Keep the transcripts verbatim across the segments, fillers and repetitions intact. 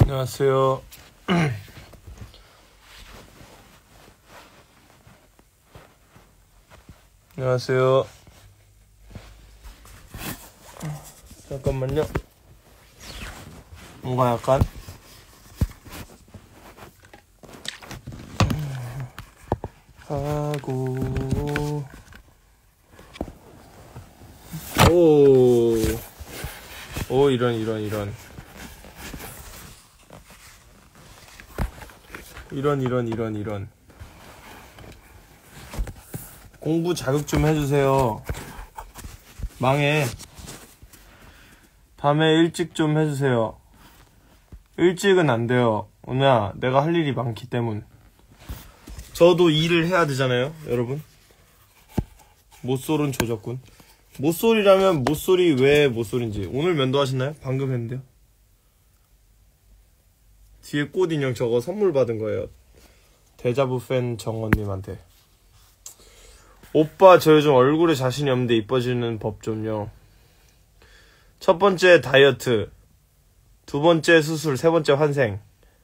안녕하세요. 안녕하세요. 잠깐만요. 뭔가 약간 하고 오, 오 이런 이런 이런 이런 이런 이런 이런 공부 자극 좀 해주세요. 망해. 밤에 일찍 좀 해주세요. 일찍은 안 돼요. 오늘 내가 할 일이 많기 때문. 저도 일을 해야 되잖아요, 여러분. 못소른 조졌군. 못소리라면 못소리 왜 못소리인지. 오늘 면도하셨나요? 방금 했는데요. 뒤에 꽃 인형 저거 선물 받은 거예요. 데자부 팬 정원님한테. 오빠 저 요즘 얼굴에 자신이 없는데 이뻐지는 법 좀요. 첫 번째 다이어트, 두 번째 수술, 세 번째 환생.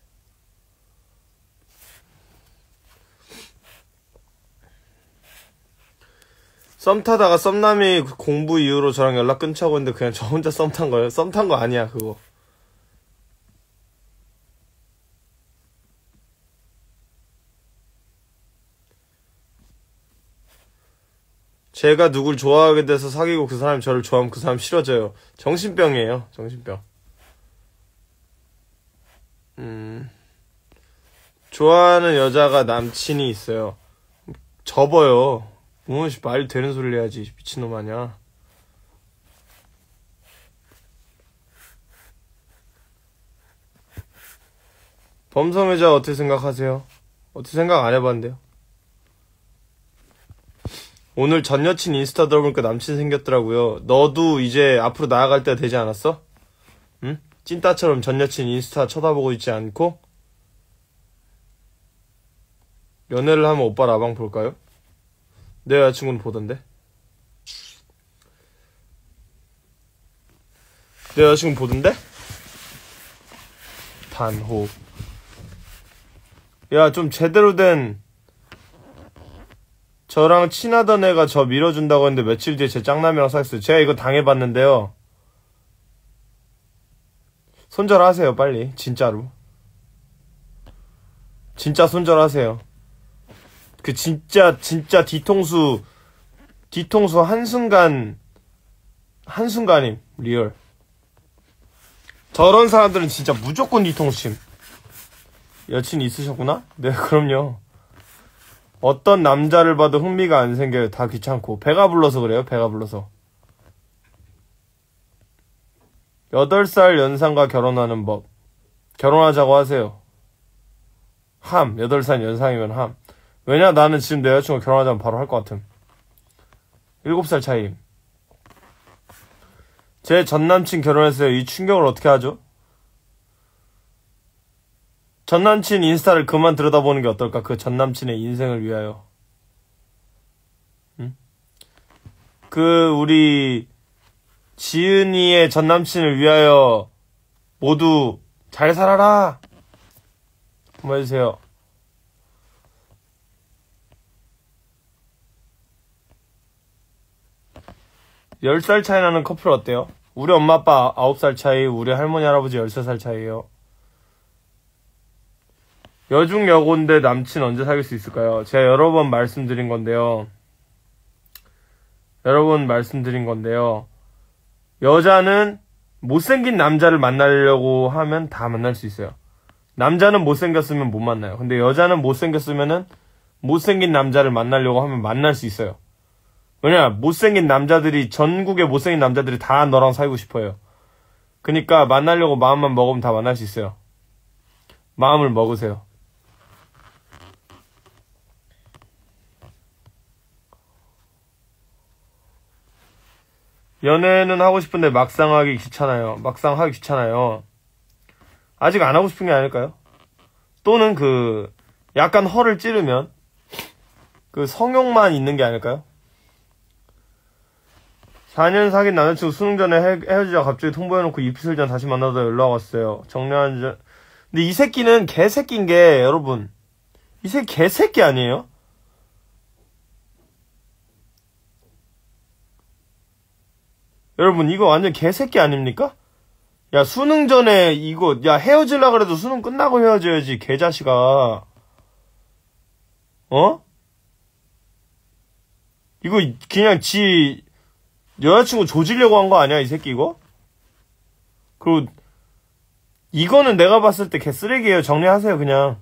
썸 타다가 썸남이 공부 이후로 저랑 연락 끊자고 했는데 그냥 저 혼자 썸 탄 거예요. 썸 탄 거 아니야 그거. 제가 누굴 좋아하게 돼서 사귀고 그 사람이 저를 좋아하면 그 사람 싫어져요. 정신병이에요. 정신병. 음... 좋아하는 여자가 남친이 있어요. 접어요. 뭐시 말 되는 소리를 해야지. 미친놈 아니야. 범성애자 어떻게 생각하세요? 어떻게 생각 안 해봤는데요? 오늘 전 여친 인스타 들어보니까 남친 생겼더라고요. 너도 이제 앞으로 나아갈 때가 되지 않았어? 응? 찐따처럼 전 여친 인스타 쳐다보고 있지 않고? 연애를 하면 오빠 라방 볼까요? 내 여자친구는 보던데? 내 여자친구 보던데? 단호. 야, 좀 제대로 된 저랑 친하던 애가 저 밀어준다고 했는데 며칠 뒤에 제 짱남이랑 사귀었어요. 제가 이거 당해봤는데요. 손절하세요 빨리. 진짜로. 진짜 손절하세요. 그 진짜 진짜 뒤통수 뒤통수 한순간 한순간임. 리얼. 저런 사람들은 진짜 무조건 뒤통수임. 여친 있으셨구나? 네 그럼요. 어떤 남자를 봐도 흥미가 안 생겨요. 다 귀찮고. 배가 불러서 그래요. 배가 불러서. 여덟 살 연상과 결혼하는 법. 결혼하자고 하세요. 함. 여덟 살 연상이면 함. 왜냐? 나는 지금 내 여자친구가 결혼하자면 바로 할 것 같음. 일곱 살 차이. 제 전남친 결혼했어요. 이 충격을 어떻게 하죠? 전남친 인스타를 그만 들여다보는 게 어떨까? 그 전남친의 인생을 위하여. 응? 그 우리 지은이의 전남친을 위하여 모두 잘 살아라. 한번 해주세요. 열 살 차이 나는 커플 어때요? 우리 엄마 아빠 아홉 살 차이, 우리 할머니 할아버지 열세 살 차이에요. 여중 여고인데 남친 언제 사귈 수 있을까요? 제가 여러 번 말씀드린 건데요. 여러 번 말씀드린 건데요. 여자는 못생긴 남자를 만나려고 하면 다 만날 수 있어요. 남자는 못생겼으면 못 만나요. 근데 여자는 못생겼으면은 못생긴 남자를 만나려고 하면 만날 수 있어요. 왜냐? 못생긴 남자들이, 전국의 못생긴 남자들이 다 너랑 사귀고 싶어요. 그니까 만나려고 마음만 먹으면 다 만날 수 있어요. 마음을 먹으세요. 연애는 하고 싶은데 막상 하기 귀찮아요. 막상 하기 귀찮아요. 아직 안 하고 싶은 게 아닐까요? 또는 그 약간 허를 찌르면 그 성욕만 있는 게 아닐까요? 사 년 사귄 남자친구 수능 전에 헤, 헤어지자 갑자기 통보해놓고 이틀 전 다시 만나다 연락 왔어요. 정리한 전 근데 이 새끼는 개새끼인 게, 여러분. 이 새끼 개새끼 아니에요? 여러분, 이거 완전 개새끼 아닙니까? 야, 수능 전에 이거, 야, 헤어질라 그래도 수능 끝나고 헤어져야지, 개자식아. 어? 이거 그냥 지 여자친구 조지려고 한 거 아니야, 이 새끼 이거? 그리고 이거는 내가 봤을 때 개쓰레기예요. 정리하세요, 그냥.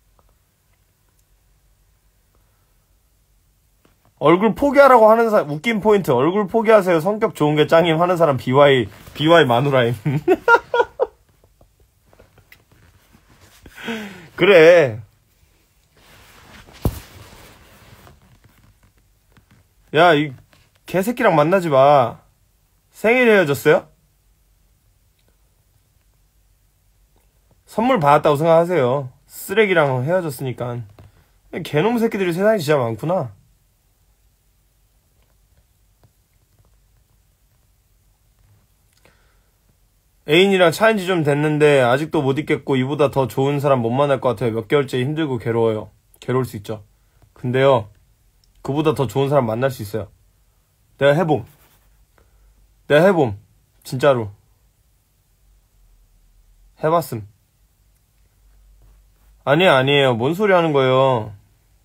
얼굴 포기하라고 하는 사람, 웃긴 포인트. 얼굴 포기하세요. 성격 좋은 게 짱임 하는 사람 비와이, 비와이 마누라임. 그래. 야, 이 개새끼랑 만나지 마. 생일 헤어졌어요? 선물 받았다고 생각하세요. 쓰레기랑 헤어졌으니까. 개놈 새끼들이 세상에 진짜 많구나. 애인이랑 차인 지 좀 됐는데 아직도 못 있겠고 이보다 더 좋은 사람 못 만날 것 같아요. 몇 개월째 힘들고 괴로워요. 괴로울 수 있죠. 근데요, 그보다 더 좋은 사람 만날 수 있어요. 내가 해봄. 내가 해봄. 진짜로. 해봤음. 아니에요, 아니에요. 뭔 소리 하는 거예요.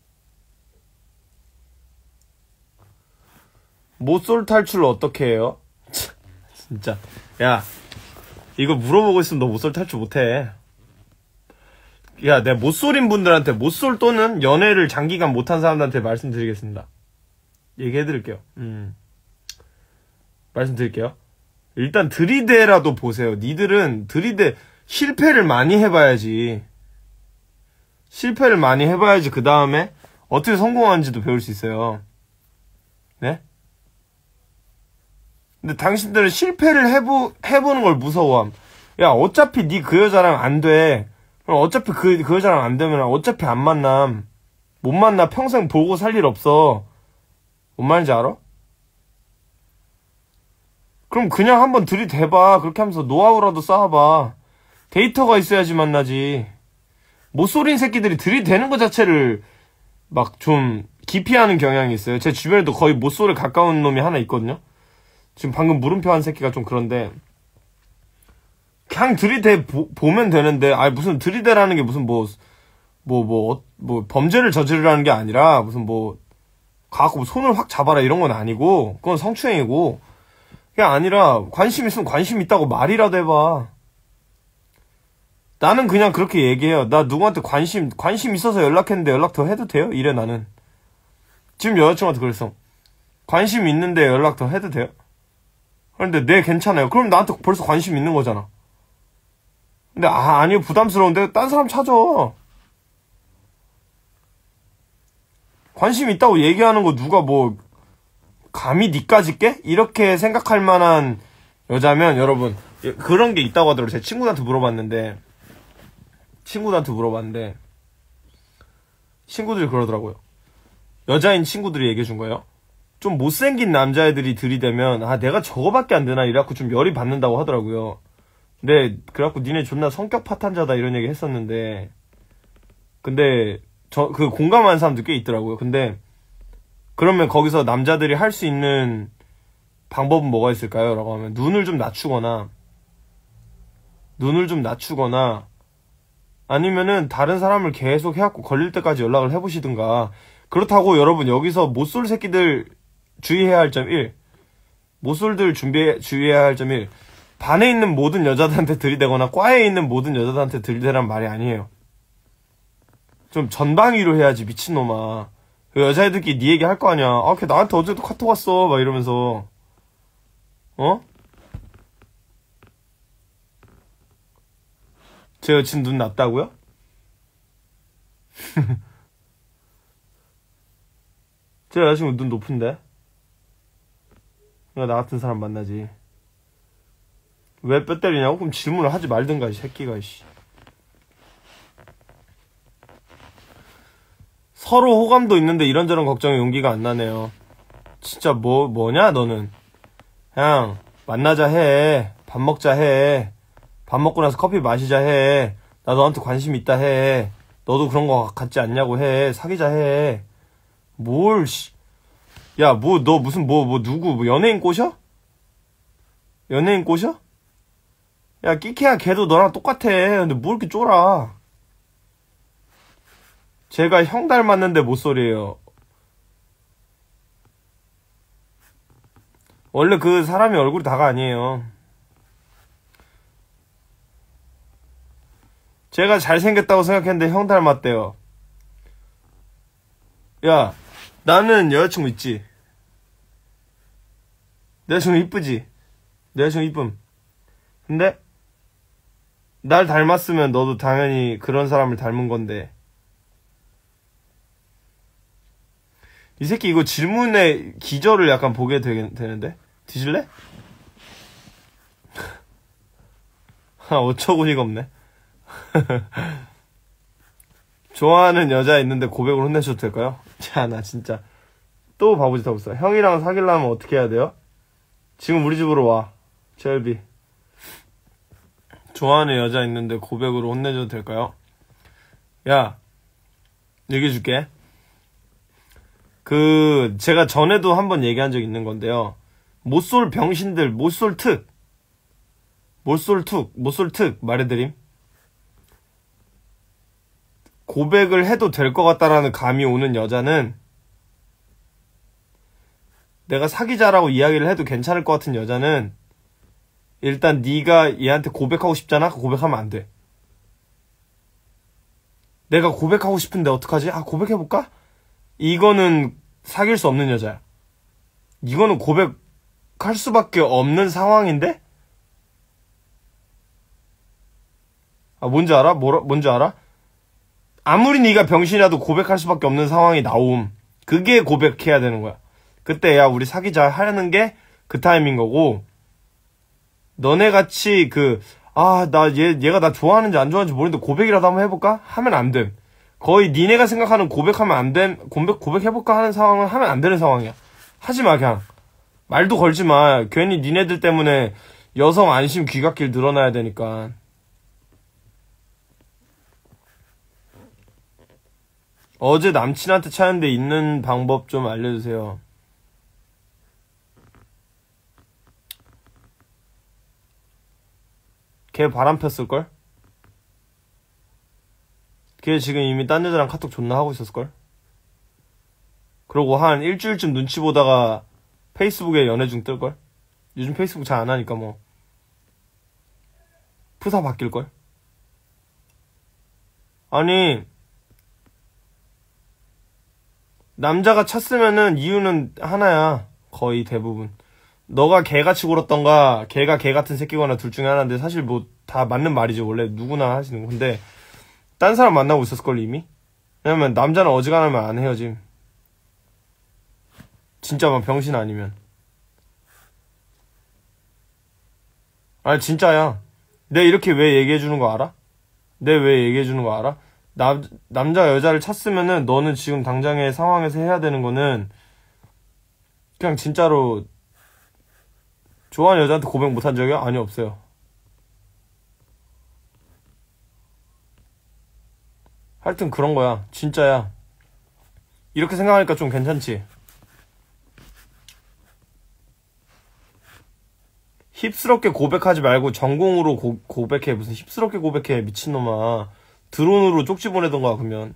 못쏠 탈출을 어떻게 해요? 진짜. 야, 이거 물어보고 있으면 너 못쏠 탈출 못해. 야, 내가 못쏠인 분들한테, 못쏠 또는 연애를 장기간 못한 사람들한테 말씀드리겠습니다. 얘기해드릴게요. 음. 말씀드릴게요. 일단 들이대라도 보세요. 니들은 들이대, 실패를 많이 해봐야지. 실패를 많이 해봐야지 그 다음에 어떻게 성공하는지도 배울 수 있어요. 네? 근데 당신들은 실패를 해보, 해보는 걸 무서워함. 야, 어차피 니 그 여자랑 안 돼. 그럼 어차피 그, 그 여자랑 안 되면 어차피 안 만남. 못 만나. 평생 보고 살 일 없어. 뭔 말인지 알아? 그럼 그냥 한번 들이대봐. 그렇게 하면서 노하우라도 쌓아봐. 데이터가 있어야지 만나지. 못쏠인 새끼들이 들이대는 것 자체를 막 좀 기피하는 경향이 있어요. 제 주변에도 거의 못쏠에 가까운 놈이 하나 있거든요. 지금 방금 물음표 한 새끼가 좀 그런데, 그냥 들이대 보, 보면 되는데, 아니 무슨 들이대라는 게 무슨 뭐 뭐 뭐 뭐 범죄를 저지르라는 게 아니라 무슨 뭐 가갖고 손을 확 잡아라 이런 건 아니고, 그건 성추행이고, 그게 아니라 관심 있으면 관심 있다고 말이라도 해봐. 나는 그냥 그렇게 얘기해요. 나 누구한테 관심 관심 있어서 연락했는데 연락 더 해도 돼요? 이래 나는. 지금 여자친구한테 그랬어. 관심 있는데 연락 더 해도 돼요? 그런데 네 괜찮아요. 그럼 나한테 벌써 관심 있는 거잖아. 근데 아 아니요 부담스러운데 딴 사람 찾아. 관심 있다고 얘기하는 거 누가 뭐 감히 니까지 깨? 이렇게 생각할 만한 여자면, 여러분 그런 게 있다고 하더라고요. 제 친구한테 물어봤는데 친구들한테 물어봤는데 친구들이 그러더라고요. 여자인 친구들이 얘기해 준 거예요. 좀 못생긴 남자애들이 들이대면 아 내가 저거밖에 안 되나 이래갖고 좀 열이 받는다고 하더라고요. 근데 그래갖고 니네 존나 성격 파탄자다 이런 얘기 했었는데, 근데 저 그 공감하는 사람들 꽤 있더라고요. 근데 그러면 거기서 남자들이 할 수 있는 방법은 뭐가 있을까요? 라고 하면 눈을 좀 낮추거나 눈을 좀 낮추거나 아니면은 다른 사람을 계속 해갖고 걸릴 때까지 연락을 해보시든가. 그렇다고 여러분 여기서 못쏠 새끼들 주의해야 할 점 일, 못쏠들 준비해 주의해야 할 점 일, 반에 있는 모든 여자들한테 들이대거나 과에 있는 모든 여자들한테 들이대란 말이 아니에요. 좀 전방위로 해야지 미친놈아. 그 여자애들끼리 네 얘기 할 거 아니야. 아 걔 나한테 어제도 카톡 왔어 막 이러면서. 어? 제 여친 눈 났다고요? 제 여자친구 눈 높은데? 나 같은 사람 만나지. 왜 뼈 때리냐고? 그럼 질문을 하지 말든가 이 새끼가 이씨. 서로 호감도 있는데 이런저런 걱정에 용기가 안 나네요. 진짜 뭐 뭐냐 너는. 그냥 만나자 해. 밥 먹자 해. 밥 먹고 나서 커피 마시자 해. 나 너한테 관심 있다 해. 너도 그런 거 같지 않냐고 해. 사귀자 해. 뭘, 씨. 야, 뭐, 너 무슨, 뭐, 뭐, 누구, 뭐, 연예인 꼬셔? 연예인 꼬셔? 야, 끼케야, 걔도 너랑 똑같아. 근데 뭘 이렇게 쫄아. 제가 형 닮았는데 못소리예요. 원래 그 사람이 얼굴이 다가 아니에요. 제가 잘생겼다고 생각했는데 형 닮았대요. 야, 나는 여자친구 있지? 내 여자친구 이쁘지? 내 여자친구 이쁨. 근데 날 닮았으면 너도 당연히 그런 사람을 닮은 건데. 이 새끼 이거 질문의 기저를 약간 보게 되겠, 되는데? 뒤질래? 아, 어처구니가 없네. 좋아하는 여자 있는데 고백을 혼내셔도 될까요? 자, 나 진짜 또 바보짓 하고 있어. 형이랑 사귀려면 어떻게 해야 돼요? 지금 우리 집으로 와. 제얼비. 좋아하는 여자 있는데 고백으로 혼내줘도 될까요? 야, 얘기해줄게. 그 제가 전에도 한번 얘기한 적 있는 건데요. 못쏠 병신들, 못쏠 특, 못쏠 툭, 못쏠 특 말해드림. 고백을 해도 될 것 같다라는 감이 오는 여자는, 내가 사귀자라고 이야기를 해도 괜찮을 것 같은 여자는 일단 네가 얘한테 고백하고 싶잖아? 고백하면 안 돼. 내가 고백하고 싶은데 어떡하지? 아, 고백해볼까? 이거는 사귈 수 없는 여자야. 이거는 고백할 수밖에 없는 상황인데? 아, 뭔지 알아? 뭐라, 뭔지 알아? 아무리 네가 병신이라도 고백할 수밖에 없는 상황이 나옴. 그게 고백해야 되는 거야. 그때 야, 우리 사귀자 하는 게 그 타임인 거고, 너네 같이 그, 아, 나 얘, 얘가 나 좋아하는지 안 좋아하는지 모르는데 고백이라도 한번 해볼까? 하면 안 됨. 거의 니네가 생각하는 고백하면 안 됨, 고백, 고백해볼까 하는 상황은 하면 안 되는 상황이야. 하지 마, 그냥. 말도 걸지 마. 괜히 니네들 때문에 여성 안심 귀갓길 늘어나야 되니까. 어제 남친한테 차였는데 있는 방법 좀 알려주세요. 걔 바람 폈을걸? 걔 지금 이미 딴 여자랑 카톡 존나 하고 있었을걸? 그러고 한 일주일쯤 눈치 보다가 페이스북에 연애 중 뜰걸? 요즘 페이스북 잘 안 하니까 뭐 프사 바뀔걸? 아니, 남자가 찼으면은 이유는 하나야. 거의 대부분. 너가 개같이 굴었던가 걔가 개같은 새끼거나 둘 중에 하나인데, 사실 뭐 다 맞는 말이지. 원래 누구나 하시는 거. 근데 딴 사람 만나고 있었을걸 이미? 왜냐면 남자는 어지간하면 안 헤어짐. 진짜 막 병신 아니면. 아니 진짜야. 내 이렇게 왜 얘기해주는 거 알아? 내 왜 얘기해주는 거 알아? 남, 남자가 여자를 찼으면은 너는 지금 당장의 상황에서 해야 되는 거는 그냥 진짜로, 좋아하는 여자한테 고백 못한 적이요? 아니, 없어요. 하여튼 그런 거야. 진짜야. 이렇게 생각하니까 좀 괜찮지? 힙스럽게 고백하지 말고 전공으로 고, 고백해. 무슨 힙스럽게 고백해, 미친놈아. 드론으로 쪽지 보내던가. 그러면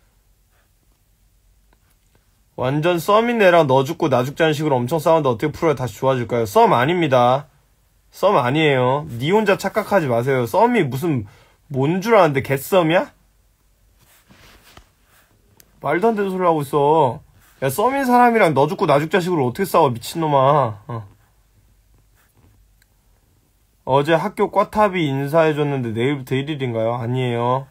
완전 썸인 애랑 너 죽고 나 죽자는 식으로 엄청 싸우는데 어떻게 풀어야 다시 좋아질까요? 썸 아닙니다. 썸 아니에요. 니 혼자 착각하지 마세요. 썸이 무슨 뭔 줄 아는데 개썸이야? 말도 안 되는 소리 하고 있어. 야, 썸인 사람이랑 너 죽고 나 죽자 식으로 어떻게 싸워, 미친놈아. 어. 어제 학교 꽈탑이 인사해줬는데 내일부터 일 일인가요? 아니에요.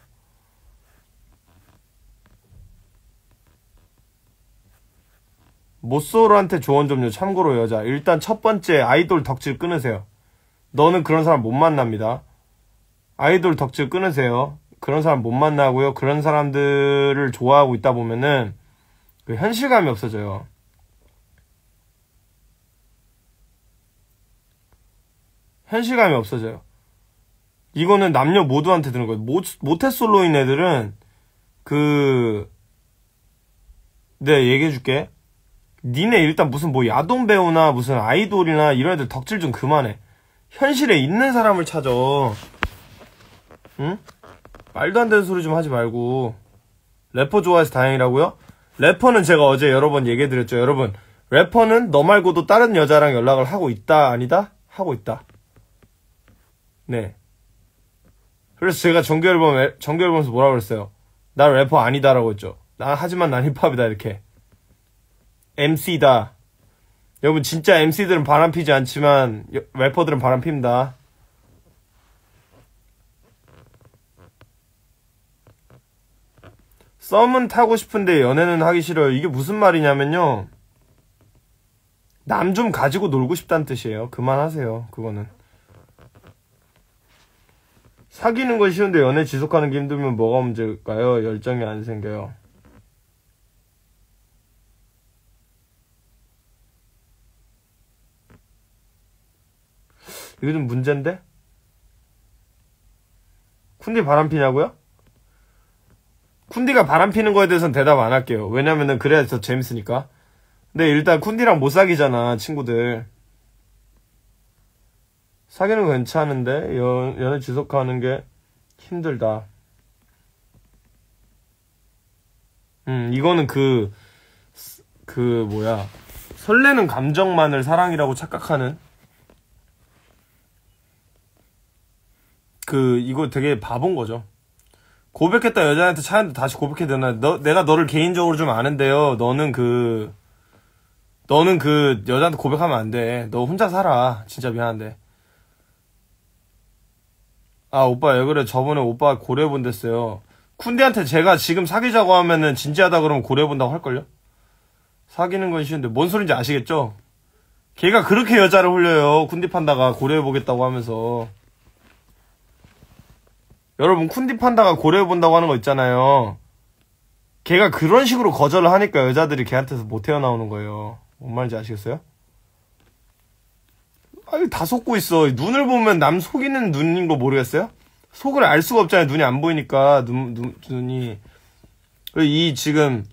모쏠한테 조언 좀요. 참고로 여자, 일단 첫 번째 아이돌 덕질 끊으세요. 너는 그런 사람 못 만납니다. 아이돌 덕질 끊으세요. 그런 사람 못 만나고요. 그런 사람들을 좋아하고 있다 보면은 그 현실감이 없어져요. 현실감이 없어져요. 이거는 남녀 모두한테 드는 거예요. 모, 모태솔로인 애들은 그 네, 얘기해줄게. 니네 일단 무슨 뭐 야동 배우나 무슨 아이돌이나 이런 애들 덕질 좀 그만해. 현실에 있는 사람을 찾아. 응? 말도 안 되는 소리 좀 하지 말고. 래퍼 좋아해서 다행이라고요? 래퍼는 제가 어제 여러 번 얘기해드렸죠. 여러분, 래퍼는 너 말고도 다른 여자랑 연락을 하고 있다 아니다? 하고 있다. 네. 그래서 제가 정규 앨범 정규 앨범에서 뭐라고 그랬어요? 나 래퍼 아니다라고 했죠. 나 하지만 난 힙합이다 이렇게. 엠씨다. 여러분 진짜 엠씨들은 바람 피지 않지만 여, 래퍼들은 바람 핍니다. 썸은 타고 싶은데 연애는 하기 싫어요. 이게 무슨 말이냐면요. 남 좀 가지고 놀고 싶다는 뜻이에요. 그만하세요. 그거는. 사귀는 건 쉬운데 연애 지속하는 게 힘들면 뭐가 문제일까요? 열정이 안 생겨요. 이거 좀 문제인데? 쿤디 바람피냐고요? 쿤디가 바람피는 거에 대해서는 대답 안 할게요. 왜냐면은 그래야 더 재밌으니까. 근데 일단 쿤디랑 못 사귀잖아, 친구들. 사귀는 거 괜찮은데 연, 연애 지속하는 게 힘들다. 음, 이거는 그, 그 뭐야, 설레는 감정만을 사랑이라고 착각하는 그 이거 되게 바본 거죠. 고백했다 여자한테 차였는데 다시 고백해도 되나? 너 내가 너를 개인적으로 좀 아는데요. 너는 그 너는 그 여자한테 고백하면 안 돼. 너 혼자 살아. 진짜 미안한데. 아 오빠 왜 그래? 저번에 오빠 고려해본댔어요. 쿤디한테 제가 지금 사귀자고 하면은 진지하다 그러면 고려해본다고 할걸요? 사귀는 건 쉬운데 뭔 소린지 아시겠죠? 걔가 그렇게 여자를 홀려요. 쿤디 판다가 고려해보겠다고 하면서. 여러분 쿤디 판다가 고려해본다고 하는 거 있잖아요. 걔가 그런 식으로 거절을 하니까 여자들이 걔한테서 못 헤어나오는 거예요. 뭔 말인지 아시겠어요? 아니 다 속고 있어. 눈을 보면 남 속이는 눈인 거 모르겠어요? 속을 알 수가 없잖아요. 눈이 안 보이니까 눈, 눈, 눈이 이 지금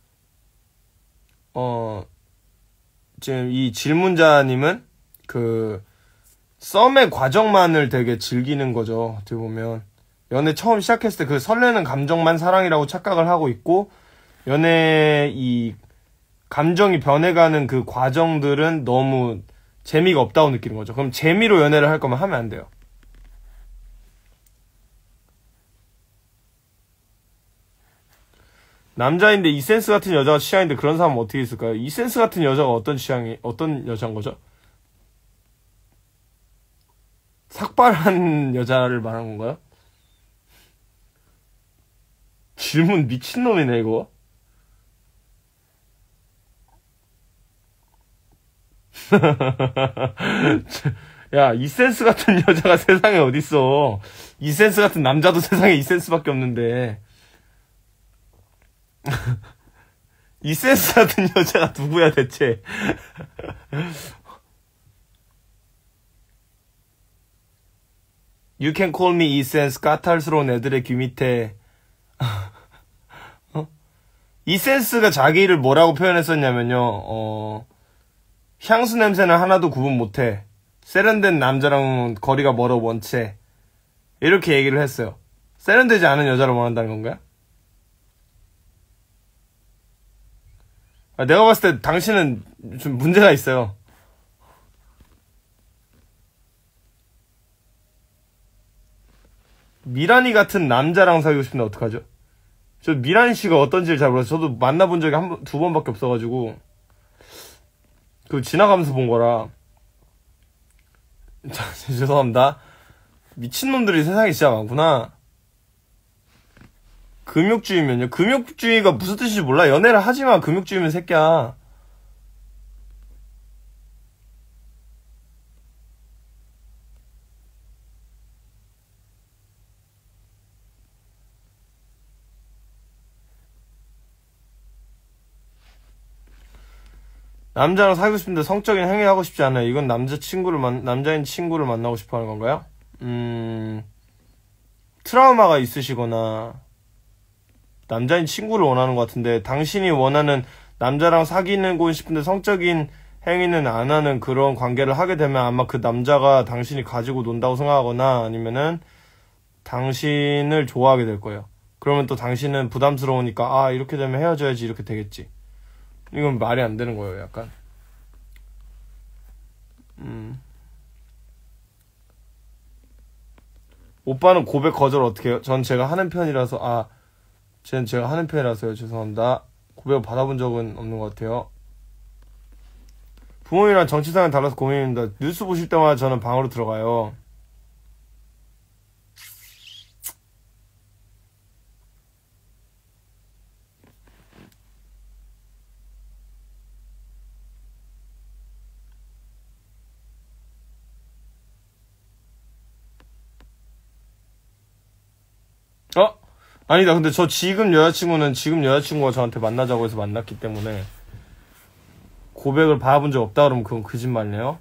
어 지금 이 질문자님은 그 썸의 과정만을 되게 즐기는 거죠. 어떻게 보면 연애 처음 시작했을 때 그 설레는 감정만 사랑이라고 착각을 하고 있고, 연애 이 감정이 변해가는 그 과정들은 너무 재미가 없다고 느끼는 거죠. 그럼 재미로 연애를 할 거면 하면 안 돼요. 남자인데 이센스 같은 여자가 취향인데 그런 사람은 어떻게 있을까요? 이센스 같은 여자가 어떤 취향이, 어떤 여자인 거죠? 삭발한 여자를 말하는 건가요? 질문 미친놈이네 이거. 야, 이센스 같은 여자가 세상에 어딨어. 이센스 같은 남자도 세상에 이센스밖에 없는데. 이센스 같은 여자가 누구야 대체. You can call me 이센스. 까탈스러운 애들의 귀 밑에. 어? 이센스가 자기를 뭐라고 표현했었냐면요. 어, 향수 냄새는 하나도 구분 못해. 세련된 남자랑 거리가 멀어 원체. 이렇게 얘기를 했어요. 세련되지 않은 여자를 원한다는 건가요? 아, 내가 봤을 때 당신은 좀 문제가 있어요. 미란이 같은 남자랑 사귀고 싶은데 어떡하죠? 저 미란이 씨가 어떤지를 잘 몰라서 저도 만나본 적이 한 번, 두 번밖에 없어가지고 그 지나가면서 본 거라. 자, 죄송합니다. 미친놈들이 세상에 진짜 많구나. 금욕주의면요? 금욕주의가 무슨 뜻인지 몰라. 연애를 하지마. 금욕주의면 새끼야. 남자랑 사귀고 싶은데 성적인 행위하고 싶지 않아요. 이건 남자친구를 만, 남자인 친구를 만나고 싶어 하는 건가요? 음, 트라우마가 있으시거나 남자인 친구를 원하는 것 같은데, 당신이 원하는 남자랑 사귀고 싶은데 성적인 행위는 안 하는 그런 관계를 하게 되면 아마 그 남자가 당신이 가지고 논다고 생각하거나 아니면은 당신을 좋아하게 될 거예요. 그러면 또 당신은 부담스러우니까 아 이렇게 되면 헤어져야지 이렇게 되겠지. 이건 말이 안 되는 거예요. 약간 음. 오빠는 고백 거절 어떻게 해요? 전 제가 하는 편이라서 아 쟤는 제가 하는 편이라서요. 죄송합니다. 고백을 받아본 적은 없는 것 같아요. 부모님이랑 정치상은 달라서 고민입니다. 뉴스 보실 때마다 저는 방으로 들어가요. 어? 아니다. 근데 저 지금 여자친구는 지금 여자친구가 저한테 만나자고 해서 만났기 때문에 고백을 받아본 적 없다 그러면 그건 거짓말이네요.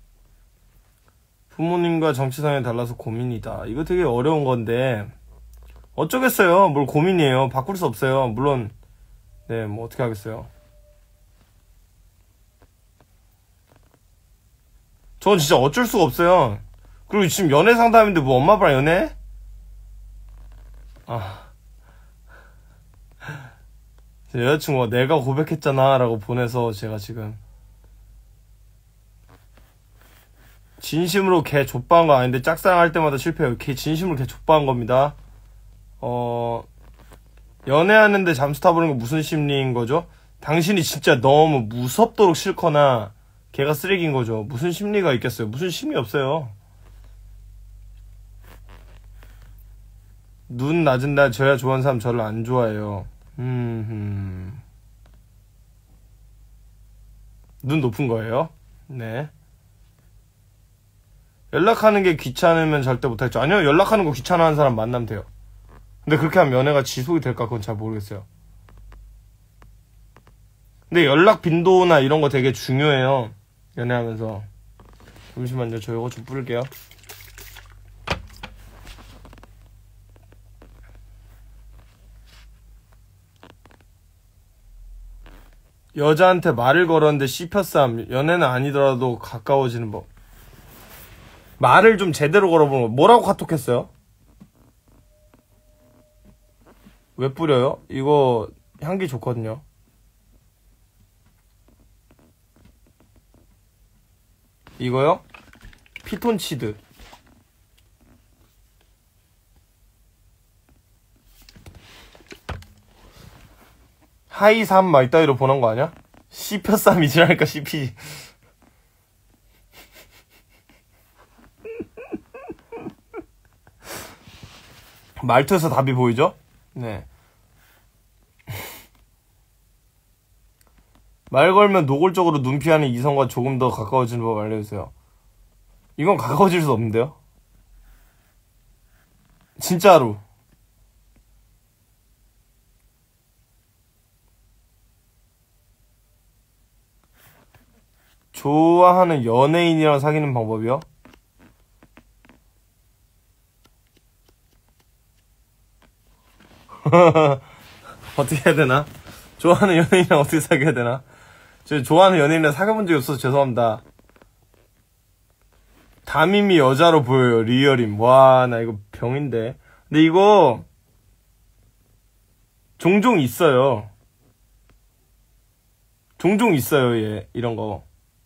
부모님과 정치상이 달라서 고민이다. 이거 되게 어려운 건데 어쩌겠어요. 뭘 고민이에요. 바꿀 수 없어요. 물론 네, 뭐 어떻게 하겠어요. 저는 진짜 어쩔 수가 없어요. 그리고 지금 연애 상담인데 뭐 엄마 아빠랑 연애? 아 제 여자친구가 내가 고백했잖아 라고 보내서 제가 지금 진심으로 걔 좆바한 거 아닌데 짝사랑할 때마다 실패해요. 걔 진심으로 걔 좆바한 겁니다. 어 연애하는데 잠수 타보는 거 무슨 심리인 거죠? 당신이 진짜 너무 무섭도록 싫거나 걔가 쓰레기인 거죠. 무슨 심리가 있겠어요? 무슨 심리 없어요. 눈 낮은 날 저야 좋아하는 사람 저를 안 좋아해요. 음, 눈 높은 거예요? 네. 연락하는 게 귀찮으면 절대 못하겠죠. 아니요, 연락하는 거 귀찮아하는 사람 만나면 돼요. 근데 그렇게 하면 연애가 지속이 될까 그건 잘 모르겠어요. 근데 연락 빈도나 이런 거 되게 중요해요. 연애하면서. 잠시만요, 저 이거 좀 뿌릴게요. 여자한테 말을 걸었는데 씹혔삼. 연애는 아니더라도 가까워지는 법. 말을 좀 제대로 걸어보는 거. 뭐라고 카톡했어요? 왜 뿌려요? 이거 향기 좋거든요. 이거요? 피톤치드. 하이삼 막 이따위로 보는 거 아니야? 씹혔삼이지라니까 씹히지. 말투에서 답이 보이죠? 네. 말 걸면 노골적으로 눈피하는 이성과 조금 더 가까워지는 법 알려주세요. 이건 가까워질 수 없는데요? 진짜로. 좋아하는 연예인이랑 사귀는 방법이요? 어떻게 해야 되나? 좋아하는 연예인이랑 어떻게 사귀어야 되나? 저 좋아하는 연예인이랑 사귀어본 적이 없어서 죄송합니다. 담임이 여자로 보여요. 리얼임. 와, 나 이거 병인데. 근데 이거 종종 있어요. 종종 있어요, 얘. 이런 거.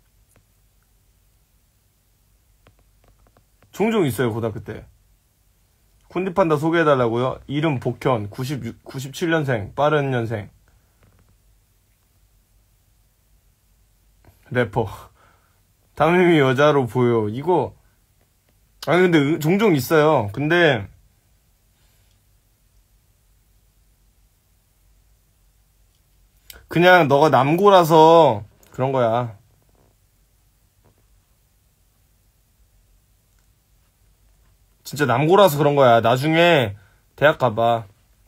종종 있어요, 고등학교 때. 쿤디판다 소개해달라고요? 이름 복현, 구십육, 구십칠 년생, 빠른 년생. 래퍼. 담임이 여자로 보여. 이거, 아니, 근데 종종 있어요. 근데, 그냥 너가 남고라서 그런 거야. 진짜 남고라서 그런 거야. 나중에 대학 가봐.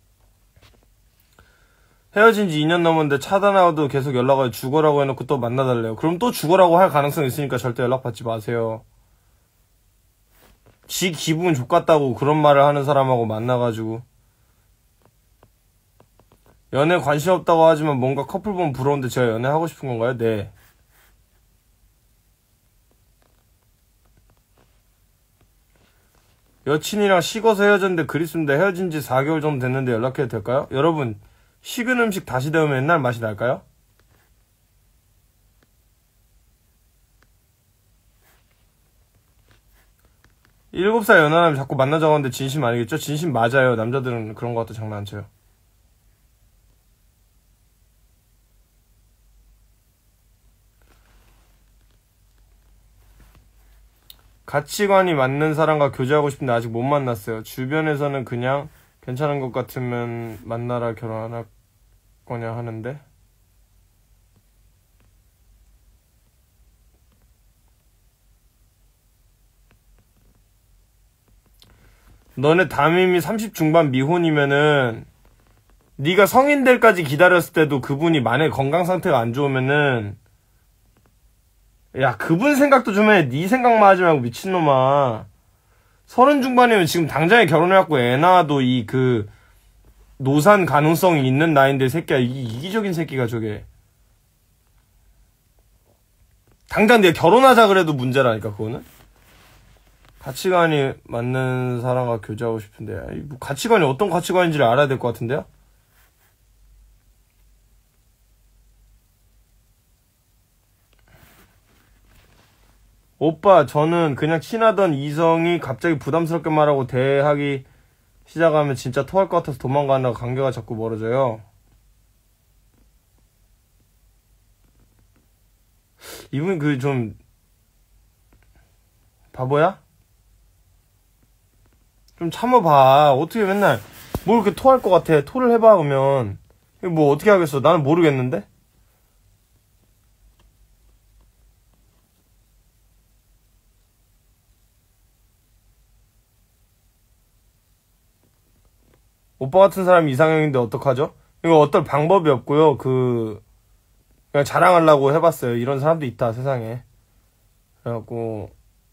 헤어진 지 이 년 넘었는데 차단하고도 계속 연락을 죽어라고 해놓고 또 만나달래요. 그럼 또 죽어라고 할 가능성이 있으니까 절대 연락 받지 마세요. 지 기분 족같다고 그런 말을 하는 사람하고 만나가지고 연애 관심 없다고 하지만 뭔가 커플 보면 부러운데 제가 연애하고 싶은 건가요? 네. 여친이랑 식어서 헤어졌는데 글 있습니다. 헤어진 지 사 개월 정도 됐는데 연락해도 될까요? 여러분, 식은 음식 다시 데우면 옛날 맛이 날까요? 일곱 살 연하라면 자꾸 만나자고 하는데 진심 아니겠죠? 진심 맞아요. 남자들은 그런 거 갖다 장난 안 쳐요. 가치관이 맞는 사람과 교제하고 싶은데 아직 못 만났어요. 주변에서는 그냥 괜찮은 것 같으면 만나라 결혼할 거냐 하는데 너네 담임이 삼십 중반 미혼이면은 네가 성인 될까지 기다렸을 때도 그분이 만약에 건강 상태가 안 좋으면은 야 그분 생각도 좀 해. 네 생각만 하지 말고 미친놈아. 서른 중반이면 지금 당장에 결혼해갖고 애 낳아도 이 그 노산 가능성이 있는 나이인데 새끼야. 이 이기적인 새끼가 저게. 당장 내가 결혼하자 그래도 문제라니까 그거는. 가치관이 맞는 사람과 교제하고 싶은데 뭐 가치관이 어떤 가치관인지를 알아야 될 것 같은데요? 오빠 저는 그냥 친하던 이성이 갑자기 부담스럽게 말하고 대하기 시작하면 진짜 토할 것 같아서 도망가느라 관계가 자꾸 멀어져요. 이분 그 좀 바보야? 좀 참아봐. 어떻게 맨날 뭘 이렇게 토할 것 같아. 토를 해봐 그러면 뭐 어떻게 하겠어. 나는 모르겠는데. 오빠 같은 사람이 이상형인데 어떡하죠? 이거 어떨 방법이 없고요. 그 그냥 자랑하려고 해봤어요. 이런 사람도 있다 세상에. 그래갖고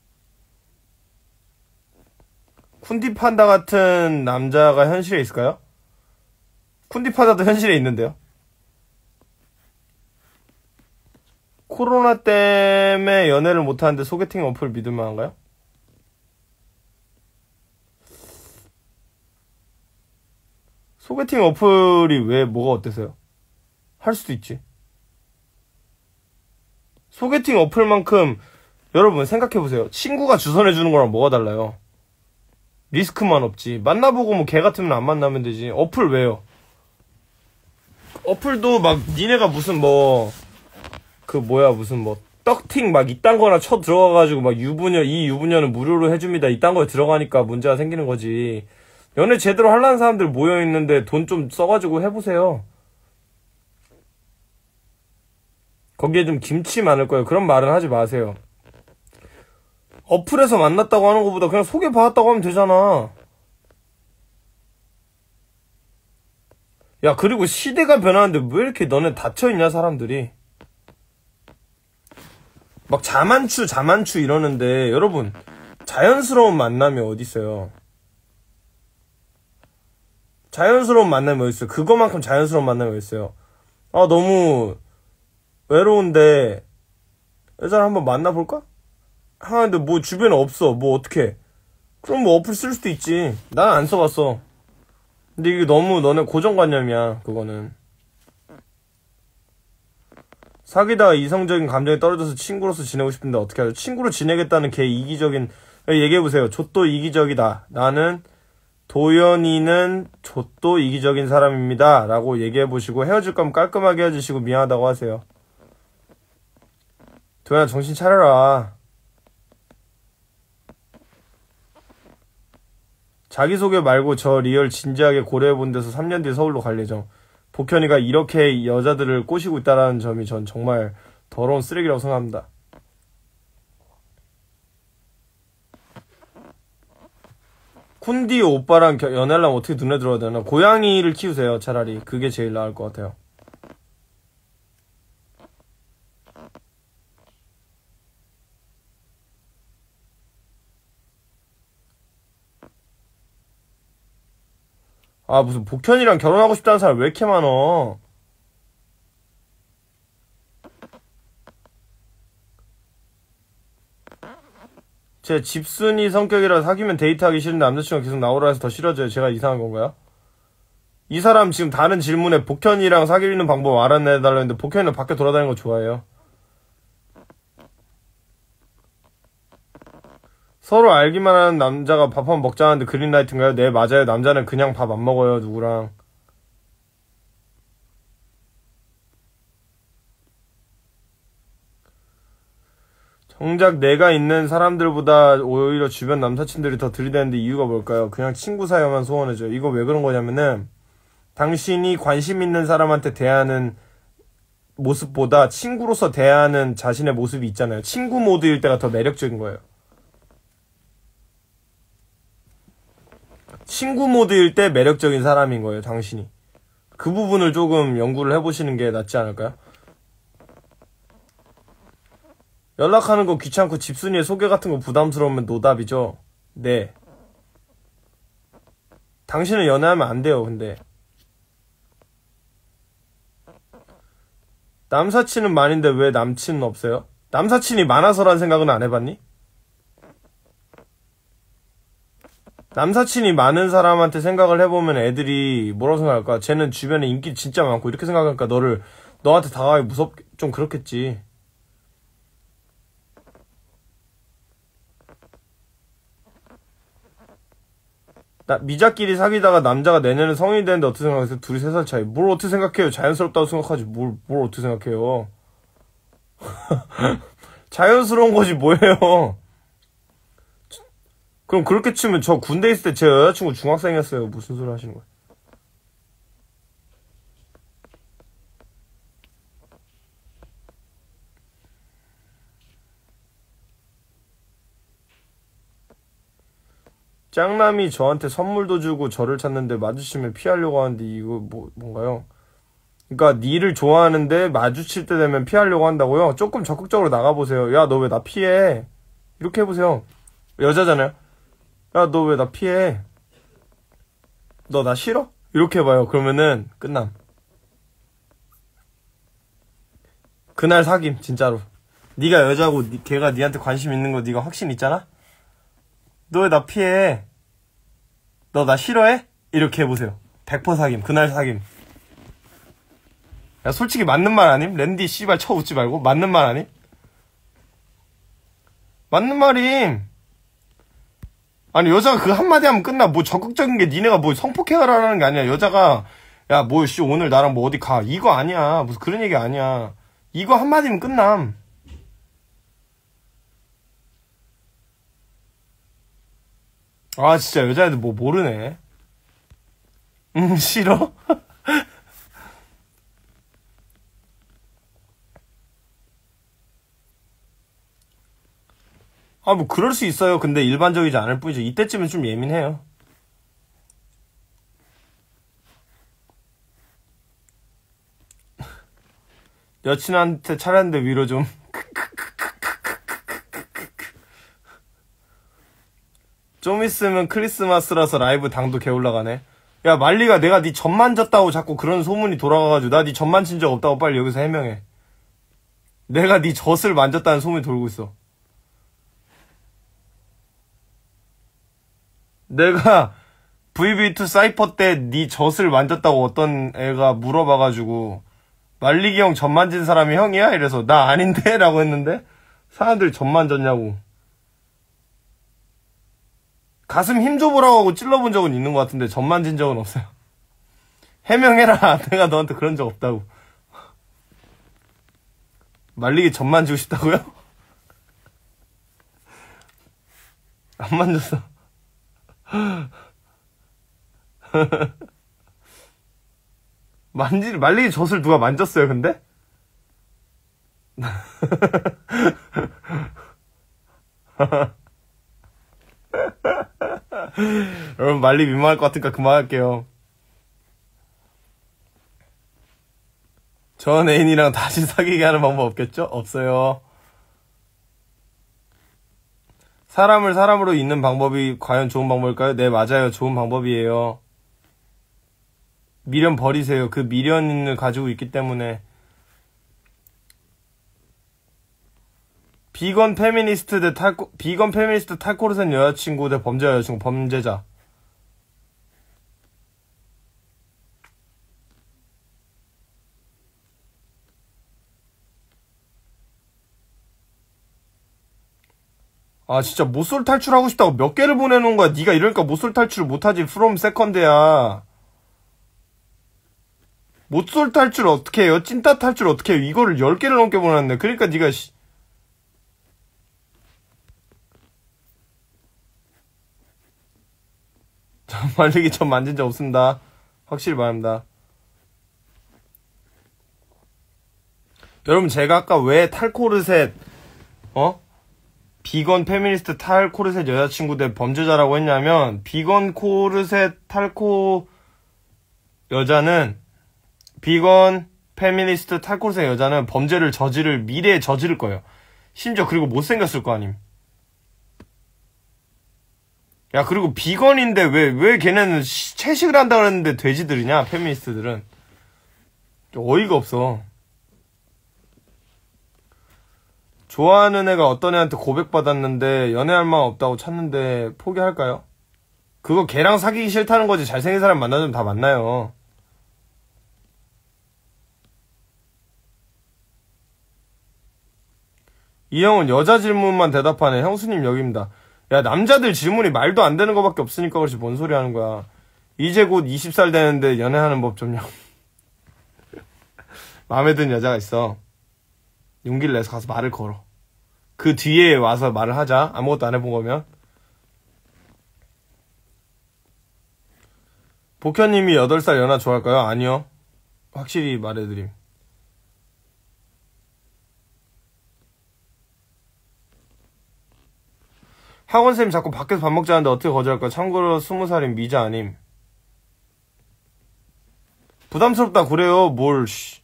쿤디 판다 같은 남자가 현실에 있을까요? 쿤디 판다도 현실에 있는데요. 코로나 때문에 연애를 못하는데 소개팅 어플 믿을 만한가요? 소개팅 어플이 왜 뭐가 어때서요? 할 수도 있지. 소개팅 어플만큼 여러분 생각해보세요. 친구가 주선해주는 거랑 뭐가 달라요? 리스크만 없지. 만나보고 뭐 개 같으면 안 만나면 되지. 어플 왜요? 어플도 막 니네가 무슨 뭐 그 뭐야 무슨 뭐 떡팅 막 이딴 거나 쳐 들어가가지고 막 유부녀 이 유부녀는 무료로 해줍니다 이딴 거에 들어가니까 문제가 생기는 거지. 연애 제대로 하려는 사람들 모여있는데 돈 좀 써가지고 해보세요. 거기에 좀 김치 많을 거예요. 그런 말은 하지 마세요. 어플에서 만났다고 하는 것보다 그냥 소개받았다고 하면 되잖아. 야 그리고 시대가 변하는데 왜 이렇게 너네 닫혀있냐 사람들이. 막 자만추 자만추 이러는데 여러분 자연스러운 만남이 어딨어요. 자연스러운 만남이 어딨어요. 그거만큼 자연스러운 만남이 어딨어요. 아 너무 외로운데 여자를 한번 만나볼까? 하는데 뭐 주변에 없어. 뭐 어떡해. 그럼 뭐 어플 쓸 수도 있지. 난 안 써봤어. 근데 이게 너무 너네 고정관념이야 그거는. 사귀다가 이성적인 감정이 떨어져서 친구로서 지내고 싶은데 어떻게 하죠? 친구로 지내겠다는 개 이기적인 얘기해보세요. 좆도 이기적이다. 나는 도연이는 좆도 이기적인 사람입니다 라고 얘기해보시고 헤어질 거면 깔끔하게 헤어지시고 미안하다고 하세요. 도연아 정신 차려라. 자기소개 말고 저 리얼 진지하게 고려해본 데서 삼 년 뒤에 서울로 갈 예정. 복현이가 이렇게 여자들을 꼬시고 있다는 점이 전 정말 더러운 쓰레기라고 생각합니다. 쿤디 오빠랑 연애하려면 어떻게 눈에 들어야 되나? 고양이를 키우세요 차라리. 그게 제일 나을 것 같아요. 아, 무슨 복현이랑 결혼하고 싶다는 사람 왜 이렇게 많어? 제 집순이 성격이라 사귀면 데이트하기 싫은데 남자친구가 계속 나오라 해서 더 싫어져요. 제가 이상한 건가요? 이 사람 지금 다른 질문에 복현이랑 사귀는 방법 알아내달라고 했는데 복현이는 밖에 돌아다니는 거 좋아해요. 서로 알기만 하는 남자가 밥 한번 먹자는데 그린라이트인가요? 네, 맞아요. 남자는 그냥 밥 안 먹어요, 누구랑. 정작 내가 있는 사람들보다 오히려 주변 남사친들이 더 들이대는데 이유가 뭘까요? 그냥 친구 사이만 소원해줘요. 이거 왜 그런 거냐면은 당신이 관심 있는 사람한테 대하는 모습보다 친구로서 대하는 자신의 모습이 있잖아요. 친구 모드일 때가 더 매력적인 거예요. 친구 모드일 때 매력적인 사람인 거예요, 당신이. 그 부분을 조금 연구를 해보시는 게 낫지 않을까요? 연락하는 거 귀찮고 집순이의 소개 같은 거 부담스러우면 노답이죠. 네. 당신은 연애하면 안 돼요, 근데. 남사친은 많은데 왜 남친은 없어요? 남사친이 많아서란 생각은 안 해봤니? 남사친이 많은 사람한테 생각을 해보면 애들이 뭐라고 생각할까? 쟤는 주변에 인기 진짜 많고 이렇게 생각하니까 너를 너한테 다가가기 무섭 좀 그렇겠지. 나 미자끼리 사귀다가 남자가 내년에 성인이 되는데 어떻게 생각하세요? 둘이 세 살 차이. 뭘 어떻게 생각해요? 자연스럽다고 생각하지. 뭘, 뭘 어떻게 생각해요? 자연스러운 거지 뭐예요? 그럼 그렇게 치면 저 군대 있을 때 제 여자친구 중학생이었어요. 무슨 소리 하시는 거예요? 짱남이 저한테 선물도 주고 저를 찾는데 마주치면 피하려고 하는데 이거 뭐 뭔가요? 그러니까 니를 좋아하는데 마주칠 때 되면 피하려고 한다고요? 조금 적극적으로 나가보세요. 야, 너 왜 나 피해? 이렇게 해보세요. 여자잖아요. 야, 너 왜 나 피해? 너 나 싫어? 이렇게 해봐요. 그러면은 끝남. 그날 사귐 진짜로. 네가 여자고 니, 걔가 니한테 관심 있는 거 네가 확신 있잖아? 너 왜 나 피해? 너 나 싫어해? 이렇게 해보세요. 백 퍼센트 사귐. 그날 사귐. 야, 솔직히 맞는 말 아님? 랜디 씨발 쳐 웃지 말고 맞는 말 아님? 맞는 말임. 아니 여자가 그 한마디 하면 끝나. 뭐 적극적인 게 니네가 뭐 성폭행하라는 게 아니야. 여자가 야 뭐 씨 오늘 나랑 뭐 어디 가 이거 아니야. 무슨 그런 얘기 아니야. 이거 한마디면 끝남. 아 진짜 여자애들 뭐 모르네. 음 싫어? 아 뭐 그럴 수 있어요. 근데 일반적이지 않을 뿐이죠. 이때쯤은 좀 예민해요. 여친한테 차렸는데 위로 좀. 좀 있으면 크리스마스라서 라이브 당도 개올라가네. 야 말리가 내가 네 젖 만졌다고 자꾸 그런 소문이 돌아가가지고 나 네 젖 만진 적 없다고 빨리 여기서 해명해. 내가 네 젖을 만졌다는 소문이 돌고 있어. 내가 브이브이투 사이퍼 때 네 젖을 만졌다고 어떤 애가 물어봐가지고 말리기 형 젖 만진 사람이 형이야? 이래서 나 아닌데? 라고 했는데 사람들이 젖 만졌냐고. 가슴 힘 줘보라고 하고 찔러본 적은 있는 것 같은데 젖 만진 적은 없어요. 해명해라. 내가 너한테 그런 적 없다고. 말리기 젖 만지고 싶다고요? 안 만졌어. 만지, 말리기 젖을 누가 만졌어요, 근데? 여러분, 말리 민망할 것 같으니까 그만할게요. 전 애인이랑 다시 사귀게 하는 방법 없겠죠? 없어요. 사람을 사람으로 잇는 방법이 과연 좋은 방법일까요? 네, 맞아요. 좋은 방법이에요. 미련 버리세요. 그 미련을 가지고 있기 때문에. 비건 페미니스트 대 탈코, 비건 페미니스트 탈코르센 여자친구 대 범죄 여자친구, 범죄자. 아 진짜 모쏠 탈출하고 싶다고 몇 개를 보내놓은 거야. 네가 이러니까 모쏠 탈출을 못하지. 프롬 세컨드야. 모쏠 탈출 어떻게 해요? 찐따 탈출 어떻게 해요? 이거를 열 개를 넘게 보냈네. 그러니까 네가 씨. 전 말리기 전 만진 적 없습니다. 확실히 말합니다. 여러분 제가 아까 왜 탈코르셋 어? 비건 페미니스트 탈코르셋 여자친구 대 범죄자라고 했냐면 비건 코르셋 탈코 여자는 비건 페미니스트 탈코르셋 여자는 범죄를 저지를 미래에 저지를 거예요. 심지어 그리고 못생겼을 거 아님. 야 그리고 비건인데 왜 왜 걔네는 시, 채식을 한다 그랬는데 돼지들이냐 페미니스트들은. 어이가 없어. 좋아하는 애가 어떤 애한테 고백받았는데 연애할 마음 없다고 찾는데 포기할까요? 그거 걔랑 사귀기 싫다는 거지. 잘생긴 사람 만나면 다 만나요. 이 형은 여자 질문만 대답하네. 형수님 여기입니다. 야 남자들 질문이 말도 안 되는 거밖에 없으니까 그렇지 뭔 소리 하는 거야. 이제 곧 스무 살 되는데 연애하는 법 좀요. 마음에 드는 여자가 있어. 용기를 내서 가서 말을 걸어. 그 뒤에 와서 말을 하자. 아무것도 안 해본 거면. 복현님이 여덟 살 연하 좋아할까요? 아니요. 확실히 말해드림. 학원쌤이 자꾸 밖에서 밥 먹자는데 어떻게 거절할까요? 참고로 스무 살인 미자 아님. 부담스럽다 그래요. 뭘 씨.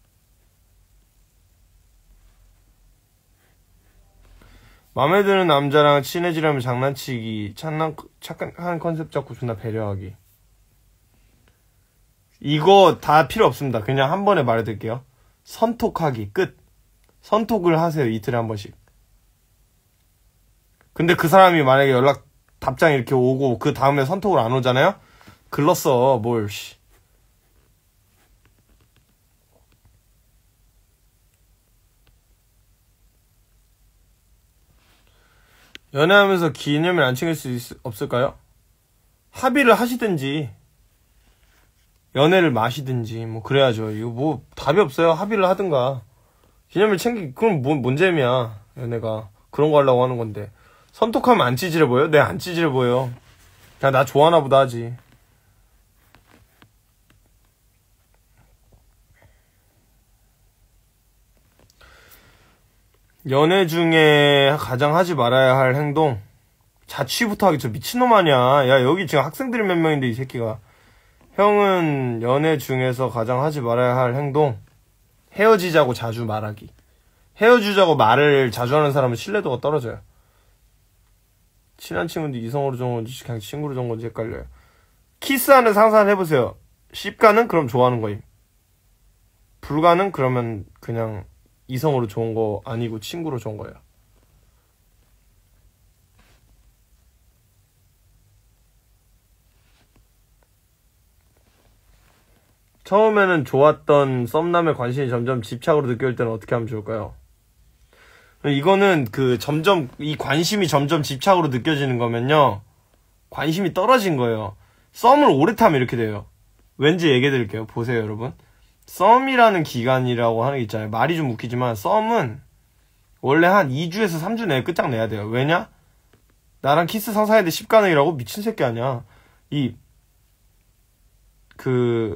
맘에 드는 남자랑 친해지려면 장난치기, 착한, 착한 컨셉 잡고 존나 배려하기. 이거 다 필요 없습니다. 그냥 한 번에 말해드릴게요. 선톡하기, 끝. 선톡을 하세요. 이틀에 한 번씩. 근데 그 사람이 만약에 연락 답장이 이렇게 오고 그 다음에 선톡을 안 오잖아요? 글렀어, 뭘, 씨. 연애하면서 기념일 안 챙길 수 있, 없을까요? 합의를 하시든지 연애를 마시든지 뭐 그래야죠. 이거 뭐 답이 없어요. 합의를 하든가. 기념일 챙기 그럼 뭔, 뭔 재미야. 연애가 그런 거 하려고 하는 건데. 선톡하면 안 찌질해 보여? 네, 안 찌질해 보여. 그냥 나 좋아하나 보다 하지. 연애 중에 가장 하지 말아야 할 행동. 자취부터 하기. 저 미친놈 아니야. 야 여기 지금 학생들이 몇 명인데 이 새끼가. 형은 연애 중에서 가장 하지 말아야 할 행동. 헤어지자고 자주 말하기. 헤어지자고 말을 자주 하는 사람은 신뢰도가 떨어져요. 친한 친구인데 이성으로 좋은 건지 그냥 친구로 좋은 건지 헷갈려요. 키스하는 상상을 해보세요. 십가는 그럼 좋아하는 거임. 불가는 그러면 그냥 이성으로 좋은 거 아니고 친구로 좋은 거예요. 처음에는 좋았던 썸남의 관심이 점점 집착으로 느껴질 때는 어떻게 하면 좋을까요? 이거는 그 점점 이 관심이 점점 집착으로 느껴지는 거면요. 관심이 떨어진 거예요. 썸을 오래 타면 이렇게 돼요. 왠지 얘기해 드릴게요. 보세요, 여러분. 썸이라는 기간이라고 하는 게 있잖아요. 말이 좀 웃기지만 썸은 원래 한 이 주에서 삼 주 내에 끝장내야 돼요. 왜냐? 나랑 키스 상상했는데 십가능이라고? 미친 새끼 아니야. 이 그...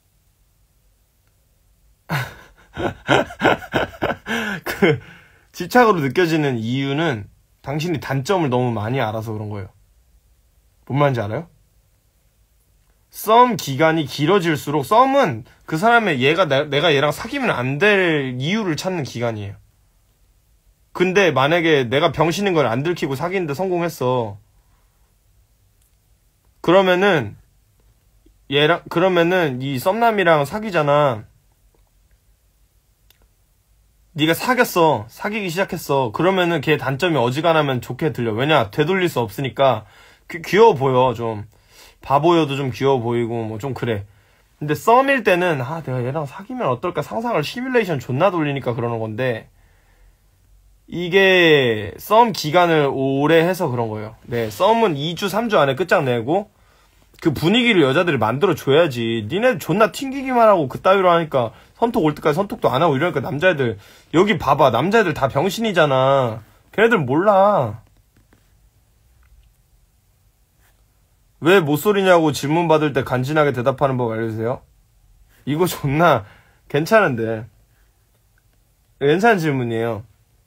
그 집착으로 느껴지는 이유는 당신이 단점을 너무 많이 알아서 그런 거예요. 뭔 말인지 알아요? 썸 기간이 길어질수록 썸은 그 사람의 얘가 내, 내가 얘랑 사귀면 안 될 이유를 찾는 기간이에요. 근데 만약에 내가 병신인 걸 안 들키고 사귀는데 성공했어. 그러면은 얘랑 그러면은 이 썸남이랑 사귀잖아. 네가 사귀었어. 사귀기 시작했어. 그러면은 걔 단점이 어지간하면 좋게 들려. 왜냐? 되돌릴 수 없으니까. 귀, 귀여워 보여. 좀 바보여도 좀 귀여워 보이고 뭐 좀 그래. 근데 썸일 때는 아 내가 얘랑 사귀면 어떨까 상상을 시뮬레이션 존나 돌리니까 그러는 건데, 이게 썸 기간을 오래 해서 그런 거예요. 네, 썸은 이 주 삼 주 안에 끝장내고 그 분위기를 여자들이 만들어 줘야지. 니네 존나 튕기기만 하고 그따위로 하니까 선톡 올 때까지 선톡도 안 하고 이러니까 남자애들, 여기 봐봐, 남자애들 다 병신이잖아. 걔네들 몰라. 왜 모쏠이냐고 질문 받을 때 간지나게 대답하는 법 알려주세요. 이거 존나 괜찮은데, 괜찮은 질문이에요.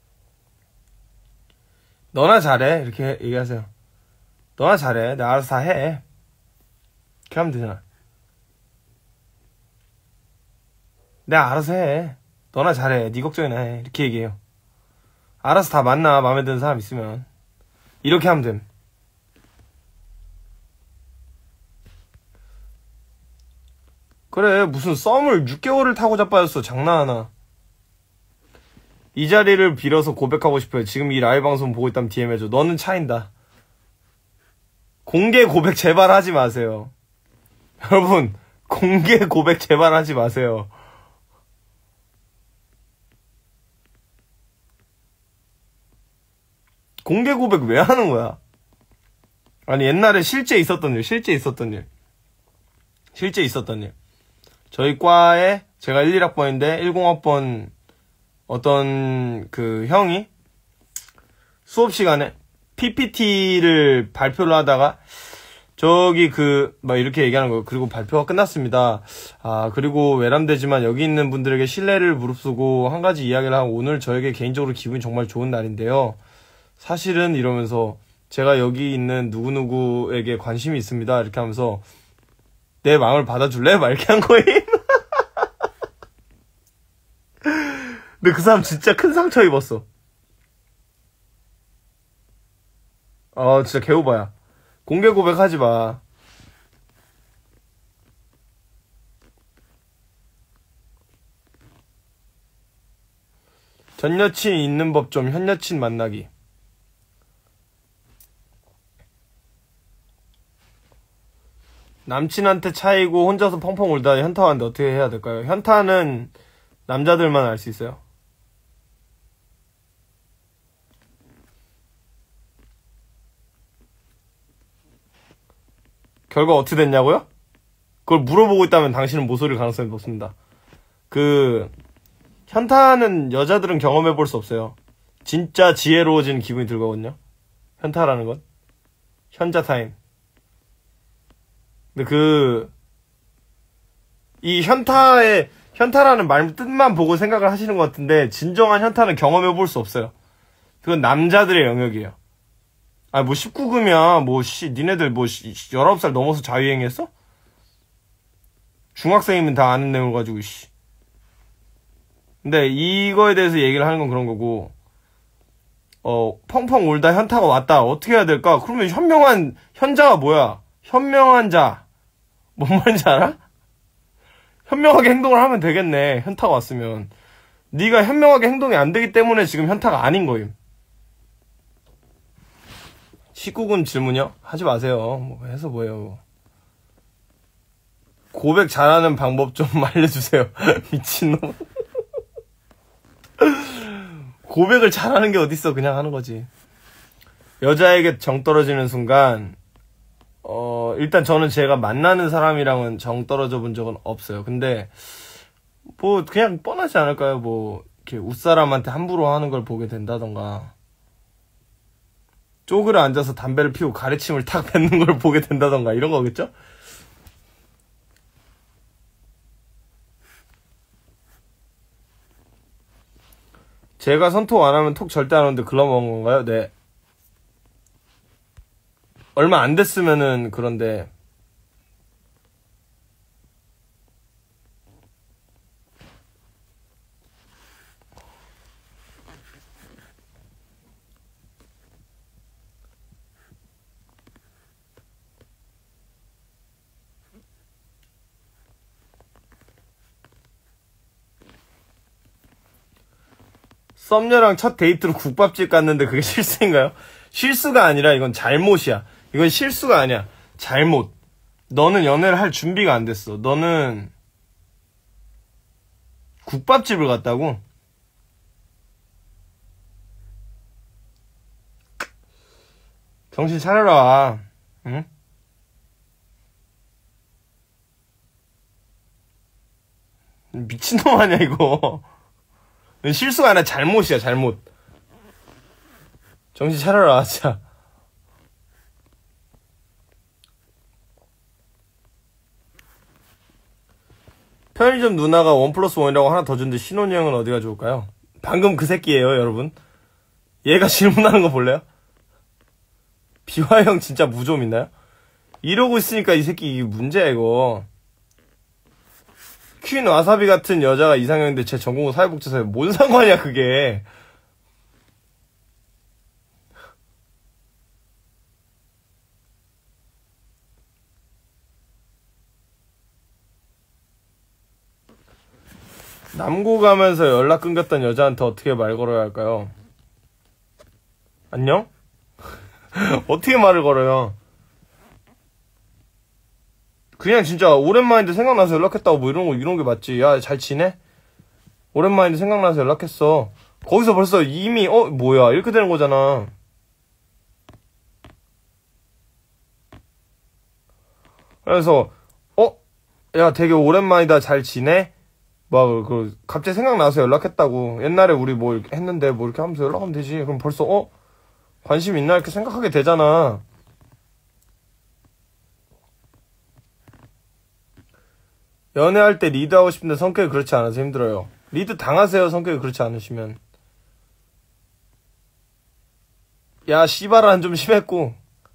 너나 잘해 이렇게 얘기하세요. 너나 잘해, 내가 알아서 다 해. 이렇게 하면 되잖아. 내가 알아서 해, 너나 잘해, 네 걱정이나 해, 이렇게 얘기해요. 알아서 다 만나, 마음에 드는 사람 있으면. 이렇게 하면 됨. 그래, 무슨 썸을 육 개월을 타고 자빠졌어. 장난하나. 이 자리를 빌어서 고백하고 싶어요. 지금 이 라이브 방송 보고 있다면 디엠 해줘. 너는 차인다. 공개 고백 제발 하지 마세요. 여러분, 공개 고백 제발 하지 마세요. 공개 고백 왜 하는 거야? 아니, 옛날에 실제 있었던 일, 실제 있었던 일. 실제 있었던 일. 저희 과에 제가 일, 일 학번인데 십 학번 어떤 그 형이 수업 시간에 피피티를 발표를 하다가 저기 그 막 이렇게 얘기하는 거예요. 그리고 발표가 끝났습니다. 아, 그리고 외람되지만 여기 있는 분들에게 신뢰를 무릅쓰고 한 가지 이야기를 하고, 오늘 저에게 개인적으로 기분이 정말 좋은 날인데요. 사실은 이러면서 제가 여기 있는 누구누구에게 관심이 있습니다. 이렇게 하면서 내 마음을 받아줄래? 막 이렇게 한 거임. 근데 그 사람 진짜 큰 상처 입었어. 어, 진짜 개오바야. 공개 고백하지 마. 전 여친 있는 법 좀, 현 여친 만나기. 남친한테 차이고 혼자서 펑펑 울다 현타 왔는데 어떻게 해야 될까요? 현타는 남자들만 알 수 있어요. 결과 어떻게 됐냐고요? 그걸 물어보고 있다면 당신은 모쏠일 가능성이 높습니다. 그 현타는 여자들은 경험해 볼 수 없어요. 진짜 지혜로워지는 기분이 들거든요. 현타라는 건 현자 타임. 근데 그 이 현타의 현타라는 말 뜻만 보고 생각을 하시는 것 같은데, 진정한 현타는 경험해 볼 수 없어요. 그건 남자들의 영역이에요. 아, 뭐 십구 금이야. 뭐 씨, 니네들 뭐 열아홉 살 넘어서 자유행했어? 중학생이면 다 아는 내용을 가지고 씨. 근데 이거에 대해서 얘기를 하는 건 그런 거고, 어, 펑펑 울다 현타가 왔다. 어떻게 해야 될까? 그러면 현명한 현자가 뭐야? 현명한 자. 뭔 말인지 알아? 현명하게 행동을 하면 되겠네. 현타가 왔으면. 네가 현명하게 행동이 안 되기 때문에 지금 현타가 아닌 거임. 십구 금 질문이요? 하지 마세요. 뭐 해서 뭐예요. 고백 잘하는 방법 좀 알려주세요. 미친놈. 고백을 잘하는 게 어딨어. 그냥 하는 거지. 여자에게 정 떨어지는 순간, 어, 일단 저는 제가 만나는 사람이랑은 정 떨어져 본 적은 없어요. 근데, 뭐, 그냥 뻔하지 않을까요? 뭐, 이렇게 웃사람한테 함부로 하는 걸 보게 된다던가, 쪼그려 앉아서 담배를 피우고 가래침을 탁 뱉는 걸 보게 된다던가, 이런 거겠죠? 제가 선톡 안 하면 톡 절대 안 오는데 글러 먹은 건가요? 네. 얼마 안 됐으면은 그런데, 썸녀랑 첫 데이트로 국밥집 갔는데 그게 실수인가요? 실수가 아니라 이건 잘못이야. 이건 실수가 아니야. 잘못. 너는 연애를 할 준비가 안 됐어. 너는 국밥집을 갔다고? 정신 차려라. 응? 미친놈 아니야 이거. 실수가 아니라 잘못이야 잘못. 정신 차려라 진짜. 편의점 누나가 원 플러스 원이라고 하나 더 준데 신혼여행은 어디가 좋을까요? 방금 그 새끼예요 여러분. 얘가 질문하는 거 볼래요? 비화형 진짜 무좀 있나요? 이러고 있으니까 이 새끼 이게 문제야 이거. 퀸 와사비 같은 여자가 이상형인데 제 전공은 사회복지사에 뭔 상관이야 그게. 남고 가면서 연락 끊겼던 여자한테 어떻게 말 걸어야 할까요? 안녕? 어떻게 말을 걸어요? 그냥 진짜 오랜만인데 생각나서 연락했다고 뭐 이런 거 이런 게 맞지. 야 잘 지내? 오랜만인데 생각나서 연락했어. 거기서 벌써 이미 어 뭐야 이렇게 되는 거잖아. 그래서 어? 야 되게 오랜만이다 잘 지내? 막 그 갑자기 생각나서 연락했다고. 옛날에 우리 뭐 이렇게 했는데 뭐 이렇게 하면서 연락하면 되지. 그럼 벌써 어? 관심 있나 이렇게 생각하게 되잖아. 연애할 때 리드하고 싶은데 성격이 그렇지 않아서 힘들어요. 리드 당하세요. 성격이 그렇지 않으시면. 야 씨발은 좀 심했고.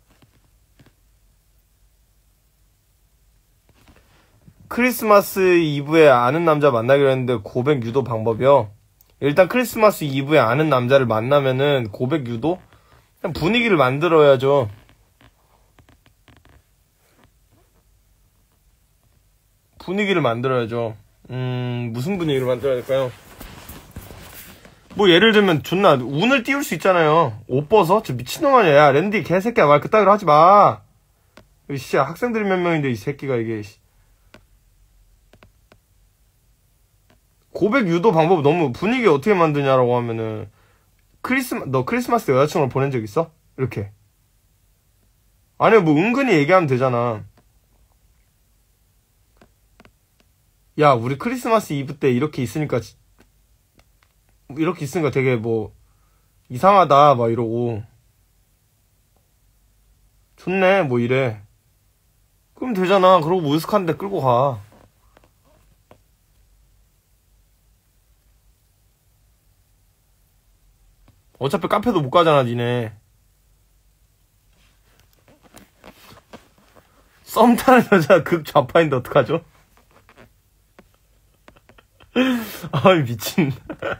크리스마스 이브에 아는 남자 만나기로 했는데 고백 유도 방법이요. 일단 크리스마스 이브에 아는 남자를 만나면은 고백 유도? 그냥 분위기를 만들어야죠. 분위기를 만들어야죠. 음, 무슨 분위기를 만들어야 될까요? 뭐, 예를 들면, 존나, 운을 띄울 수 있잖아요. 옷 벗어? 저 미친놈 아니야. 야, 랜디, 개새끼야. 말 그따위로 하지 마. 이 씨, 학생들이 몇 명인데, 이 새끼가 이게, 씨. 고백 유도 방법 너무 분위기 어떻게 만드냐라고 하면은, 크리스마, 너 크리스마스 여자친구를 보낸 적 있어? 이렇게. 아니, 뭐, 은근히 얘기하면 되잖아. 야, 우리 크리스마스 이브 때 이렇게 있으니까, 이렇게 있으니까 되게 뭐, 이상하다, 막 이러고. 좋네, 뭐 이래. 그럼 되잖아. 그러고 뭐 으슥한 데 끌고 가. 어차피 카페도 못 가잖아, 니네. 썸 타는 여자 극좌파인데 어떡하죠? 아이 미친.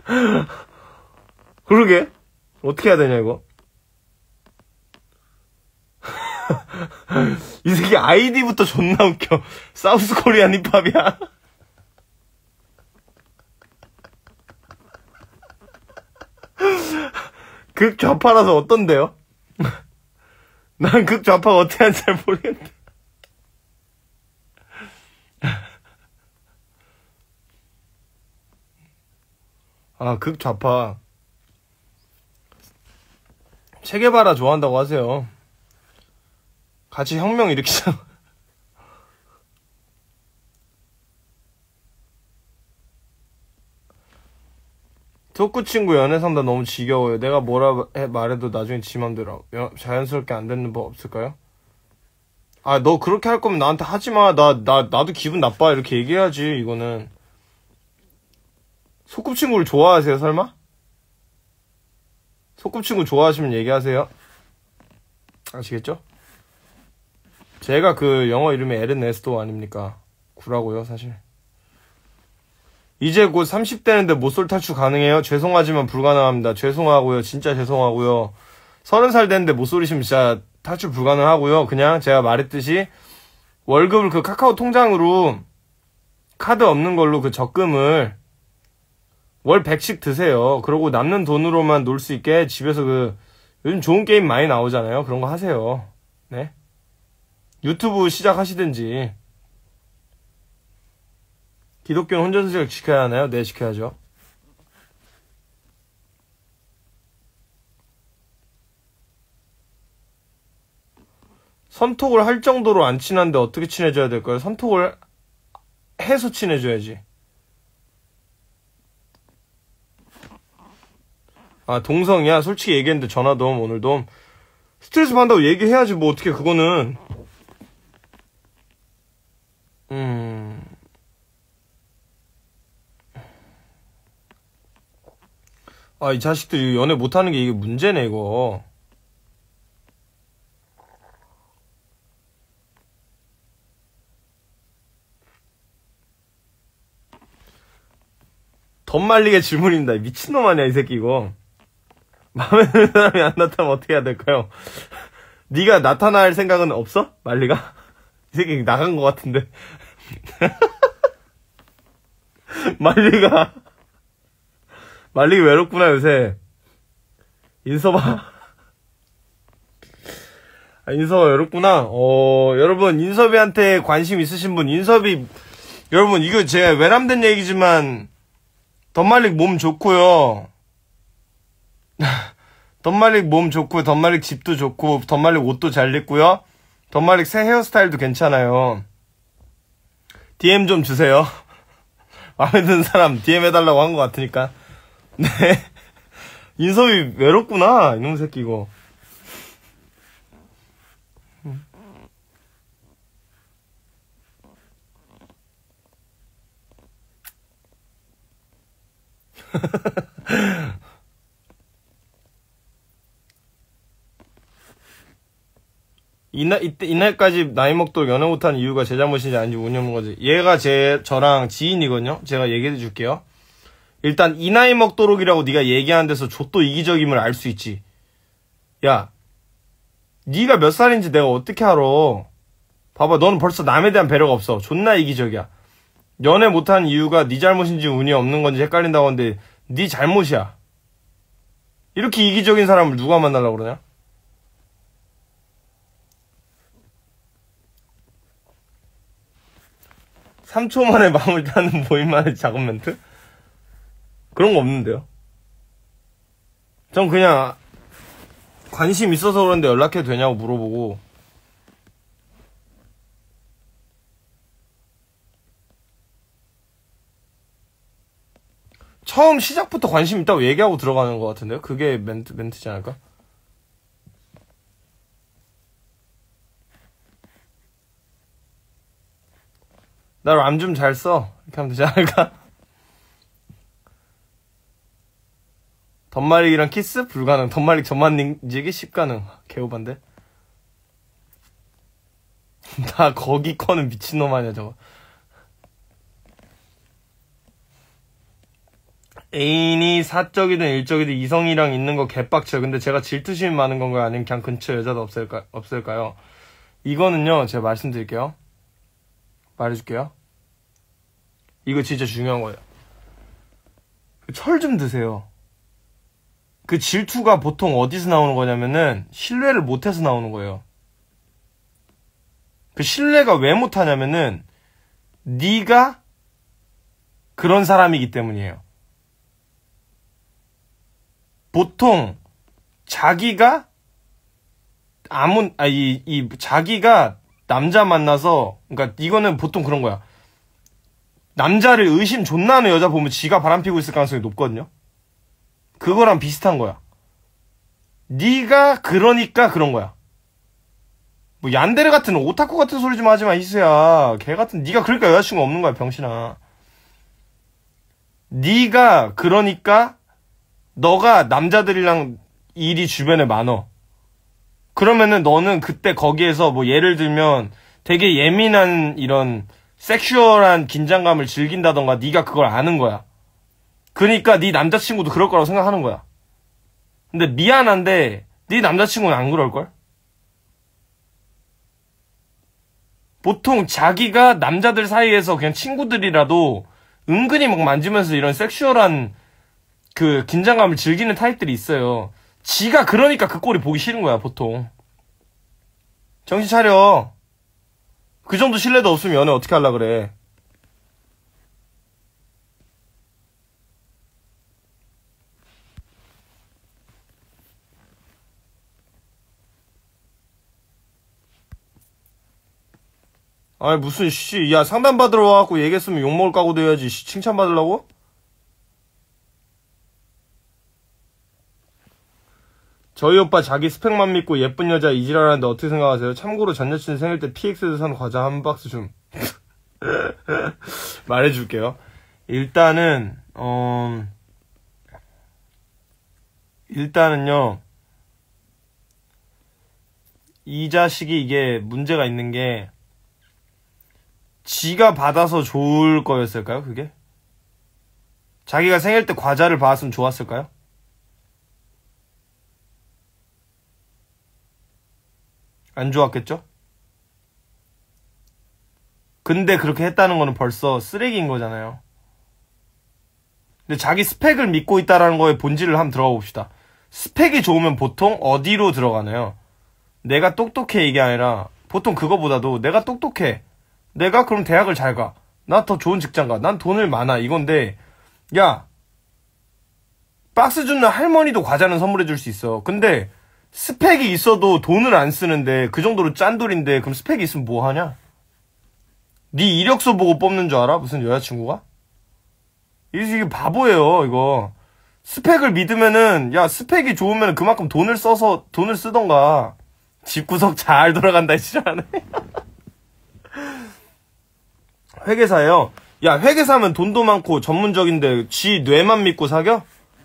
그러게 어떻게 해야 되냐 이거. 이 새끼 아이디부터 존나 웃겨. 사우스 코리안 힙합이야. 극좌파라서 어떤데요? 난 극좌파가 어떻게 하는지 잘 모르겠는데. 아, 극좌파. 체게바라 좋아한다고 하세요. 같이 혁명 일으키자. 토크 친구 연애 상담 너무 지겨워요. 내가 뭐라 해 말해도 나중에 지 맘대로 자연스럽게 안 되는 법 없을까요? 아, 너 그렇게 할 거면 나한테 하지 마. 나, 나, 나도 기분 나빠. 이렇게 얘기해야지, 이거는. 소꿉친구를 좋아하세요, 설마? 소꿉친구 좋아하시면 얘기하세요. 아시겠죠? 제가 그 영어 이름이 에른 네스토 아닙니까? 구라고요, 사실. 이제 곧 삼십 대인데 모쏠 탈출 가능해요? 죄송하지만 불가능합니다. 죄송하고요. 진짜 죄송하고요. 서른 살 됐는데 모쏠이시면 진짜 탈출 불가능하고요. 그냥 제가 말했듯이 월급을 그 카카오 통장으로 카드 없는 걸로 그 적금을 월 백씩 드세요. 그러고 남는 돈으로만 놀 수 있게 집에서 그 요즘 좋은 게임 많이 나오잖아요. 그런 거 하세요. 네? 유튜브 시작하시든지. 기독교는 혼전선지를 지켜야 하나요? 네, 지켜야죠. 선톡을 할 정도로 안 친한데 어떻게 친해져야 될까요? 선톡을 해서 친해져야지. 아, 동성이야? 솔직히 얘기했는데 전화도 오늘도 스트레스 받는다고 얘기해야지. 뭐 어떻게 그거는. 음... 아, 이 자식들 연애 못하는 게 이게 문제네, 이거. 덧말리게 질문입니다. 미친놈 아니야, 이 새끼 이거. 마음에 드는 사람이 안 나타나면 어떻게 해야 될까요? 네가 나타날 생각은 없어? 말리가? 이 새끼 나간 것 같은데. 말리가 말리기 외롭구나 요새. 인서봐. 아, 인서봐 외롭구나. 어 여러분 인섭이한테 관심 있으신 분, 인섭이 여러분 이거 제가 외람된 얘기지만 덧말릭 몸 좋고요. 덧말릭 몸 좋고, 덧말릭 집도 좋고, 덧말릭 옷도 잘 입고요. 덧말릭 새 헤어스타일도 괜찮아요. 디엠 좀 주세요. 마음에 드는 사람 디엠 해달라고 한 것 같으니까. 네. 인섭이 외롭구나, 이놈 새끼 이거. 이날, 이때, 이날까지 나이 먹도록 연애 못하는 이유가 제 잘못인지 아닌지 운영한 거지. 얘가 제, 저랑 지인이거든요? 제가 얘기해 줄게요. 일단, 이 나이 먹도록이라고 네가 얘기하는 데서 좆도 이기적임을 알 수 있지. 야, 네가 몇 살인지 내가 어떻게 알아? 봐봐, 너는 벌써 남에 대한 배려가 없어. 존나 이기적이야. 연애 못하는 이유가 네 잘못인지 운이 없는 건지 헷갈린다고 하는데 네 잘못이야. 이렇게 이기적인 사람을 누가 만나려고 그러냐? 삼 초 만에 마음을 타는 모임만의 작은 멘트? 그런 거 없는데요. 전 그냥 관심 있어서 그런데 연락해도 되냐고 물어보고, 처음 시작부터 관심 있다고 얘기하고 들어가는 것 같은데요? 그게 멘트, 멘트지 않을까? 나 람 좀 잘 써. 이렇게 하면 되지 않을까? 덧말릭이랑 키스? 불가능. 덧말릭 전만지기 십가능. 개오반데? 나 거기 커는 미친놈 아니야 저거. 애인이 사적이든 일적이든 이성이랑 있는 거 개빡쳐요. 근데 제가 질투심이 많은 건가요? 아니면 그냥 근처 여자도 없을까, 없을까요? 이거는요, 제가 말씀드릴게요. 말해줄게요. 이거 진짜 중요한 거예요. 철 좀 드세요. 그 질투가 보통 어디서 나오는 거냐면은 신뢰를 못해서 나오는 거예요. 그 신뢰가 왜 못하냐면은 네가 그런 사람이기 때문이에요. 보통 자기가 아무 아이 이 자기가 남자 만나서, 그러니까 이거는 보통 그런 거야. 남자를 의심 존나 하는 여자 보면 지가 바람피고 있을 가능성이 높거든요. 그거랑 비슷한 거야. 네가 그러니까 그런 거야. 뭐 얀데레 같은 오타쿠 같은 소리 좀 하지 마, 희수야. 걔 같은, 네가 그러니까 여자친구 없는 거야, 병신아. 네가 그러니까 너가 남자들이랑 일이 주변에 많어. 그러면은 너는 그때 거기에서 뭐 예를 들면 되게 예민한 이런 섹슈얼한 긴장감을 즐긴다던가 네가 그걸 아는 거야. 그러니까 네 남자친구도 그럴 거라고 생각하는 거야. 근데 미안한데 네 남자친구는 안 그럴걸? 보통 자기가 남자들 사이에서 그냥 친구들이라도 은근히 막 만지면서 이런 섹슈얼한 그 긴장감을 즐기는 타입들이 있어요. 지가 그러니까 그 꼴이 보기 싫은 거야, 보통. 정신 차려. 그 정도 신뢰도 없으면 연애 어떻게 하려 그래. 아니 무슨 씨, 야 상담 받으러 와갖고 얘기했으면 욕먹을 각오도 해야지. 씨, 칭찬 받으려고? 저희 오빠 자기 스펙만 믿고 예쁜 여자 이지랄하는데 어떻게 생각하세요? 참고로 전 여친 생일 때 피엑스에서 산 과자 한 박스 좀 말해줄게요. 일단은 어 일단은요, 이 자식이 이게 문제가 있는 게, 지가 받아서 좋을 거였을까요, 그게? 자기가 생일 때 과자를 받았으면 좋았을까요? 안 좋았겠죠? 근데 그렇게 했다는 거는 벌써 쓰레기인 거잖아요. 근데 자기 스펙을 믿고 있다라는 거에 본질을 한번 들어가 봅시다. 스펙이 좋으면 보통 어디로 들어가나요? 내가 똑똑해 이게 아니라 보통 그거보다도 내가 똑똑해. 내가 그럼 대학을 잘 가. 나 더 좋은 직장 가. 난 돈을 많아. 이건데, 야, 박스 주는 할머니도 과자는 선물해 줄 수 있어. 근데 스펙이 있어도 돈을 안 쓰는데 그 정도로 짠돌인데 그럼 스펙이 있으면 뭐 하냐? 네 이력서 보고 뽑는 줄 알아? 무슨 여자친구가? 이게 바보예요, 이거. 스펙을 믿으면은, 야, 스펙이 좋으면 그만큼 돈을 써서, 돈을 쓰던가. 집구석 잘 돌아간다, 지랄하네. 회계사예요. 야, 회계사면 돈도 많고 전문적인데 지 뇌만 믿고 사겨?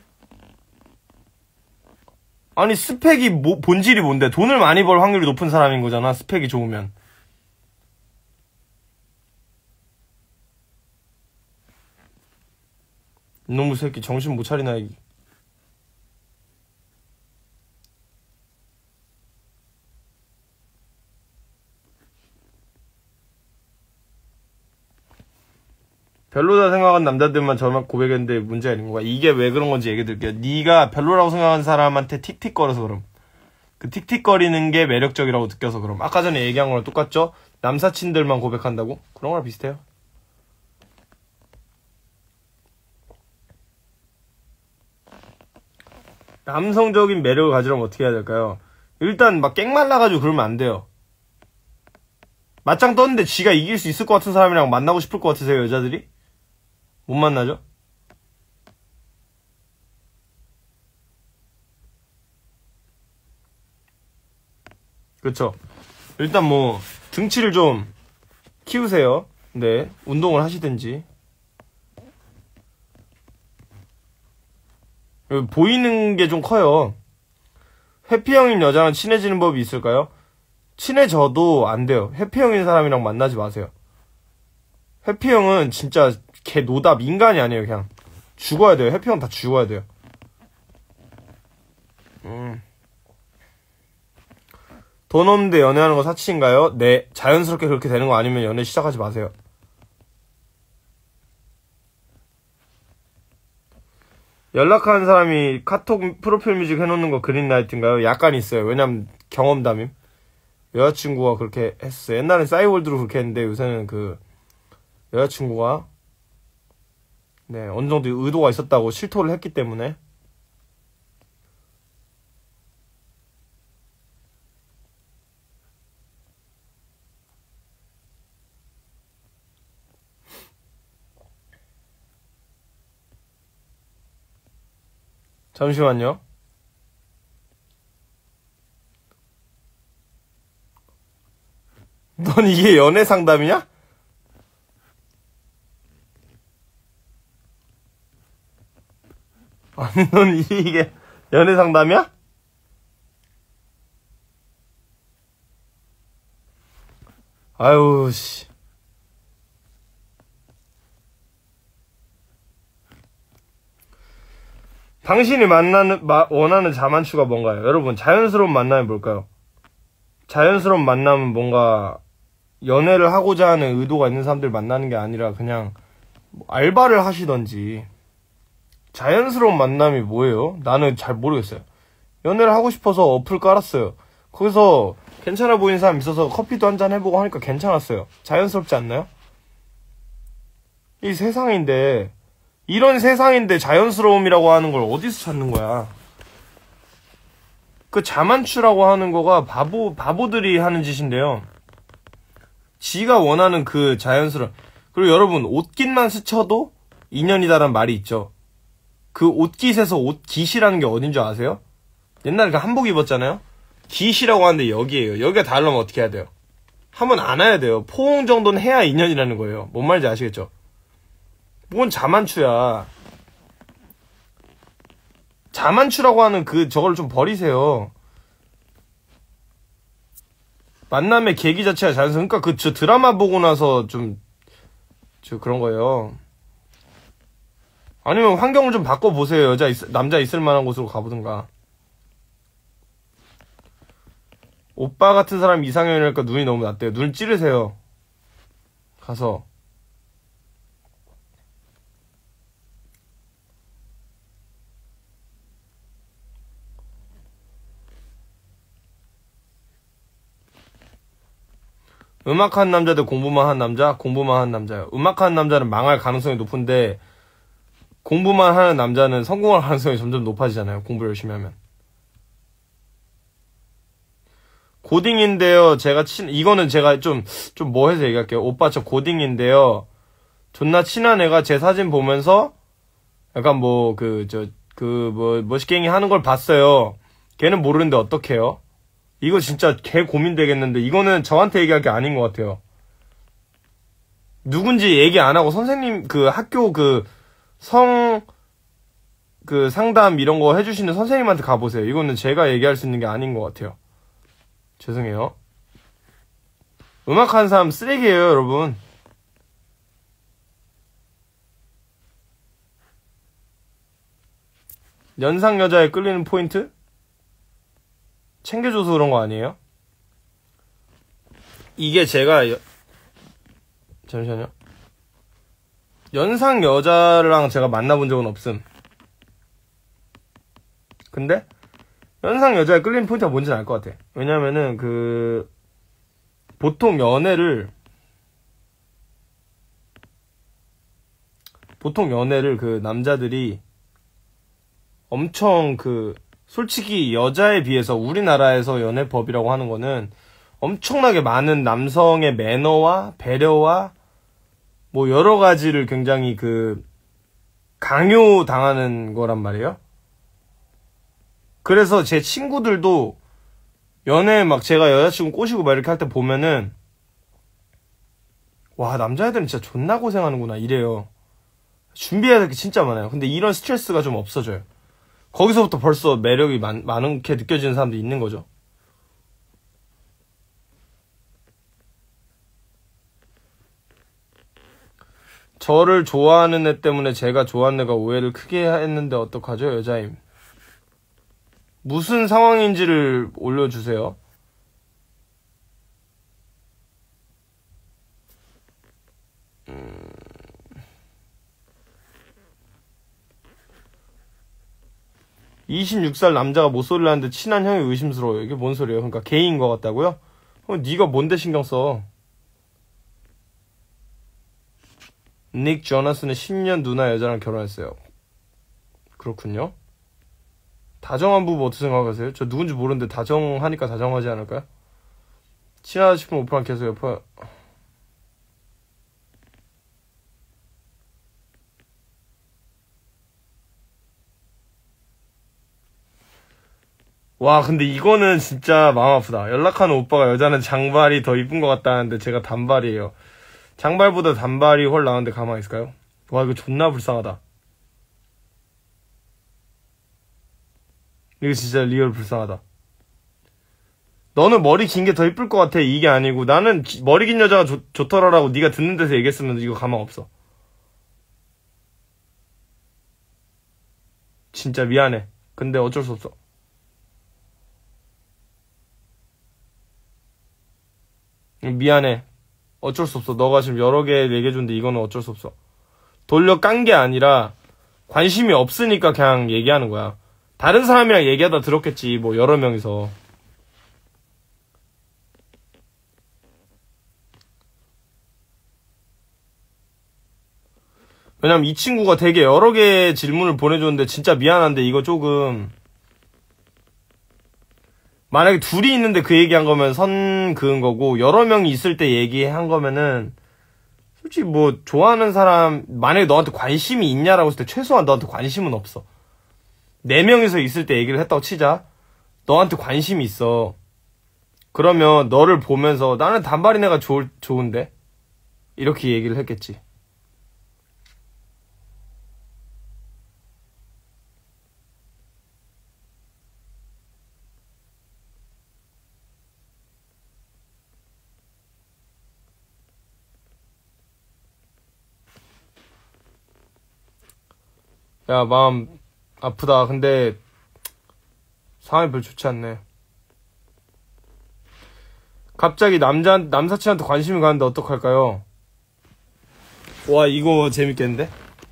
아니, 스펙이 뭐, 본질이 뭔데? 돈을 많이 벌 확률이 높은 사람인 거잖아, 스펙이 좋으면. 이놈의 새끼 정신 못 차리나, 이. 별로다 생각한 남자들만 저만 고백했는데 문제가 있는 거야. 이게 왜 그런 건지 얘기 드릴게요. 네가 별로라고 생각하는 사람한테 틱틱거려서 그럼. 그 틱틱거리는 게 매력적이라고 느껴서 그럼. 아까 전에 얘기한 거랑 똑같죠? 남사친들만 고백한다고? 그런 거랑 비슷해요. 남성적인 매력을 가지려면 어떻게 해야 될까요? 일단 막 깽말라가지고 그러면 안 돼요. 맞짱 떴는데 지가 이길 수 있을 것 같은 사람이랑 만나고 싶을 것 같으세요, 여자들이? 못 만나죠? 그쵸? 일단 뭐 등치를 좀 키우세요. 네, 운동을 하시든지. 보이는 게 좀 커요. 회피형인 여자랑 친해지는 법이 있을까요? 친해져도 안 돼요. 회피형인 사람이랑 만나지 마세요. 회피형은 진짜 개 노답 인간이 아니에요. 그냥 죽어야 돼요. 회피형 다 죽어야 돼요. 음. 돈 없는데 연애하는 거 사치인가요? 네. 자연스럽게 그렇게 되는 거 아니면 연애 시작하지 마세요. 연락하는 사람이 카톡 프로필 뮤직 해놓는 거 그린라이트인가요? 약간 있어요. 왜냐면 경험담임. 여자친구가 그렇게 했어요. 옛날엔 싸이월드로 그렇게 했는데 요새는 그 여자친구가 네 어느 정도 의도가 있었다고 실토를 했기 때문에. 잠시만요. 넌 이게 연애 상담이냐? 아니, 넌 이게 연애 상담이야? 아유, 씨. 당신이 만나는, 마, 원하는 자만추가 뭔가요? 여러분, 자연스러운 만남이 뭘까요? 자연스러운 만남은 뭔가, 연애를 하고자 하는 의도가 있는 사람들 만나는 게 아니라 그냥, 뭐 알바를 하시던지, 자연스러운 만남이 뭐예요? 나는 잘 모르겠어요. 연애를 하고 싶어서 어플 깔았어요. 거기서 괜찮아 보이는 사람 있어서 커피도 한잔 해보고 하니까 괜찮았어요. 자연스럽지 않나요? 이 세상인데, 이런 세상인데 자연스러움이라고 하는 걸 어디서 찾는 거야? 그 자만추라고 하는 거가 바보, 바보들이 하는 짓인데요. 지가 원하는 그 자연스러움. 그리고 여러분, 옷깃만 스쳐도 인연이다라는 말이 있죠. 그 옷깃에서 옷깃이라는 게 어딘 줄 아세요? 옛날에 그 한복 입었잖아요? 깃이라고 하는데 여기에요. 여기가 닿으려면 어떻게 해야 돼요? 한번 안아야 돼요. 포옹 정도는 해야 인연이라는 거예요. 뭔 말인지 아시겠죠? 뭔 자만추야. 자만추라고 하는 그 저걸 좀 버리세요. 만남의 계기 자체가 자연스러워. 그러니까 그 저 드라마 보고 나서 좀 저 그런 거예요. 아니면 환경을 좀 바꿔보세요. 여자 있, 남자 있을 만한 곳으로 가보든가. 오빠 같은 사람 이상형이랄까 눈이 너무 낮대요. 눈 찌르세요. 가서. 음악하는 남자 대 공부만 한 남자? 공부만 한 남자요. 음악하는 남자는 망할 가능성이 높은데 공부만 하는 남자는 성공할 가능성이 점점 높아지잖아요. 공부를 열심히 하면. 고딩인데요. 제가 친 이거는 제가 좀 좀 뭐 해서 얘기할게요. 오빠 저 고딩인데요. 존나 친한 애가 제 사진 보면서 약간 뭐 그 저 그 뭐 머시갱이 하는 걸 봤어요. 걔는 모르는데 어떡해요? 이거 진짜 개 고민되겠는데 이거는 저한테 얘기할 게 아닌 것 같아요. 누군지 얘기 안 하고 선생님 그 학교 그 성 그 상담 이런 거 해주시는 선생님한테 가보세요. 이거는 제가 얘기할 수 있는 게 아닌 것 같아요. 죄송해요. 음악하는 사람 쓰레기예요, 여러분. 연상 여자에 끌리는 포인트? 챙겨줘서 그런 거 아니에요? 이게 제가 여... 잠시만요. 연상 여자랑 제가 만나본 적은 없음. 근데 연상 여자에 끌리는 포인트가 뭔지는 알 것 같아. 왜냐면은 그 보통 연애를 보통 연애를 그 남자들이 엄청 그 솔직히 여자에 비해서 우리나라에서 연애법이라고 하는 거는 엄청나게 많은 남성의 매너와 배려와 뭐 여러 가지를 굉장히 그 강요당하는 거란 말이에요. 그래서 제 친구들도 연애 막 제가 여자친구 꼬시고 막 이렇게 할 때 보면은 와 남자애들은 진짜 존나 고생하는구나 이래요. 준비해야 될 게 진짜 많아요. 근데 이런 스트레스가 좀 없어져요. 거기서부터 벌써 매력이 많, 많게 느껴지는 사람도 있는 거죠. 저를 좋아하는 애 때문에 제가 좋아하는 애가 오해를 크게 했는데 어떡하죠? 여자임. 무슨 상황인지를 올려주세요. 음... 이십육 살 남자가 못소리를 하는데 친한 형이 의심스러워요. 이게 뭔 소리예요? 그러니까 게이인 것 같다고요? 어, 네가 뭔데 신경 써? 닉 조나스는 십 년 누나 여자랑 결혼했어요. 그렇군요. 다정한 부부 어떻게 생각하세요? 저 누군지 모르는데 다정하니까 다정하지 않을까요? 친하다 싶으면 오빠랑 계속 옆에... 와 근데 이거는 진짜 마음 아프다. 연락하는 오빠가 여자는 장발이 더 이쁜 것 같다는데 제가 단발이에요. 장발보다 단발이 훨 나은데 가만히 있을까요? 와 이거 존나 불쌍하다. 이거 진짜 리얼 불쌍하다. 너는 머리 긴 게 더 이쁠 것 같아 이게 아니고 나는 기, 머리 긴 여자가 좋, 좋더라라고 네가 듣는 데서 얘기했으면 이거 가망 없어. 진짜 미안해. 근데 어쩔 수 없어. 미안해. 어쩔 수 없어. 너가 지금 여러 개 얘기해줬는데 이거는 어쩔 수 없어. 돌려 깐 게 아니라 관심이 없으니까 그냥 얘기하는 거야. 다른 사람이랑 얘기하다 들었겠지, 뭐, 여러 명이서. 왜냐면 이 친구가 되게 여러 개의 질문을 보내줬는데, 진짜 미안한데, 이거 조금. 만약에 둘이 있는데 그 얘기한 거면 선 그은 거고, 여러 명이 있을 때 얘기한 거면은, 솔직히 뭐, 좋아하는 사람, 만약에 너한테 관심이 있냐라고 했을 때, 최소한 너한테 관심은 없어. 네 명이서 있을 때 얘기를 했다고 치자. 너한테 관심이 있어. 그러면 너를 보면서 나는 단발인 애가 좋, 좋은데? 이렇게 얘기를 했겠지. 야, 마음 아프다. 근데 상황이 별로 좋지 않네. 갑자기 남자, 남사친한테 관심이 가는데 어떡할까요? 와, 이거 재밌겠는데?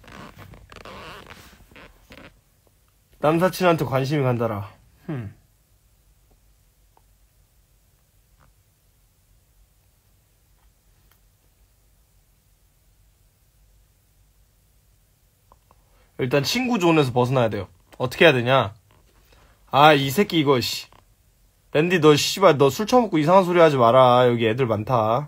남사친한테 관심이 간다라. 흠. 일단 친구 존에서 벗어나야 돼요. 어떻게 해야 되냐? 아, 이 새끼 이거, 씨. 랜디, 너, 씨발, 너 술 처먹고 이상한 소리 하지 마라. 여기 애들 많다.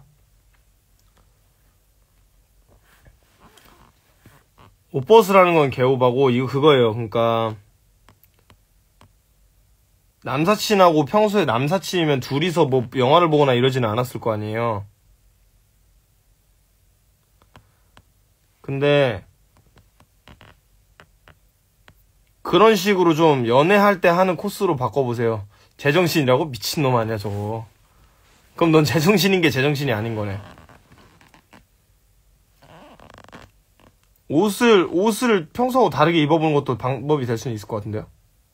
옷벗으라는 건 개오바고, 이거 그거예요. 그니까. 남사친하고 평소에 남사친이면 둘이서 뭐 영화를 보거나 이러지는 않았을 거 아니에요. 근데, 그런 식으로 좀 연애할 때 하는 코스로 바꿔보세요. 제정신이라고? 미친놈 아니야 저거. 그럼 넌 제정신인 게 제정신이 아닌 거네. 옷을 옷을 평소하고 다르게 입어보는 것도 방법이 될 수는 있을 것 같은데요.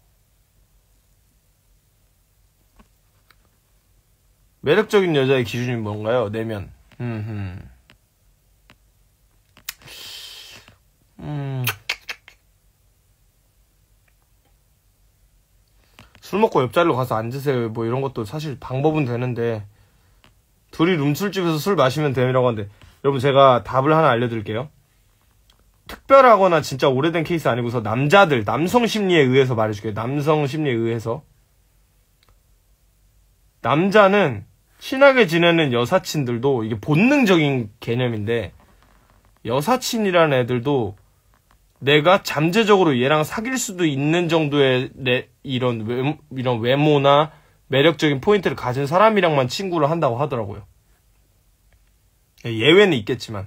매력적인 여자의 기준이 뭔가요? 내면. 음, 음. 술 먹고 옆자리로 가서 앉으세요. 뭐 이런 것도 사실 방법은 되는데, 둘이 룸술집에서 술 마시면 되라고 하는데, 여러분 제가 답을 하나 알려드릴게요. 특별하거나 진짜 오래된 케이스 아니고서 남자들, 남성 심리에 의해서 말해줄게요. 남성 심리에 의해서. 남자는 친하게 지내는 여사친들도 이게 본능적인 개념인데, 여사친이라는 애들도 내가 잠재적으로 얘랑 사귈 수도 있는 정도의 내 이런 외, 이런 외모나 매력적인 포인트를 가진 사람이랑만 친구를 한다고 하더라고요. 예외는 있겠지만.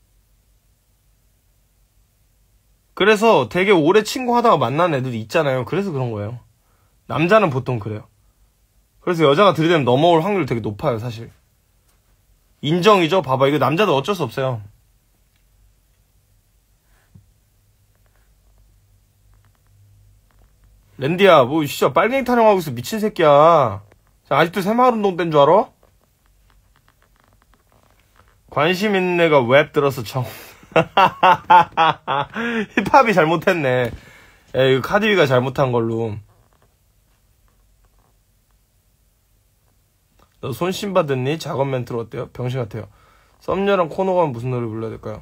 그래서 되게 오래 친구 하다가 만난 애들이 있잖아요. 그래서 그런 거예요. 남자는 보통 그래요. 그래서 여자가 들이대면 넘어올 확률이 되게 높아요, 사실. 인정이죠? 봐봐, 이거 남자도 어쩔 수 없어요. 랜디야, 뭐, 진짜 빨갱이 타령하고 있어, 미친 새끼야. 아직도 새마을운동 땐 줄 알아? 관심 있는 애가 웹 들어서 정. 힙합이 잘못했네. 에, 이거 카디비가 잘못한 걸로. 너 손심 받았니? 작업 멘트로 어때요? 병신 같아요. 썸녀랑 코너 가면 무슨 노래 불러야 될까요?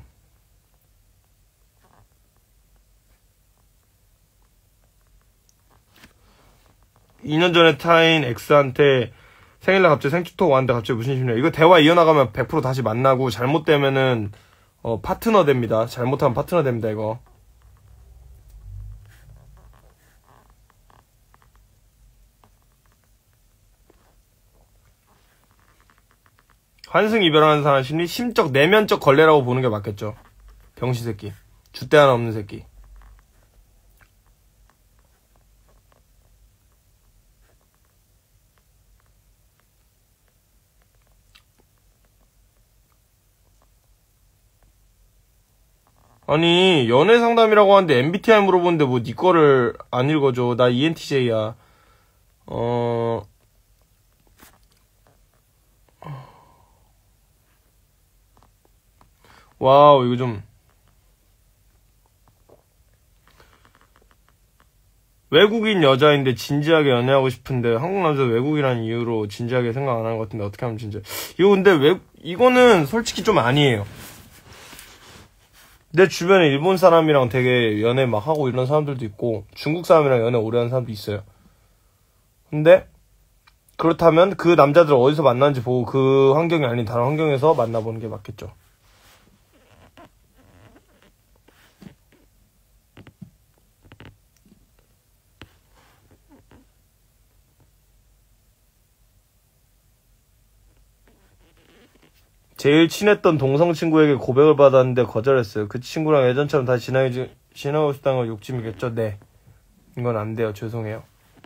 이 년 전에 타인 X한테 생일날 갑자기 생축톡 왔는데 갑자기 무슨 심리야. 이거 대화 이어나가면 백 퍼센트 다시 만나고, 잘못되면은 어 파트너 됩니다. 잘못하면 파트너 됩니다. 이거 환승 이별하는 사람 심리, 심적 내면적 걸레라고 보는 게 맞겠죠. 병신 새끼, 줏대 하나 없는 새끼. 아니, 연애 상담이라고 하는데 엠비티아이 물어보는데 뭐 니 거를 안 읽어줘. 나 이엔티제이야. 어... 와우, 이거 좀 외국인 여자인데 진지하게 연애하고 싶은데 한국 남자 외국이라는 이유로 진지하게 생각 안 하는 것 같은데 어떻게 하면 진짜 이거 근데 왜 이거는 솔직히 좀 아니에요. 내 주변에 일본 사람이랑 되게 연애 막 하고 이런 사람들도 있고 중국 사람이랑 연애 오래 하는 사람도 있어요. 근데 그렇다면 그 남자들 어디서 만나는지 보고 그 환경이 아닌 다른 환경에서 만나보는 게 맞겠죠. 제일 친했던 동성 친구에게 고백을 받았는데 거절했어요. 그 친구랑 예전처럼 다시 지나고, 지나고 싶다는 건 욕심이겠죠? 네. 이건 안 돼요. 죄송해요.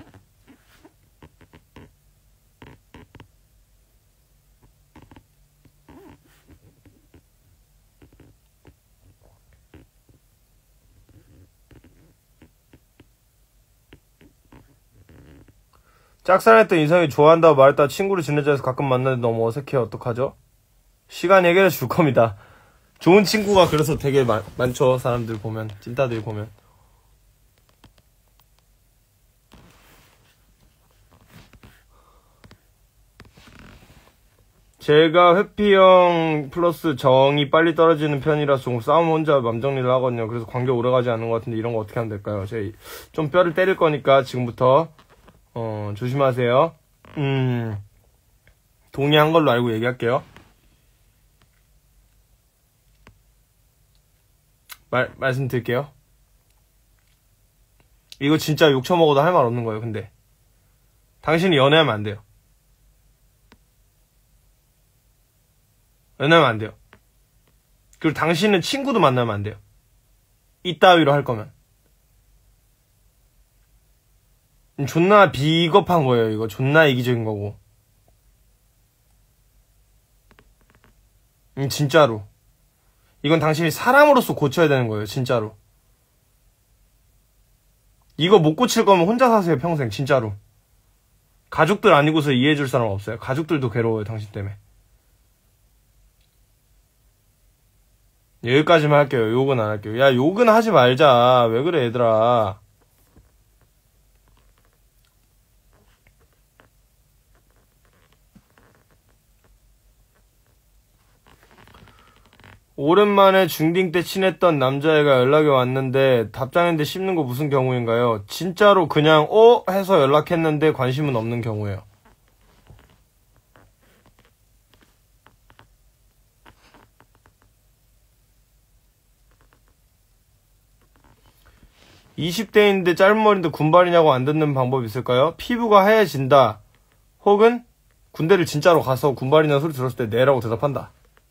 짝사랑했던 이성이 좋아한다고 말했다가 친구를 지내자 해서 가끔 만나는데 너무 어색해요. 어떡하죠? 시간 해결해 줄 겁니다. 좋은 친구가 그래서 되게 많, 많죠. 사람들 보면. 찐따들 보면. 제가 회피형 플러스 정이 빨리 떨어지는 편이라서 조금 싸움 혼자 맘 정리를 하거든요. 그래서 관계 오래가지 않는 것 같은데 이런 거 어떻게 하면 될까요? 제가 좀 뼈를 때릴 거니까 지금부터 어, 조심하세요. 음, 동의한 걸로 알고 얘기할게요. 말, 말씀드릴게요. 이거 진짜 욕 처먹어도 할 말 없는 거예요, 근데. 당신이 연애하면 안 돼요. 연애하면 안 돼요. 그리고 당신은 친구도 만나면 안 돼요. 이따위로 할 거면. 존나 비겁한 거예요, 이거. 존나 이기적인 거고. 음, 진짜로. 이건 당신이 사람으로서 고쳐야 되는 거예요, 진짜로. 이거 못 고칠 거면 혼자 사세요, 평생, 진짜로. 가족들 아니고서 이해해줄 사람 없어요. 가족들도 괴로워요, 당신 때문에. 여기까지만 할게요. 욕은 안 할게요. 야, 욕은 하지 말자. 왜 그래, 얘들아. 오랜만에 중딩 때 친했던 남자애가 연락이 왔는데 답장했는데 씹는 거 무슨 경우인가요? 진짜로 그냥 어? 해서 연락했는데 관심은 없는 경우예요. 이십 대인데 짧은 머리인데 군발이냐고 안 듣는 방법이 있을까요? 피부가 하얘진다. 혹은 군대를 진짜로 가서 군발이냐는 소리 들었을 때 네라고 대답한다.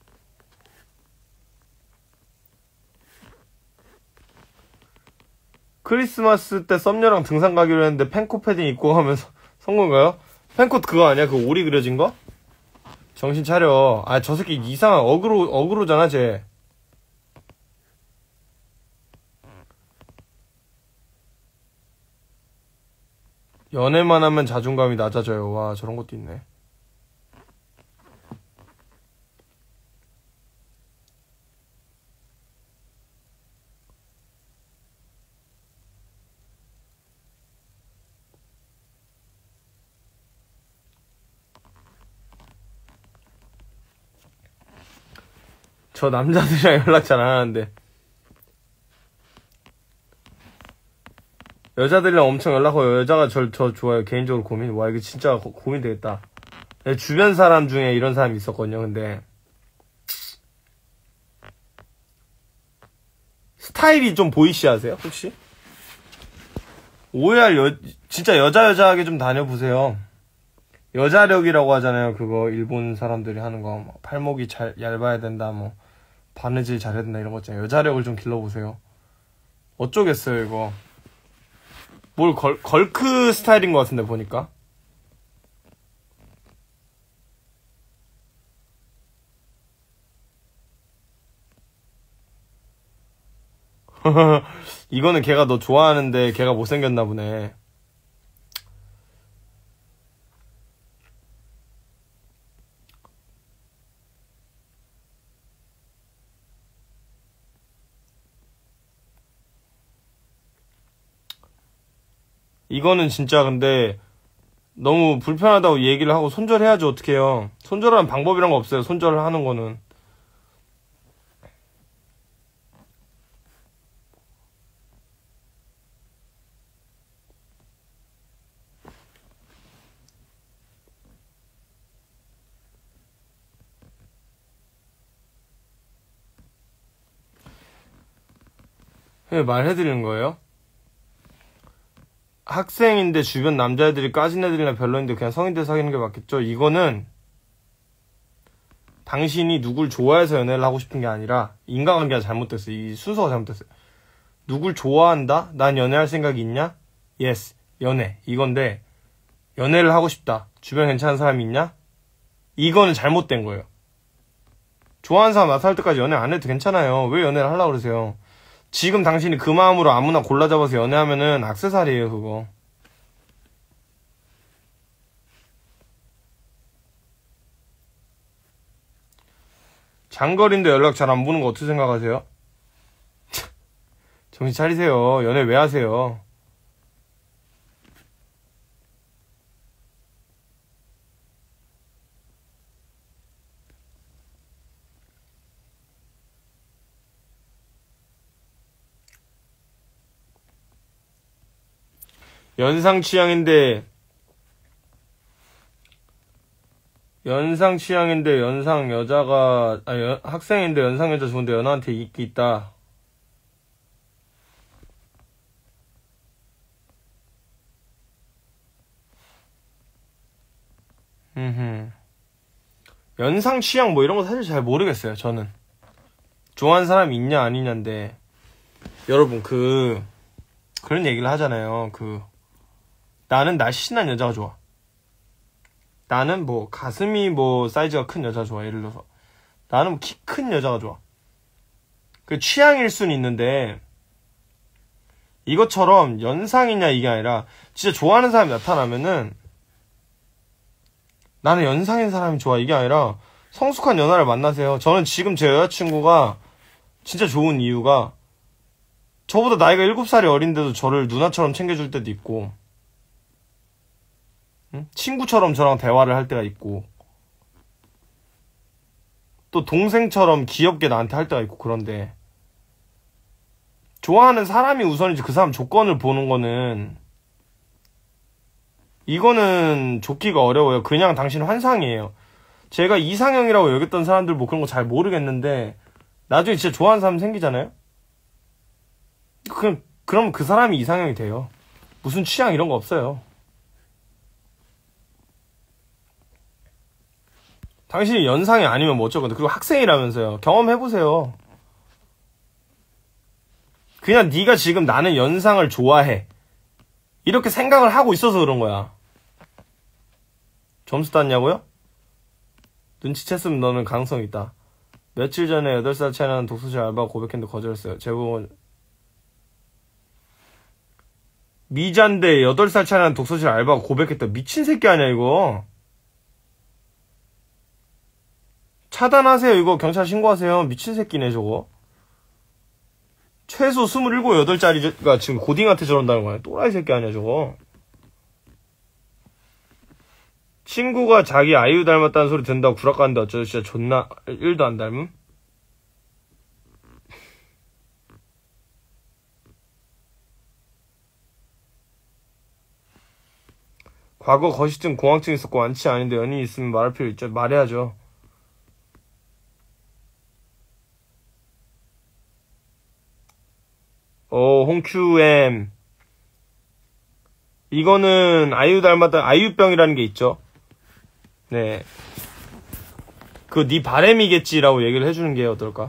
크리스마스 때 썸녀랑 등산 가기로 했는데 팬코 패딩 입고 가면서 선 건가요? 팬코 그거 아니야? 그 오리 그려진 거? 정신 차려. 아, 저 새끼 이상한 어그로, 어그로잖아, 쟤. 연애만 하면 자존감이 낮아져요. 와, 저런 것도 있네. 저 남자들이랑 연락 잘 안 하는데 여자들이랑 엄청 연락하고 여자가 절 저 좋아요. 개인적으로 고민. 와, 이거 진짜 고, 고민 되겠다. 내 주변 사람 중에 이런 사람이 있었거든요. 근데 스타일이 좀 보이시하세요? 혹시? 오해할 여 진짜 여자 여자하게 좀 다녀보세요. 여자력이라고 하잖아요. 그거 일본 사람들이 하는 거. 뭐 팔목이 잘 얇아야 된다. 뭐 바느질 잘해야 된다. 이런 거 있잖아요. 여자력을 좀 길러보세요. 어쩌겠어요 이거. 뭘 걸, 걸크 스타일인 것 같은데 보니까. 이거는 걔가 너 좋아하는데 걔가 못생겼나 보네. 이거는 진짜 근데 너무 불편하다고 얘기를 하고 손절해야지 어떡해요. 손절하는 방법이란 거 없어요. 손절을 하는 거는. 왜 말해드리는 거예요? 학생인데 주변 남자애들이 까진 애들이나 별로인데 그냥 성인들 사귀는 게 맞겠죠? 이거는 당신이 누굴 좋아해서 연애를 하고 싶은 게 아니라 인간관계가 잘못됐어요. 이 순서가 잘못됐어요. 누굴 좋아한다? 난 연애할 생각이 있냐? 예스, 연애. 이건데 연애를 하고 싶다. 주변에 괜찮은 사람이 있냐? 이거는 잘못된 거예요. 좋아하는 사람 나타날 때까지 연애 안 해도 괜찮아요. 왜 연애를 하려고 그러세요? 지금 당신이 그 마음으로 아무나 골라 잡아서 연애하면은 액세서리예요, 그거. 장거리인데 연락 잘 안 보는 거 어떻게 생각하세요? 정신 차리세요. 연애 왜 하세요? 연상 취향인데 연상 취향인데 연상 여자가 아니 연, 학생인데 연상 여자 좋은데 연하한테 인기 있다. 음. 연상 취향 뭐 이런 거 사실 잘 모르겠어요. 저는 좋아하는 사람이 있냐 아니냐인데 여러분 그 그런 얘기를 하잖아요. 그 나는 날씬한 여자가 좋아. 나는 뭐 가슴이 뭐 사이즈가 큰 여자 좋아. 예를 들어서 나는 뭐 키 큰 여자가 좋아. 그 취향일 순 있는데 이것처럼 연상이냐 이게 아니라 진짜 좋아하는 사람이 나타나면은 나는 연상인 사람이 좋아 이게 아니라 성숙한 연하를 만나세요. 저는 지금 제 여자친구가 진짜 좋은 이유가 저보다 나이가 일곱 살이 어린데도 저를 누나처럼 챙겨줄 때도 있고 응? 친구처럼 저랑 대화를 할 때가 있고 또 동생처럼 귀엽게 나한테 할 때가 있고 그런데 좋아하는 사람이 우선이지 그 사람 조건을 보는 거는 이거는 좋기가 어려워요. 그냥 당신 환상이에요. 제가 이상형이라고 여겼던 사람들 뭐 그런 거 잘 모르겠는데 나중에 진짜 좋아하는 사람 생기잖아요? 그럼, 그럼 그 사람이 이상형이 돼요. 무슨 취향 이런 거 없어요. 당신이 연상이 아니면 뭐 어쩌건데. 그리고 학생이라면서요. 경험해보세요. 그냥 네가 지금 나는 연상을 좋아해. 이렇게 생각을 하고 있어서 그런 거야. 점수 땄냐고요? 눈치챘으면 너는 가능성 있다. 며칠 전에 여덟 살 차이 나는 독서실 알바가 고백했는데 거절했어요. 제보은 미잔데 여덟 살 차이 나는 독서실 알바가 고백했다. 미친 새끼 아니야 이거. 차단하세요. 이거 경찰 신고하세요. 미친 새끼네 저거. 최소 스물일곱, 여덟짜리가 지금 고딩한테 저런다는 거야. 또라이 새끼 아니야 저거. 친구가 자기 아이유 닮았다는 소리 듣는다고 구락가는데 어쩌죠. 진짜 존나 일도 안 닮음? 과거 거시증 공황증 있었고 완치 아닌데 연인이 있으면 말할 필요 있죠. 말해야죠. 어, 홍큐엠. 이거는 아이유 닮았다, 아이유병이라는 게 있죠. 네. 그 네 바램이겠지라고 얘기를 해주는 게 어떨까?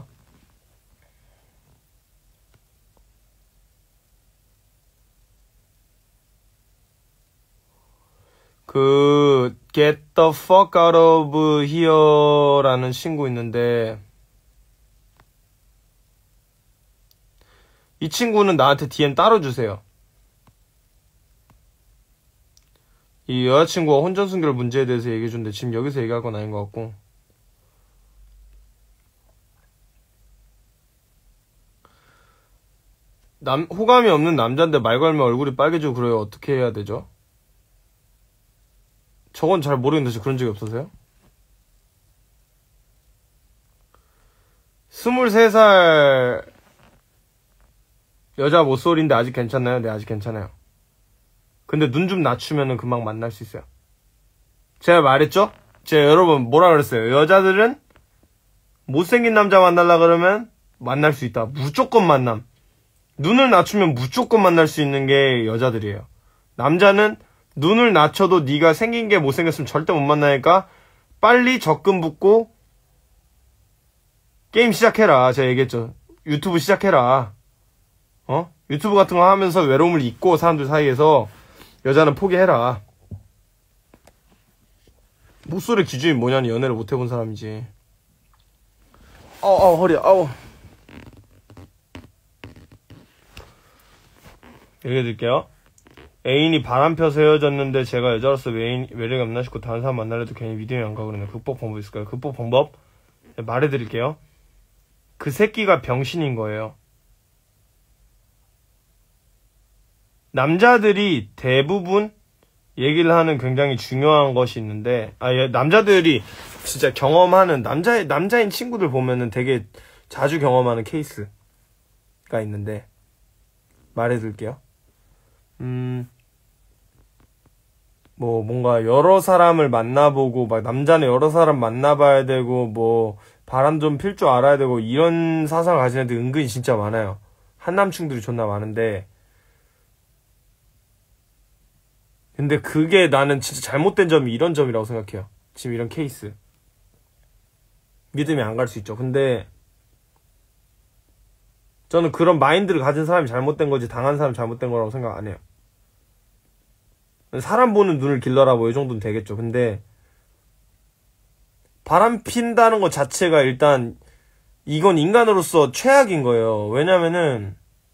그 Get the fuck out of here라는 친구 있는데 이 친구는 나한테 디엠 따로 주세요. 이 여자친구가 혼전순결 문제에 대해서 얘기해준데 지금 여기서 얘기할 건 아닌 것 같고 남, 호감이 없는 남자인데 말 걸면 얼굴이 빨개지고 그래요. 어떻게 해야 되죠? 저건 잘 모르겠는데 그런 적이 없어서요? 스물세 살 여자 모쏠인데 아직 괜찮나요? 네, 아직 괜찮아요. 근데 눈 좀 낮추면은 금방 만날 수 있어요. 제가 말했죠? 제가 여러분 뭐라 그랬어요? 여자들은 못생긴 남자 만나려 그러면 만날 수 있다. 무조건 만남. 눈을 낮추면 무조건 만날 수 있는 게 여자들이에요. 남자는 눈을 낮춰도 네가 생긴 게 못생겼으면 절대 못 만나니까 빨리 접근 붙고 게임 시작해라. 제가 얘기했죠. 유튜브 시작해라. 어? 유튜브 같은 거 하면서 외로움을 잊고 사람들 사이에서 여자는 포기해라. 목소리 기준이 뭐냐니 연애를 못 해본 사람이지. 아우 아우 허리 아우. 얘기해드릴게요. 애인이 바람 펴서 헤어졌는데 제가 여자로서 매인, 매력이 없나 싶고 다른 사람 만나려도 괜히 믿음이 안 가고 그러네. 극복 방법 있을까요? 극복 방법 말해드릴게요. 그 새끼가 병신인 거예요. 남자들이 대부분 얘기를 하는 굉장히 중요한 것이 있는데, 아, 예, 남자들이 진짜 경험하는, 남자, 남자인 친구들 보면은 되게 자주 경험하는 케이스가 있는데, 말해둘게요. 음, 뭐, 뭔가 여러 사람을 만나보고, 막 남자는 여러 사람 만나봐야 되고, 뭐, 바람 좀 필 줄 알아야 되고, 이런 사상을 가진 애들 은근히 진짜 많아요. 한남충들이 존나 많은데, 근데 그게 나는 진짜 잘못된 점이 이런 점이라고 생각해요. 지금 이런 케이스. 믿음이 안 갈 수 있죠. 근데 저는 그런 마인드를 가진 사람이 잘못된 거지 당한 사람이 잘못된 거라고 생각 안 해요. 사람 보는 눈을 길러라 뭐 이 정도는 되겠죠. 근데 바람 핀다는 것 자체가 일단 이건 인간으로서 최악인 거예요. 왜냐면은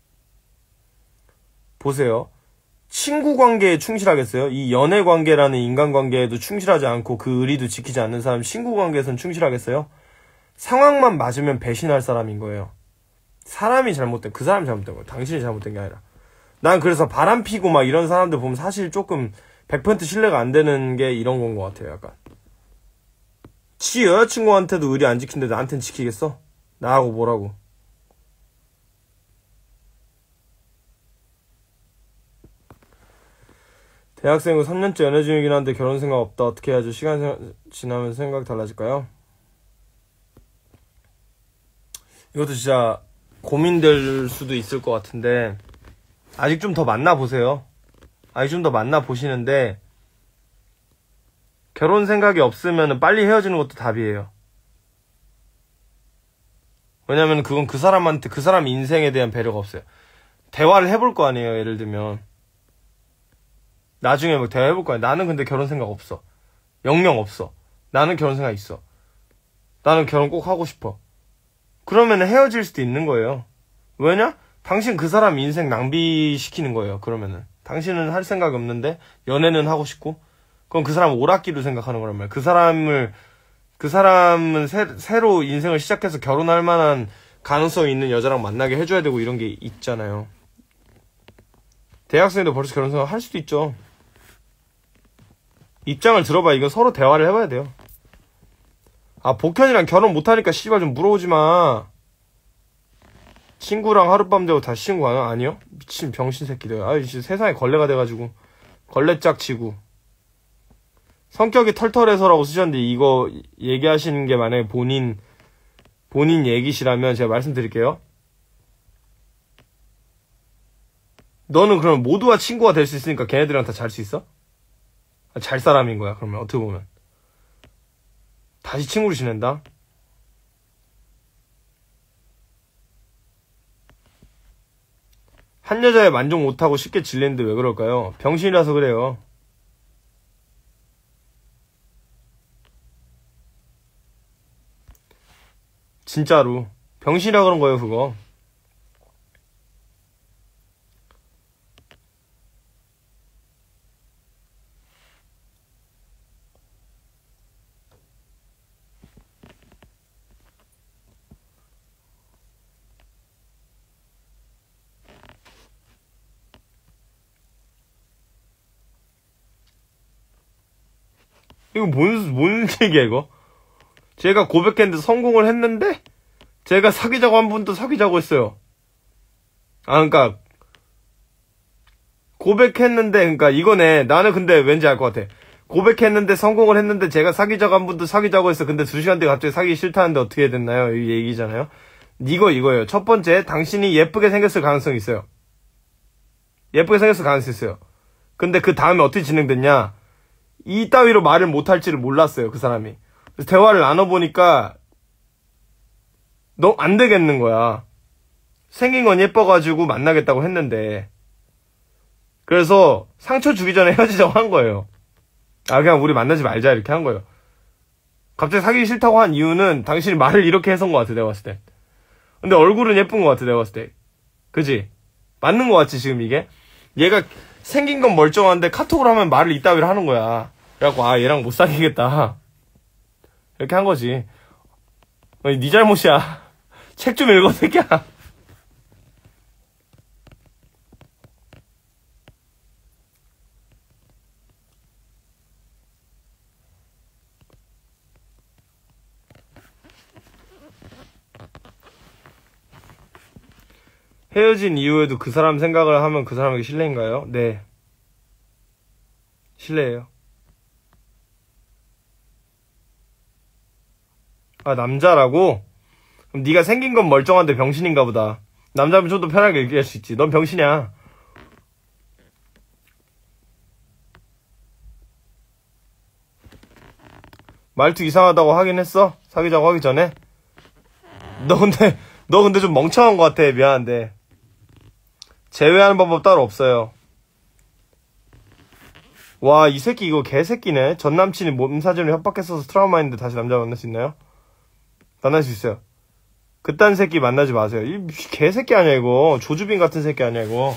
보세요. 친구 관계에 충실하겠어요? 이 연애 관계라는 인간 관계에도 충실하지 않고 그 의리도 지키지 않는 사람 친구 관계에선 충실하겠어요? 상황만 맞으면 배신할 사람인 거예요. 사람이 잘못된, 그 사람이 잘못된 거예요. 당신이 잘못된 게 아니라. 난 그래서 바람 피고 막 이런 사람들 보면 사실 조금 백 퍼센트 신뢰가 안 되는 게 이런 건 것 같아요. 약간 지 여자친구한테도 의리 안 지킨데 나한텐 지키겠어? 나하고 뭐라고. 대학생 후 삼 년째 연애 중이긴 한데 결혼 생각 없다. 어떻게 해야죠? 시간 생- 지나면 생각이 달라질까요? 이것도 진짜 고민될 수도 있을 것 같은데 아직 좀 더 만나보세요. 아직 좀 더 만나보시는데 결혼 생각이 없으면 빨리 헤어지는 것도 답이에요. 왜냐면 그건 그 사람한테 그 사람 인생에 대한 배려가 없어요. 대화를 해볼 거 아니에요. 예를 들면 나중에 막 대화해볼 거야. 나는 근데 결혼 생각 없어. 영영 없어. 나는 결혼 생각 있어. 나는 결혼 꼭 하고 싶어. 그러면 헤어질 수도 있는 거예요. 왜냐? 당신 그 사람 인생 낭비시키는 거예요. 그러면은 당신은 할 생각이 없는데 연애는 하고 싶고 그럼 그 사람 오락기로 생각하는 거란 말이야. 그 사람을 그 사람은 새, 새로 인생을 시작해서 결혼할 만한 가능성이 있는 여자랑 만나게 해줘야 되고 이런 게 있잖아요. 대학생도 벌써 결혼 생각 할 수도 있죠. 입장을 들어봐. 이건 서로 대화를 해봐야 돼요. 아, 복현이랑 결혼 못하니까 씨발 좀 물어보지 마. 친구랑 하룻밤 자고 다시 친구 아니야? 아니요? 미친 병신 새끼들. 아유, 진짜 세상에 걸레가 돼가지고 걸레짝 치고 성격이 털털해서라고 쓰셨는데 이거 얘기하시는 게 만약에 본인 본인 얘기시라면 제가 말씀드릴게요. 너는 그럼 모두와 친구가 될 수 있으니까 걔네들이랑 다 잘 수 있어? 잘 사람인 거야. 그러면 어떻게 보면 다시 친구로 지낸다? 한 여자에 만족 못하고 쉽게 질리는데 왜 그럴까요? 병신이라서 그래요. 진짜로 병신이라 그런 거예요. 그거 이거 뭔, 뭔 얘기야, 이거? 제가 고백했는데 성공을 했는데, 제가 사귀자고 한 분도 사귀자고 했어요. 아, 그니까, 고백했는데, 그니까 이거네. 나는 근데 왠지 알 것 같아. 고백했는데 성공을 했는데 제가 사귀자고 한 분도 사귀자고 했어. 근데 두 시간 뒤에 갑자기 사귀기 싫다는데 어떻게 해야 됐나요? 이 얘기잖아요. 이거 이거예요. 첫 번째, 당신이 예쁘게 생겼을 가능성이 있어요. 예쁘게 생겼을 가능성이 있어요. 근데 그 다음에 어떻게 진행됐냐? 이 따위로 말을 못할지를 몰랐어요, 그 사람이. 그래서 대화를 나눠보니까 너 안 되겠는 거야. 생긴 건 예뻐가지고 만나겠다고 했는데. 그래서 상처 주기 전에 헤어지자고 한 거예요. 아, 그냥 우리 만나지 말자 이렇게 한 거예요. 갑자기 사귀기 싫다고 한 이유는 당신이 말을 이렇게 해서인 것 같아, 내가 봤을 때. 근데 얼굴은 예쁜 것 같아, 내가 봤을 때. 그지? 맞는 것 같지, 지금 이게? 얘가 생긴 건 멀쩡한데 카톡을 하면 말을 이따위로 하는 거야. 그래갖고 아, 얘랑 못 사귀겠다 이렇게 한 거지. 어, 네 잘못이야. 책 좀 읽어, 새끼야. 헤어진 이후에도 그 사람 생각을 하면 그 사람에게 실례인가요? 네. 실례예요. 아, 남자라고? 그럼 네가 생긴 건 멀쩡한데 병신인가 보다. 남자면 좀 더 편하게 얘기할 수 있지. 넌 병신이야. 말투 이상하다고 하긴 했어? 사귀자고 하기 전에? 너 근데 너 근데 좀 멍청한 것 같아. 미안한데 제외하는 방법 따로 없어요. 와, 이 새끼 이거 개새끼네. 전 남친이 몸 사진을 협박했어서 트라우마인데 다시 남자 만날 수 있나요? 만날 수 있어요. 그딴 새끼 만나지 마세요. 이 개새끼 아니야 이거. 조주빈 같은 새끼 아니야 이거.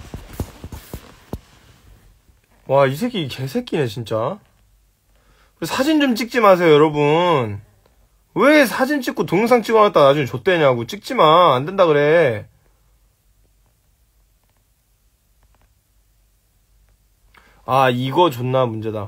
와, 이 새끼 개새끼네 진짜. 사진 좀 찍지 마세요 여러분. 왜 사진 찍고 동영상 찍어놨다 나중에 좆대냐고. 찍지마. 안된다 그래. 아, 이거 존나 문제다.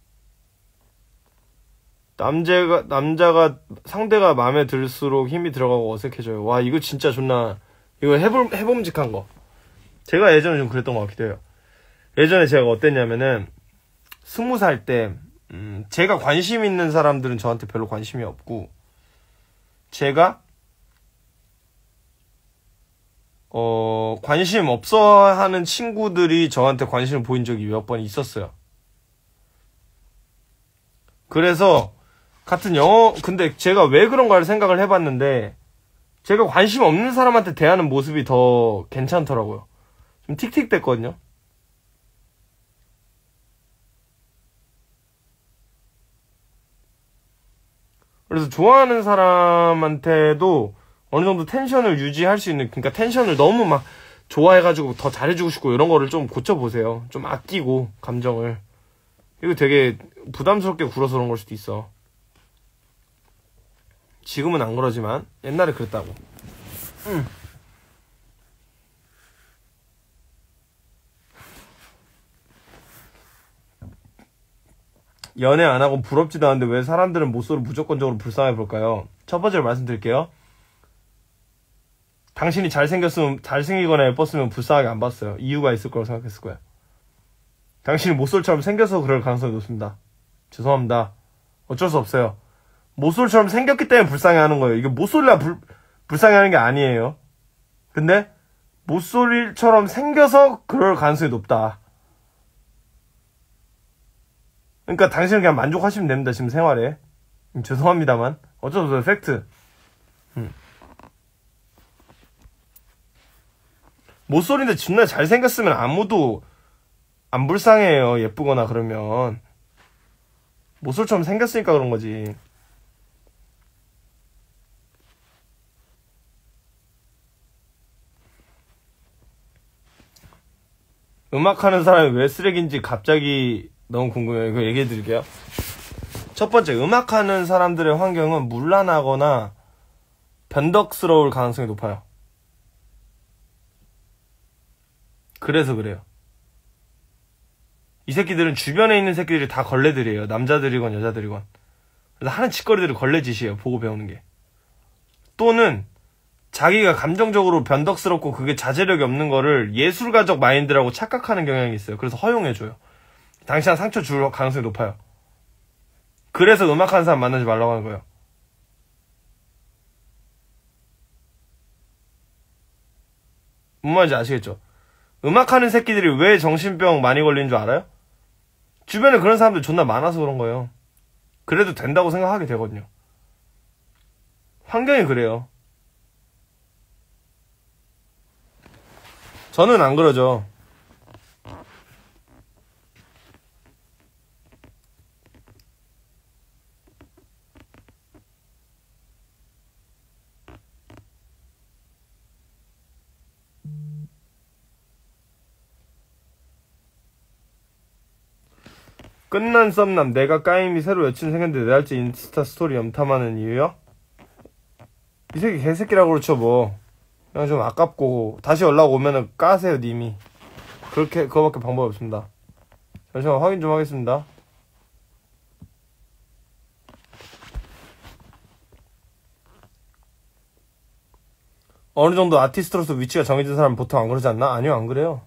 남자가, 남자가, 상대가 마음에 들수록 힘이 들어가고 어색해져요. 와, 이거 진짜 존나, 이거 해볼, 해봄직한 거. 제가 예전에 좀 그랬던 것 같기도 해요. 예전에 제가 어땠냐면은, 스무 살 때, 음, 제가 관심 있는 사람들은 저한테 별로 관심이 없고, 제가, 어, 관심 없어 하는 친구들이 저한테 관심을 보인 적이 몇 번 있었어요. 그래서, 같은 영어, 근데 제가 왜 그런가를 생각을 해봤는데, 제가 관심 없는 사람한테 대하는 모습이 더 괜찮더라고요. 좀 틱틱댔거든요. 그래서 좋아하는 사람한테도 어느 정도 텐션을 유지할 수 있는, 그러니까 텐션을 너무 막 좋아해가지고 더 잘해주고 싶고 이런 거를 좀 고쳐보세요. 좀 아끼고, 감정을. 이거 되게 부담스럽게 굴어서 그런 걸 수도 있어. 지금은 안 그러지만 옛날에 그랬다고. 응. 연애 안 하고 부럽지도 않은데 왜 사람들은 모쏠을 무조건적으로 불쌍해 볼까요? 첫 번째로 말씀드릴게요. 당신이 잘생겼으면, 잘생기거나 예뻤으면 불쌍하게 안 봤어요. 이유가 있을 거라고 생각했을 거야. 당신이 모쏠처럼 생겨서 그럴 가능성이 높습니다. 죄송합니다. 어쩔 수 없어요. 모쏠처럼 생겼기 때문에 불쌍해 하는 거예요. 이게 모쏠이라 불, 불쌍해 하는 게 아니에요. 근데 모쏠처럼 생겨서 그럴 가능성이 높다. 그러니까 당신은 그냥 만족하시면 됩니다. 지금 생활에. 음, 죄송합니다만 어쩔 수 없어요. 팩트. 음. 모쏠인데 존나 잘생겼으면 아무도 안 불쌍해요. 예쁘거나 그러면. 모쏠처럼 생겼으니까 그런 거지. 음악하는 사람이 왜 쓰레기인지 갑자기 너무 궁금해요. 이거 얘기해 드릴게요. 첫 번째, 음악하는 사람들의 환경은 문란하거나 변덕스러울 가능성이 높아요. 그래서 그래요. 이 새끼들은 주변에 있는 새끼들이 다 걸레들이에요. 남자들이건 여자들이건. 그래서 하는 짓거리들이 걸레짓이에요. 보고 배우는 게. 또는 자기가 감정적으로 변덕스럽고 그게 자제력이 없는 거를 예술가적 마인드라고 착각하는 경향이 있어요. 그래서 허용해줘요. 당신한 상처 줄 가능성이 높아요. 그래서 음악하는 사람 만나지 말라고 하는 거예요. 뭔 말인지 아시겠죠? 음악하는 새끼들이 왜 정신병 많이 걸리는 줄 알아요? 주변에 그런 사람들 존나 많아서 그런 거예요. 그래도 된다고 생각하게 되거든요. 환경이 그래요. 저는 안 그러죠. 끝난 썸남 내가 까임이 새로 여친 생겼는데 네 달째 인스타 스토리 염탐하는 이유요? 이 새끼 개새끼라고 그렇죠 뭐. 그냥 좀 아깝고 다시 연락 오면은 까세요 님이. 그렇게 그거밖에 방법이 없습니다. 잠시만 확인 좀 하겠습니다. 어느 정도 아티스트로서 위치가 정해진 사람은 보통 안 그러지 않나? 아니요 안 그래요.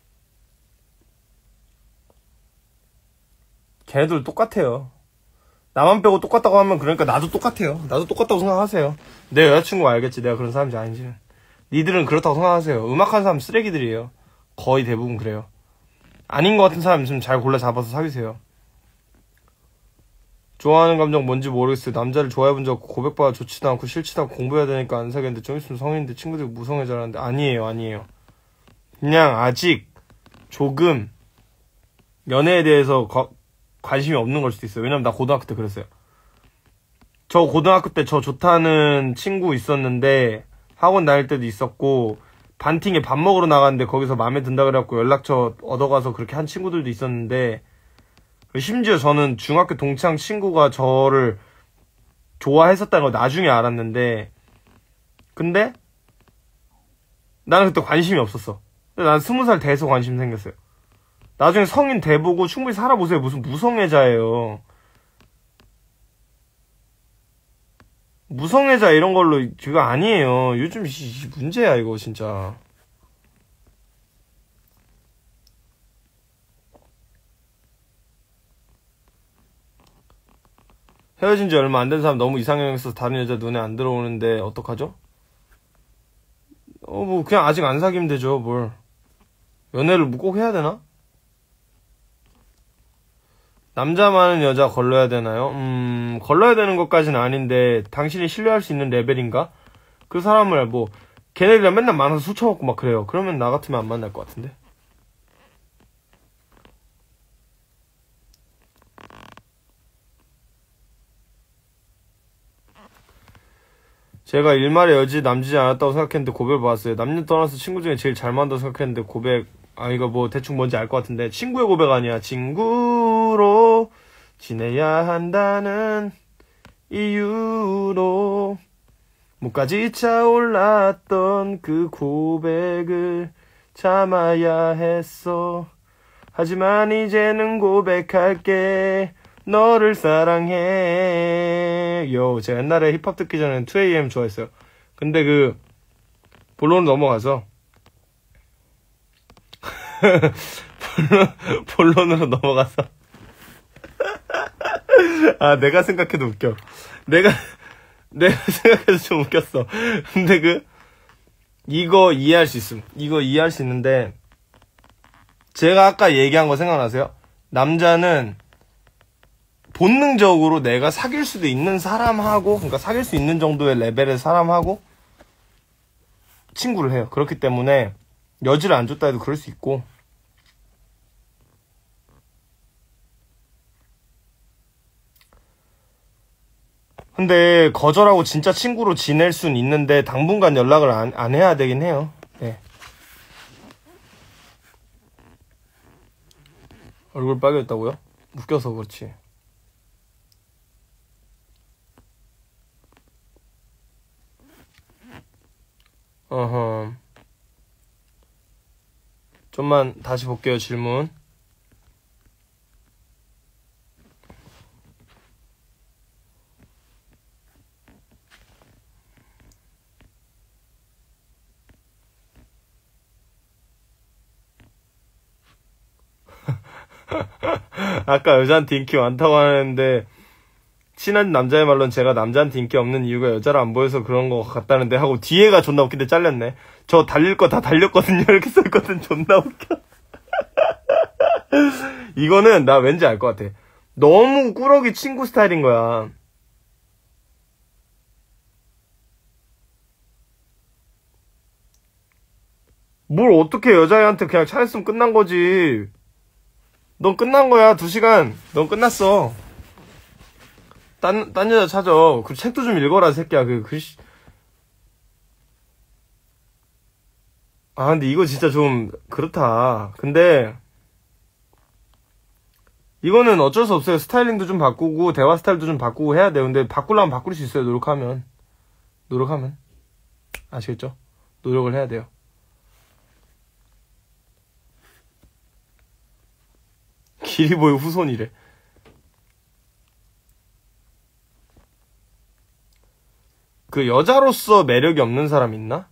걔네들 똑같아요. 나만 빼고 똑같다고 하면 그러니까 나도 똑같아요. 나도 똑같다고 생각하세요. 내 여자친구가 알겠지 내가 그런 사람인지 아닌지는. 니들은 그렇다고 생각하세요. 음악하는 사람 쓰레기들이에요. 거의 대부분 그래요. 아닌 것 같은 사람 좀 잘 골라 잡아서 사귀세요. 좋아하는 감정 뭔지 모르겠어요. 남자를 좋아해본 적 없고 고백받아 좋지도 않고 싫지도 않고 공부해야 되니까 안 사귀는데 좀 있으면 성인인데 친구들이 무성애자라는데 아니에요 아니에요. 그냥 아직 조금 연애에 대해서 거, 관심이 없는 걸 수도 있어요. 왜냐면 나 고등학교 때 그랬어요. 저 고등학교 때 저 좋다는 친구 있었는데 학원 다닐 때도 있었고 반팅에 밥 먹으러 나갔는데 거기서 마음에 든다 그래갖고 연락처 얻어가서 그렇게 한 친구들도 있었는데 심지어 저는 중학교 동창 친구가 저를 좋아했었다는 걸 나중에 알았는데 근데 나는 그때 관심이 없었어. 근데 난 스무 살 돼서 관심 생겼어요. 나중에 성인 돼보고 충분히 살아보세요. 무슨 무성애자예요. 무성애자 이런 걸로 그거 아니에요. 요즘 이 문제야 이거 진짜. 헤어진 지 얼마 안 된 사람 너무 이상형 있어서 다른 여자 눈에 안 들어오는데 어떡하죠? 어 뭐 그냥 아직 안 사귀면 되죠 뭘. 연애를 뭐 꼭 해야 되나? 남자 많은 여자 걸러야 되나요? 음 걸러야 되는 것까지는 아닌데 당신이 신뢰할 수 있는 레벨인가? 그 사람을 뭐 걔네들이랑 맨날 만나서 술 처먹고 막 그래요. 그러면 나 같으면 안 만날 것 같은데. 제가 일말에 여지 남지지 않았다고 생각했는데 고백을 받았어요. 남녀 떠나서 친구 중에 제일 잘 만나서 생각했는데 고백 아 이거 뭐 대충 뭔지 알 것 같은데 친구의 고백 아니야. 친구로 지내야 한다는 이유로 목까지 차올랐던 그 고백을 참아야 했어. 하지만 이제는 고백할게. 너를 사랑해. 요, 제가 옛날에 힙합 듣기 전엔 투 에이엠 좋아했어요. 근데 그 본론 넘어가서 본론, 본론으로 넘어가서 아 내가 생각해도 웃겨. 내가 내가 생각해도 좀 웃겼어. 근데 그 이거 이해할 수 있음. 이거 이해할 수 있는데 제가 아까 얘기한 거 생각나세요? 남자는 본능적으로 내가 사귈 수도 있는 사람하고, 그러니까 사귈 수 있는 정도의 레벨의 사람하고 친구를 해요. 그렇기 때문에 여지를 안 줬다 해도 그럴 수 있고. 근데 거절하고 진짜 친구로 지낼 순 있는데 당분간 연락을 안, 안 해야 되긴 해요. 네. 얼굴 빨개졌다고요? 웃겨서 그렇지. 어허. 좀만 다시 볼게요, 질문. 아까 여자한테 인기 많다고 하는데 친한 남자의 말로는 제가 남자한테 인기 없는 이유가 여자를 안 보여서 그런 거 같다는데 하고 뒤에가 존나 웃긴데 잘렸네. 저 달릴 거 다 달렸거든요. 이렇게 썼거든. 존나 웃겨. 이거는 나 왠지 알 것 같아. 너무 꾸러기 친구 스타일인 거야. 뭘 어떻게 여자애한테 그냥 차였으면 끝난 거지. 넌 끝난 거야. 두 시간. 넌 끝났어. 딴, 딴 여자 찾아. 그 책도 좀 읽어라, 새끼야. 그 글씨. 아, 근데 이거 진짜 좀 그렇다. 근데 이거는 어쩔 수 없어요. 스타일링도 좀 바꾸고 대화 스타일도 좀 바꾸고 해야 돼요. 근데 바꾸려면 바꿀 수 있어요. 노력하면. 노력하면. 아시겠죠? 노력을 해야 돼요. 기리보이 후손이래. 그 여자로서 매력이 없는 사람 있나?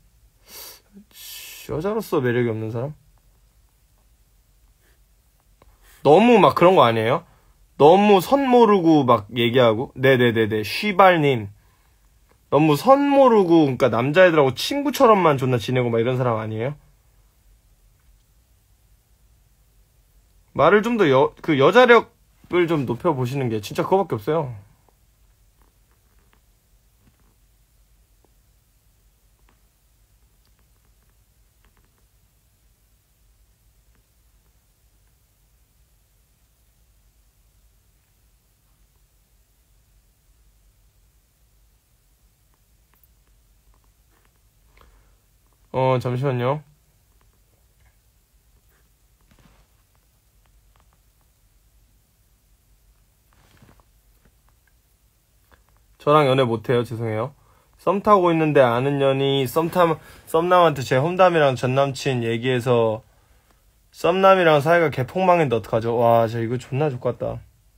여자로서 매력이 없는 사람? 너무 막 그런 거 아니에요? 너무 선 모르고 막 얘기하고. 네네네네. 쉬발님. 너무 선 모르고, 그러니까 남자애들하고 친구처럼만 존나 지내고 막 이런 사람 아니에요? 말을 좀 더 여, 그 여자력을 좀 높여보시는 게 진짜 그거밖에 없어요. 어, 잠시만요. 저랑 연애 못해요. 죄송해요. 썸 타고 있는데 아는 년이 썸탐, 썸남한테 제 홈담이랑 전남친 얘기해서 썸남이랑 사이가 개폭망인데 어떡하죠? 와, 저 이거 존나 좋겠다.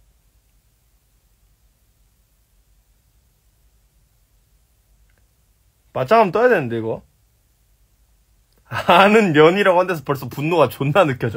맞짱하면 떠야 되는데, 이거. 아는 년이라고 한 데서 벌써 분노가 존나 느껴져.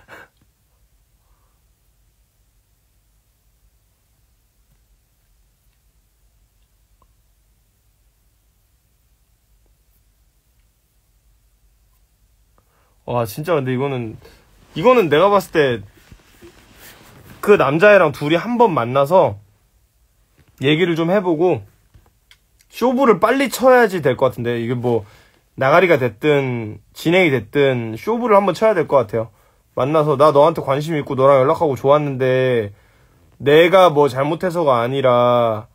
와, 진짜 근데 이거는, 이거는 내가 봤을 때, 그 남자애랑 둘이 한 번 만나서, 얘기를 좀 해보고, 쇼부를 빨리 쳐야지 될 것 같은데, 이게 뭐, 나가리가 됐든, 진행이 됐든, 쇼부를 한번 쳐야 될 것 같아요. 만나서, 나 너한테 관심 있고, 너랑 연락하고 좋았는데, 내가 뭐 잘못해서가 아니라,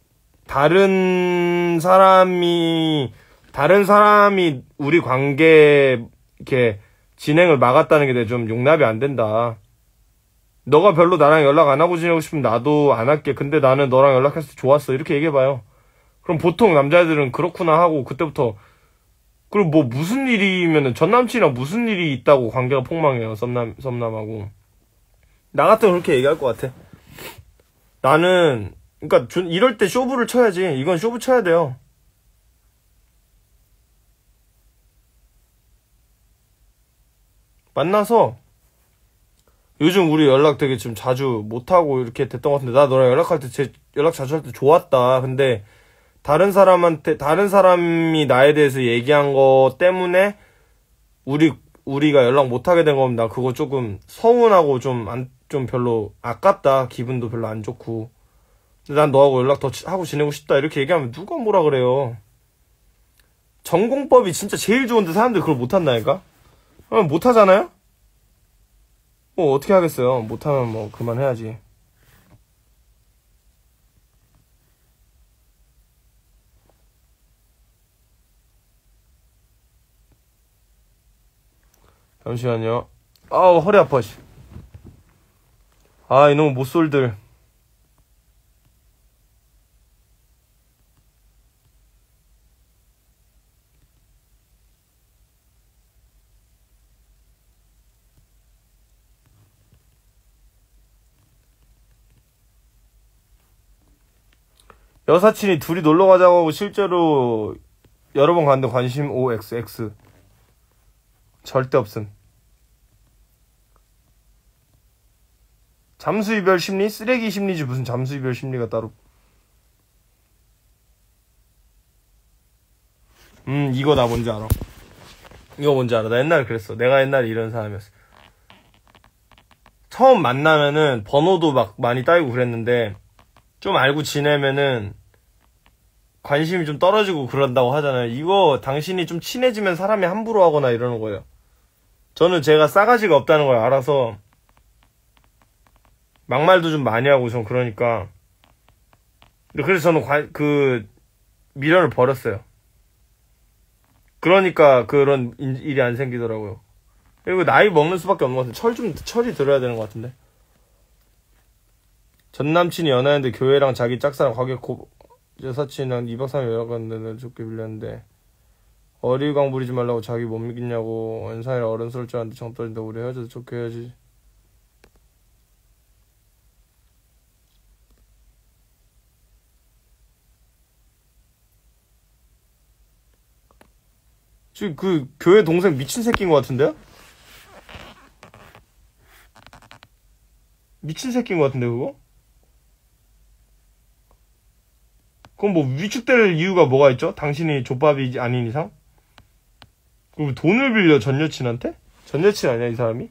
다른 사람이, 다른 사람이 우리 관계, 이렇게, 진행을 막았다는 게 좀 용납이 안 된다. 너가 별로 나랑 연락 안 하고 지내고 싶으면 나도 안 할게. 근데 나는 너랑 연락해서 좋았어. 이렇게 얘기해봐요. 그럼 보통 남자애들은 그렇구나 하고, 그때부터, 그리고 뭐 무슨 일이면은, 전 남친이랑 무슨 일이 있다고 관계가 폭망해요. 썸남, 썸남하고. 나 같으면 그렇게 얘기할 것 같아. 나는, 그니까, 이럴 때 쇼부를 쳐야지. 이건 쇼부 쳐야 돼요. 만나서 요즘 우리 연락 되게 좀 자주 못하고 이렇게 됐던 것 같은데 나 너랑 연락할 때 제 연락 자주 할 때 좋았다. 근데 다른 사람한테 다른 사람이 나에 대해서 얘기한 거 때문에 우리 우리가 연락 못하게 된 거면 나 그거 조금 서운하고 좀 안 좀 별로 아깝다. 기분도 별로 안 좋고. 근데 난 너하고 연락 더 하고 지내고 싶다. 이렇게 얘기하면 누가 뭐라 그래요. 전공법이 진짜 제일 좋은데 사람들이 그걸 못한다니까? 어, 못하잖아요? 뭐 어떻게 하겠어요. 못하면 뭐 그만해야지. 잠시만요. 아우 허리 아파. 아 이놈의 못쏠들. 여사친이 둘이 놀러 가자고 하고 실제로 여러 번 갔는데 관심 오 엑스 엑스 절대 없음. 잠수이별 심리? 쓰레기 심리지 무슨 잠수이별 심리가 따로. 음 이거 나 뭔지 알아. 이거 뭔지 알아. 나 옛날에 그랬어. 내가 옛날에 이런 사람이었어. 처음 만나면은 번호도 막 많이 따이고 그랬는데 좀 알고 지내면은 관심이 좀 떨어지고 그런다고 하잖아요. 이거 당신이 좀 친해지면 사람이 함부로 하거나 이러는 거예요. 저는 제가 싸가지가 없다는 걸 알아서 막말도 좀 많이 하고 전 그러니까. 그래서 저는 관, 그 미련을 버렸어요. 그러니까 그런 일이 안 생기더라고요. 그리고 나이 먹는 수밖에 없는 것 같은데 철 좀 철이 들어야 되는 것 같은데. 전 남친이 연애하는데 교회랑 자기 짝사랑 가게 고 여사친이랑 이박 삼일 여행 갔는데 좋게 빌렸는데 어리광 부리지 말라고 자기 못 믿겠냐고 연상이라 어른스러울 줄 알았는데 정 떨어진다. 우리 헤어져도 좋게 해야지. 지금 그 교회 동생 미친 새끼인 것 같은데요? 미친 새끼인 것 같은데 그거? 그럼 뭐 위축될 이유가 뭐가 있죠? 당신이 족밥이 아닌 이상? 그럼 돈을 빌려 전 여친한테? 전 여친 아니야 이 사람이?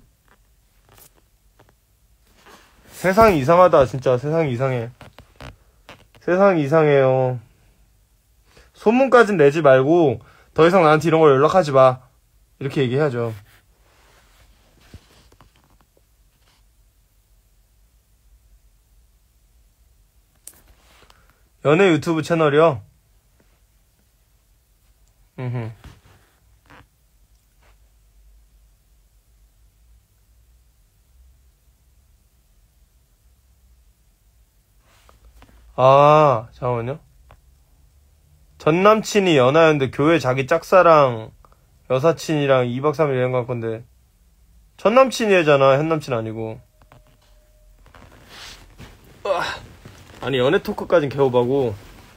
세상이 이상하다 진짜. 세상이 이상해. 세상이 이상해요. 소문까진 내지 말고 더 이상 나한테 이런 걸 연락하지 마 이렇게 얘기해야죠. 연애 유튜브 채널이요? 음흠. 아, 잠깐만요. 전 남친이 연하였는데 교회 자기 짝사랑 여사친이랑 이박 삼일 여행 갈 건데 전 남친이 애잖아. 현 남친 아니고. 으아. 아니 연애 토크까진 개오바고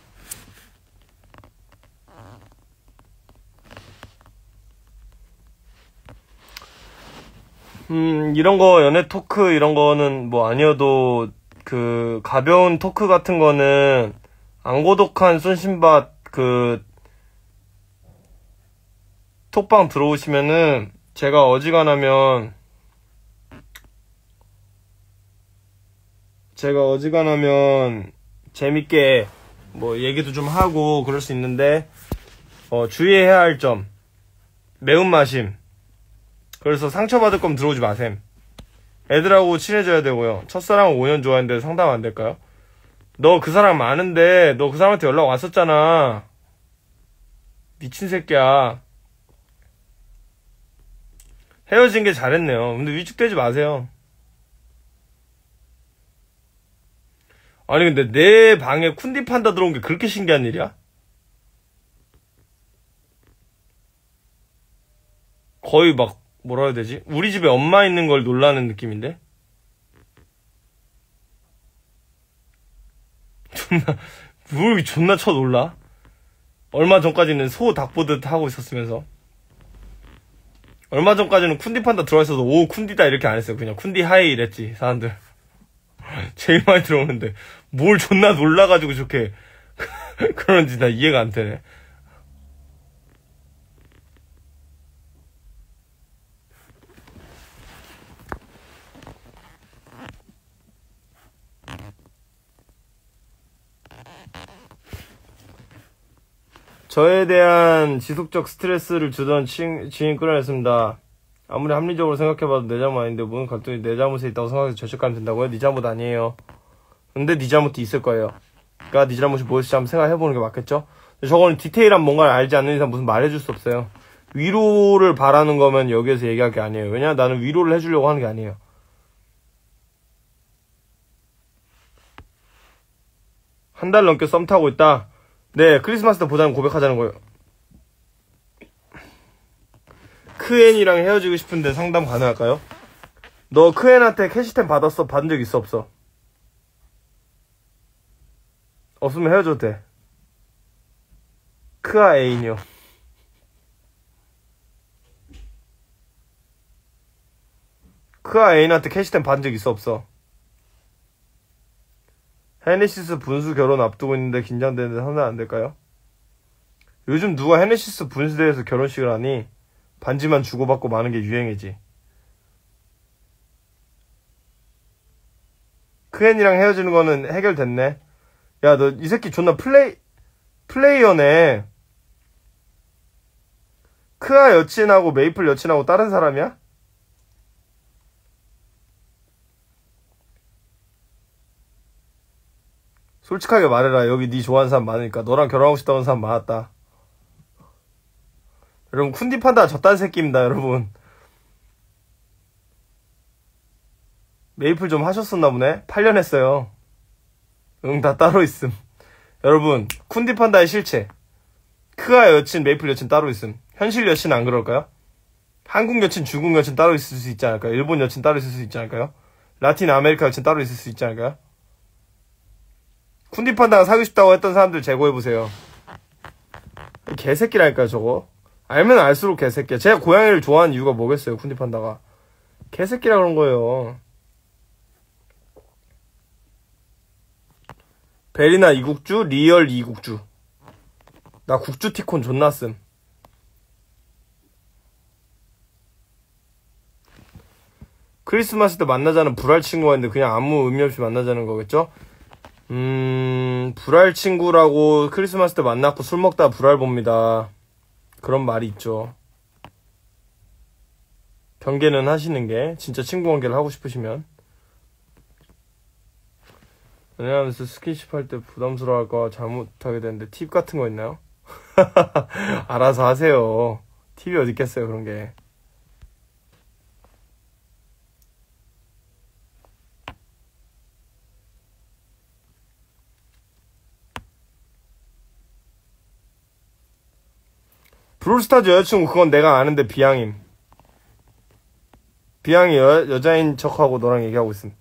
음 이런 거 연애 토크 이런 거는 뭐 아니어도 그 가벼운 토크 같은 거는 안 고독한 순신밭 그 톡방 들어오시면은 제가 어지간하면 제가 어지간하면 재밌게 뭐 얘기도 좀 하고 그럴 수 있는데 어 주의해야 할 점 매운맛임. 그래서 상처받을 거면 들어오지 마셈. 애들하고 친해져야 되고요. 첫사랑을 오 년 좋아했는데 상담 안 될까요? 너 그 사람 아는데 너 그 사람한테 연락 왔었잖아. 미친 새끼야. 헤어진 게 잘했네요. 근데 위축되지 마세요. 아니 근데 내 방에 쿤디 판다 들어온 게 그렇게 신기한 일이야? 거의 막 뭐라 해야 되지? 우리 집에 엄마 있는 걸 놀라는 느낌인데? 존나 뭘 존나 쳐 놀라? 얼마 전까지는 소 닭 보듯 하고 있었으면서 얼마 전까지는 쿤디 판다 들어와 있어서 오 쿤디다 이렇게 안 했어요. 그냥 쿤디 하이 이랬지 사람들. 제일 많이 들어오는데 뭘 존나 놀라가지고 좋게 그런지 나 이해가 안 되네. 저에 대한 지속적 스트레스를 주던 친, 지인 끌어냈습니다. 아무리 합리적으로 생각해봐도 내 잘못 아닌데 무슨 갈등이 내 잘못에 있다고 생각해서 죄책감이 든다고요? 네 잘못 아니에요. 근데 네 잘못도 있을 거예요. 그러니까 네 잘못이 무엇인지 한번 생각해보는 게 맞겠죠? 저거는 디테일한 뭔가를 알지 않는 이상 무슨 말해줄 수 없어요. 위로를 바라는 거면 여기에서 얘기할 게 아니에요. 왜냐? 나는 위로를 해주려고 하는 게 아니에요. 한 달 넘게 썸 타고 있다. 네, 크리스마스 때 보자는 고백하자는 거예요. 크앤이랑 헤어지고 싶은데 상담 가능할까요? 너 크앤한테 캐시템 받았어? 받은 적 있어 없어? 없으면 헤어져도 돼. 크아 애인이요. 크아 애인한테 캐시템 받은 적 있어 없어? 헤네시스 분수 결혼 앞두고 있는데 긴장되는데 상담 안 될까요? 요즘 누가 헤네시스 분수대에서 결혼식을 하니? 반지만 주고받고 마는 게 유행이지. 크앤이랑 헤어지는 거는 해결됐네. 야, 너 이 새끼 존나 플레이 플레이어네. 크아 여친하고 메이플 여친하고 다른 사람이야? 솔직하게 말해라. 여기 네 좋아하는 사람 많으니까. 너랑 결혼하고 싶다는 사람 많았다. 여러분, 쿤디 판다 저딴 새끼입니다, 여러분. 메이플 좀 하셨었나 보네? 팔 년 했어요. 응, 다 따로 있음. 여러분, 쿤디 판다의 실체. 크아 여친, 메이플 여친 따로 있음. 현실 여친 안 그럴까요? 한국 여친, 중국 여친 따로 있을 수 있지 않을까요? 일본 여친 따로 있을 수 있지 않을까요? 라틴 아메리카 여친 따로 있을 수 있지 않을까요? 쿤디 판다가 사귀고 싶다고 했던 사람들 제거해보세요. 개새끼라니까요, 저거. 알면 알수록 개새끼야. 제가 고양이를 좋아하는 이유가 뭐겠어요, 쿤디 판다가. 개새끼라 그런 거예요. 베리나 이국주, 리얼 이국주. 나 국주 티콘 존나 씀. 크리스마스 때 만나자는 불알 친구가 있는데 그냥 아무 의미 없이 만나자는 거겠죠? 음, 불알 친구라고 크리스마스 때 만났고 술 먹다가 불알 봅니다. 그런 말이 있죠. 경계는 하시는 게, 진짜 친구 관계를 하고 싶으시면. 연애하면서 스킨십 할 때 부담스러워할까 잘못하게 되는데 팁 같은 거 있나요? 알아서 하세요. 팁이 어디 있겠어요, 그런 게. 브롤스타즈 여자친구 그건 내가 아는데 비양임. 비양이 여, 여자인 척하고 너랑 얘기하고 있음.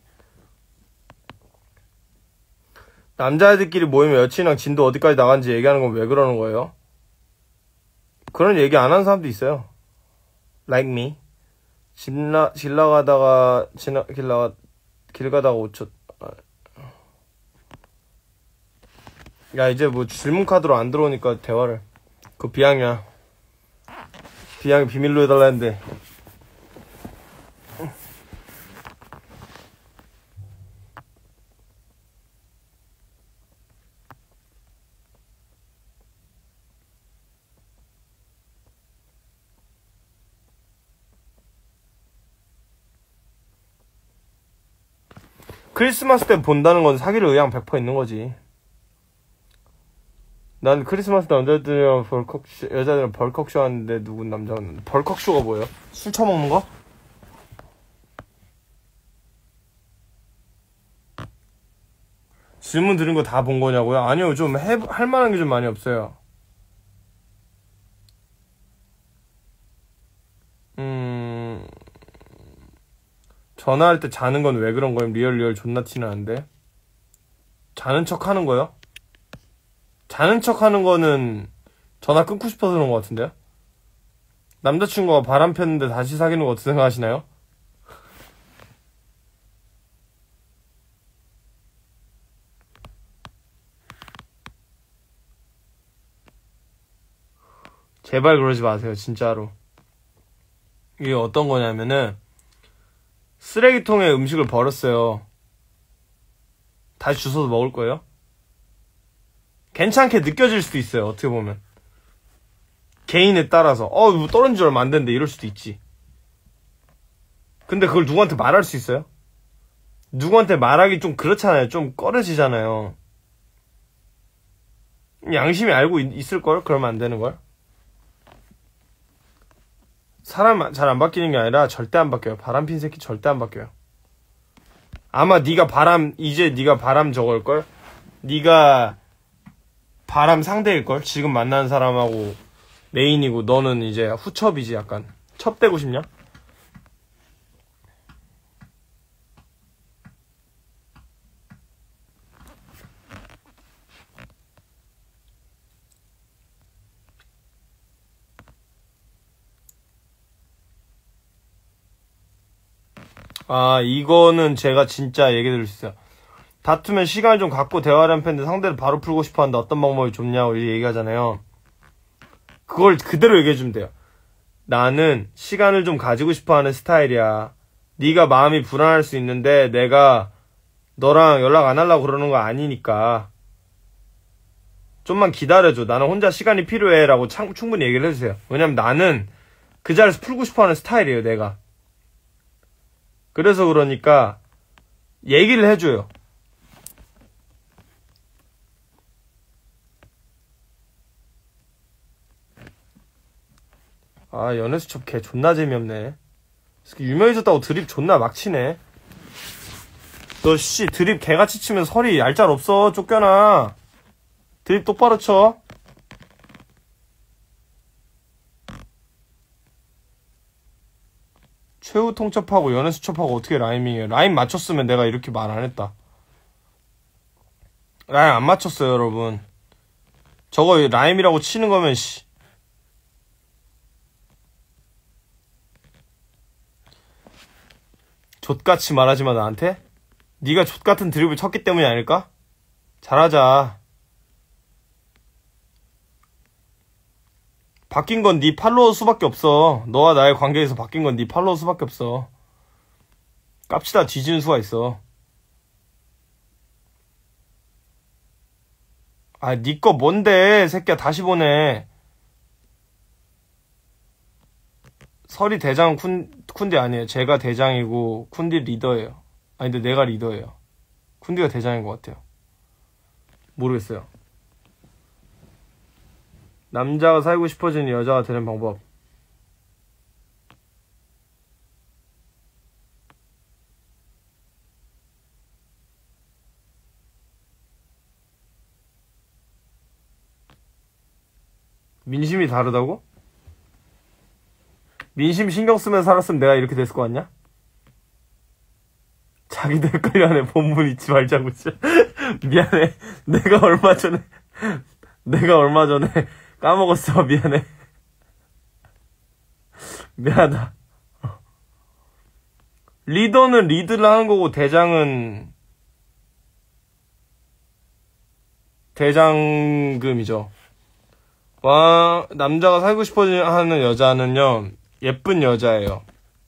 남자애들끼리 모이면 여친이랑 진도 어디까지 나간지 얘기하는 건 왜 그러는 거예요? 그런 얘기 안 하는 사람도 있어요. Like me. 지나, 길 나가다가, 지나, 길 나가, 길 가다가 오초, 야, 이제 뭐 질문 카드로 안 들어오니까 대화를. 그거 비양이야. 비양이 비밀로 해달라 했는데. 크리스마스 때 본다는 건 사귈 의향 백 퍼센트 있는 거지. 난 크리스마스 때 남자들이랑 벌컥쇼, 여자들이랑 벌컥쇼 하는데 누군 남자는 벌컥쇼가 뭐예요? 술 처먹는 거? 질문 드린 거 다 본 거냐고요? 아니요, 좀 해, 할 만한 게 좀 많이 없어요. 음, 전화할 때 자는 건 왜 그런 거예요? 리얼 리얼 존나 티나는데. 자는 척 하는 거요? 자는 척 하는 거는 전화 끊고 싶어서 그런 거 같은데요? 남자친구가 바람 폈는데 다시 사귀는 거 어떻게 생각하시나요? 제발 그러지 마세요, 진짜로. 이게 어떤 거냐면은 쓰레기통에 음식을 버렸어요. 다시 주워서 먹을 거예요? 괜찮게 느껴질 수도 있어요, 어떻게 보면. 개인에 따라서 어 이거 떨어진 지 얼마 안 됐는데 이럴 수도 있지. 근데 그걸 누구한테 말할 수 있어요? 누구한테 말하기 좀 그렇잖아요. 좀 꺼려지잖아요. 양심이 알고 있을걸? 그러면 안 되는걸? 사람 잘 안 바뀌는 게 아니라 절대 안 바뀌어요. 바람핀 새끼 절대 안 바뀌어요. 아마 네가 바람 이제 네가 바람 저걸걸? 네가 바람 상대일걸? 지금 만나는 사람하고 메인이고 너는 이제 후첩이지. 약간 첩되고 싶냐? 아, 이거는 제가 진짜 얘기 드릴 수 있어요. 다투면 시간을 좀 갖고 대화를 하는 편인데 상대를 바로 풀고 싶어 하는데 어떤 방법이 좋냐고 이렇게 얘기하잖아요. 그걸 그대로 얘기해주면 돼요. 나는 시간을 좀 가지고 싶어 하는 스타일이야. 네가 마음이 불안할 수 있는데 내가 너랑 연락 안 하려고 그러는 거 아니니까 좀만 기다려줘. 나는 혼자 시간이 필요해 라고 참, 충분히 얘기를 해주세요. 왜냐면 나는 그 자리에서 풀고 싶어 하는 스타일이에요, 내가. 그래서 그러니까 얘기를 해줘요. 아, 연애수첩 걔 존나 재미없네. 유명해졌다고 드립 존나 막 치네. 너 씨 드립 개같이 치면 설이 얄짤 없어. 쫓겨나. 드립 똑바로 쳐. 최후 통첩하고 연애수첩하고 어떻게 라이밍해. 라임 맞췄으면 내가 이렇게 말 안 했다. 라임 안 맞췄어요, 여러분. 저거 라임이라고 치는 거면 씨. 족같이 말하지마 나한테? 네가 족같은 드립을 쳤기 때문이 아닐까? 잘하자. 바뀐 건 네 팔로워 수밖에 없어. 너와 나의 관계에서 바뀐 건 네 팔로워 수밖에 없어. 깝치다 뒤지는 수가 있어. 아, 네 거 뭔데 새끼야. 다시 보내. 설이 대장 쿤, 쿤디 아니에요. 제가 대장이고 쿤디 리더예요. 아니 근데 내가 리더예요. 쿤디가 대장인 것 같아요. 모르겠어요. 남자가 살고 싶어지는 여자가 되는 방법. 민심이 다르다고? 민심 신경 쓰면 살았으면 내가 이렇게 됐을 거 같냐? 자기도 헷갈려하네. 본문 잊지 말자고 진짜. 미안해. 내가 얼마 전에 내가 얼마 전에 까먹었어. 미안해. 미안하다. 리더는 리드를 하는 거고 대장은 대장금이죠. 와, 남자가 살고 싶어 하는 여자는요, 예쁜 여자예요.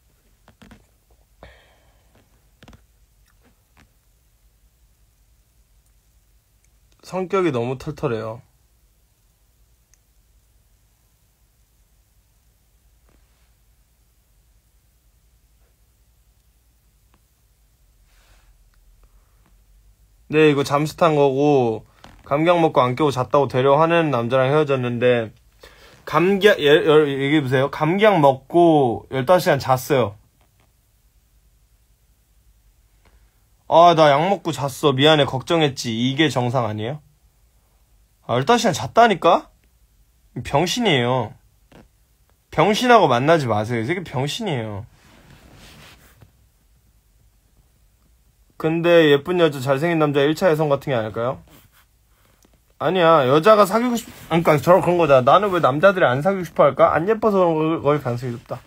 성격이 너무 털털해요. 네, 이거 잠수 탄 거고 감기약 먹고 안 깨고 잤다고 데려하는 남자랑 헤어졌는데 감기약, 예, 얘기해보세요. 감기약 먹고 열다섯 시간 잤어요. 아, 나 약 먹고 잤어. 미안해. 걱정했지. 이게 정상 아니에요? 아, 열다섯 시간 잤다니까? 병신이에요. 병신하고 만나지 마세요. 이 새끼 병신이에요. 근데 예쁜 여자 잘생긴 남자 일 차 여성 같은 게 아닐까요? 아니야. 여자가 사귀고 싶... 그러니까 저런 그런 거잖아. 나는 왜 남자들이 안 사귀고 싶어 할까? 안 예뻐서 그런 걸 가능성이 높다.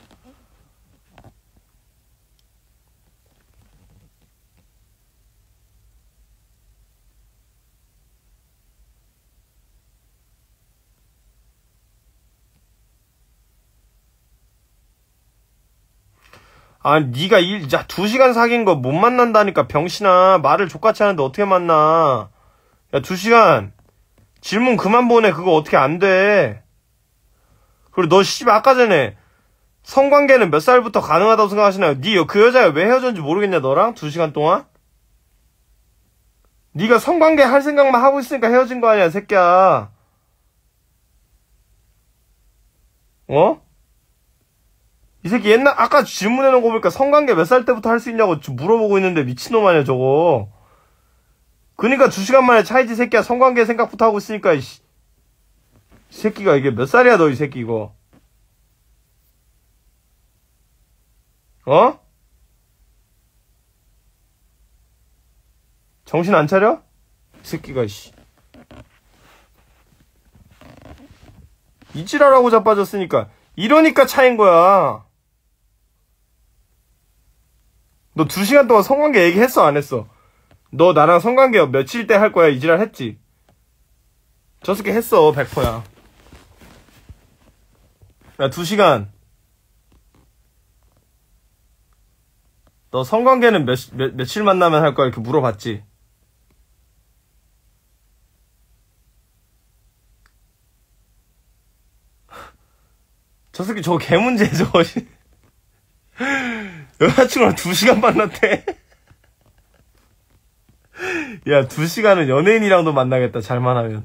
아, 니가 일, 야, 두 시간 사귄 거 못 만난다니까, 병신아. 말을 족같이 하는데 어떻게 만나. 야, 두 시간. 질문 그만 보내. 그거 어떻게 안 돼. 그리고 너 씨발 아까 전에 성관계는 몇 살부터 가능하다고 생각하시나요? 니 그 여자가 왜 헤어졌는지 모르겠냐, 너랑? 두 시간 동안? 니가 성관계 할 생각만 하고 있으니까 헤어진 거 아니야, 새끼야. 어? 이 새끼 옛날 아까 질문해놓은 거 보니까 성관계 몇 살 때부터 할 수 있냐고 물어보고 있는데 미친놈 아니야 저거. 그니까 두 시간 만에 차이지 새끼야. 성관계 생각부터 하고 있으니까 이 새끼가 이게 몇 살이야 너 이 새끼 이거. 어? 정신 안 차려? 이 새끼가 씨. 이지랄하고 자빠졌으니까 이러니까 차인 거야. 너 두 시간 동안 성관계 얘기했어 안 했어? 너 나랑 성관계 며칠 때 할 거야? 이지랄 했지? 저 새끼 했어, 백 퍼센트야. 야, 두 시간. 너 성관계는 몇, 몇, 며칠 만나면 할 거야? 이렇게 물어봤지? 저 새끼 저거 개문제, 저거. 여자친구랑 두 시간 만났대. 야, 두 시간은 연예인이랑도 만나겠다, 잘만 하면.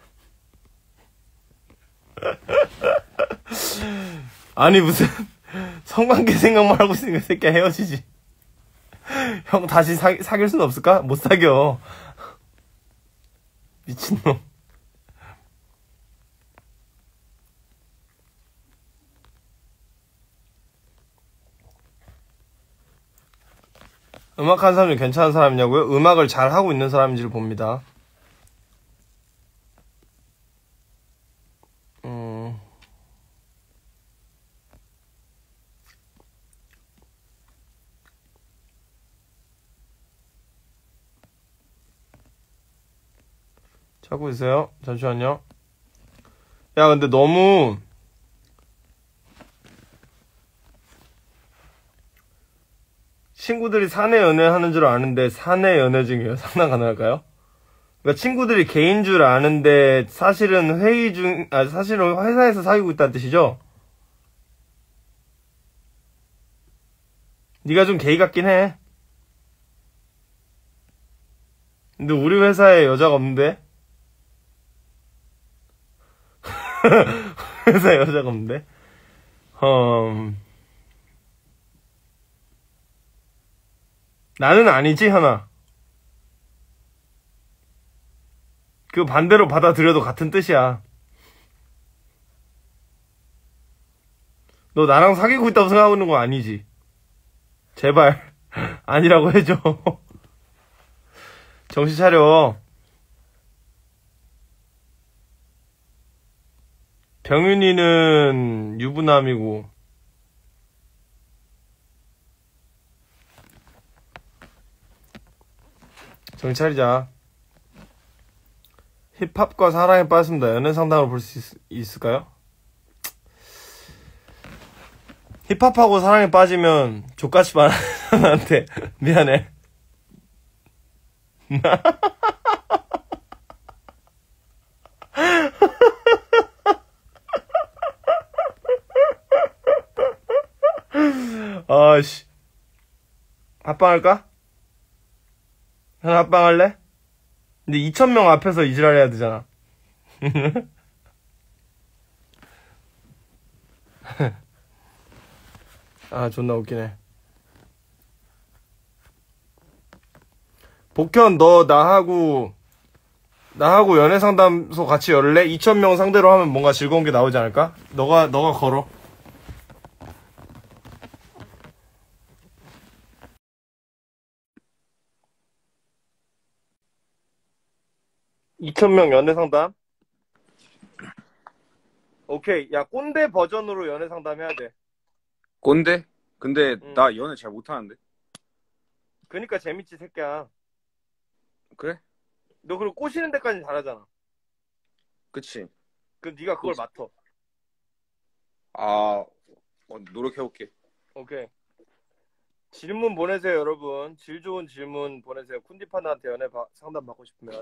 아니, 무슨, 성관계 생각만 하고 있으니까 새끼야 헤어지지. 형 다시 사, 사귈 수는 없을까? 못 사겨. 미친놈. 음악하는 사람이 괜찮은 사람이냐고요? 음악을 잘하고 있는 사람인지를 봅니다. 음... 찾고 있어요. 잠시만요. 야, 근데 너무 친구들이 사내 연애 하는 줄 아는데 사내 연애 중이에요. 상담 가능할까요? 그러니까 친구들이 개인 줄 아는데 사실은 회의 중, 아, 사실은 회사에서 사귀고 있다는 뜻이죠? 네가 좀 게이 같긴 해. 근데 우리 회사에 여자가 없는데? 회사에 여자가 없는데? 음... 나는 아니지, 하나. 그 반대로 받아들여도 같은 뜻이야. 너 나랑 사귀고 있다고 생각하고 있는 거 아니지? 제발 아니라고 해줘. 정신 차려. 병윤이는 유부남이고 정신 차리자. 힙합과 사랑에 빠졌습니다. 연애 상담으로 볼 수 있을까요? 힙합하고 사랑에 빠지면 족같이 말하는 나한테 미안해. 아씨, 합방할까? 형 합방할래? 근데 이천 명 앞에서 이지랄 해야 되잖아. 아, 존나 웃기네. 복현, 너 나하고 나하고 연애상담소 같이 열래? 이천 명 상대로 하면 뭔가 즐거운 게 나오지 않을까? 너가 너가 걸어. 이천 명 연애상담? 오케이. 야, 꼰대 버전으로 연애상담 해야 돼. 꼰대? 근데 응. 나 연애 잘 못하는데. 그니까 재밌지, 새끼야. 그래? 너 그리고 꼬시는 데까지 잘하잖아. 그치. 그럼 네가 그걸 그치. 맡어. 아, 어, 노력해볼게. 오케이. 질문 보내세요, 여러분. 질 좋은 질문 보내세요. 쿤디파나한테 연애 바, 상담 받고 싶으면.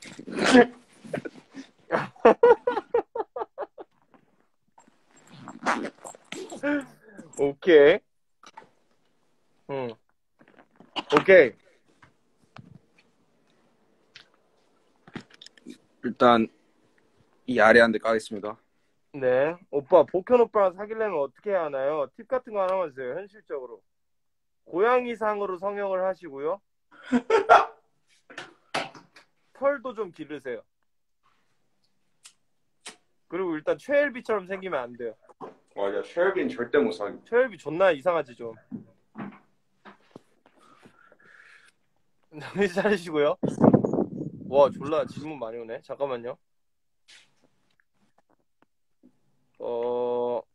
오케이. 응. 오케이. 일단 이 아래 한 대 까겠습니다. 네. 오빠, 복현 오빠랑 사귀려면 어떻게 해야 하나요? 팁 같은 거 하나만 주세요, 현실적으로. 고양이상으로 성형을 하시고요. 털도 좀 기르세요. 그리고 일단 최엘비처럼 생기면 안 돼요. 맞아, 쉘빈 절대 못 사귀. 최엘비 존나 이상하지 좀. 정신 차리시고요. 와, 졸라 질문 많이 오네. 잠깐만요. 어...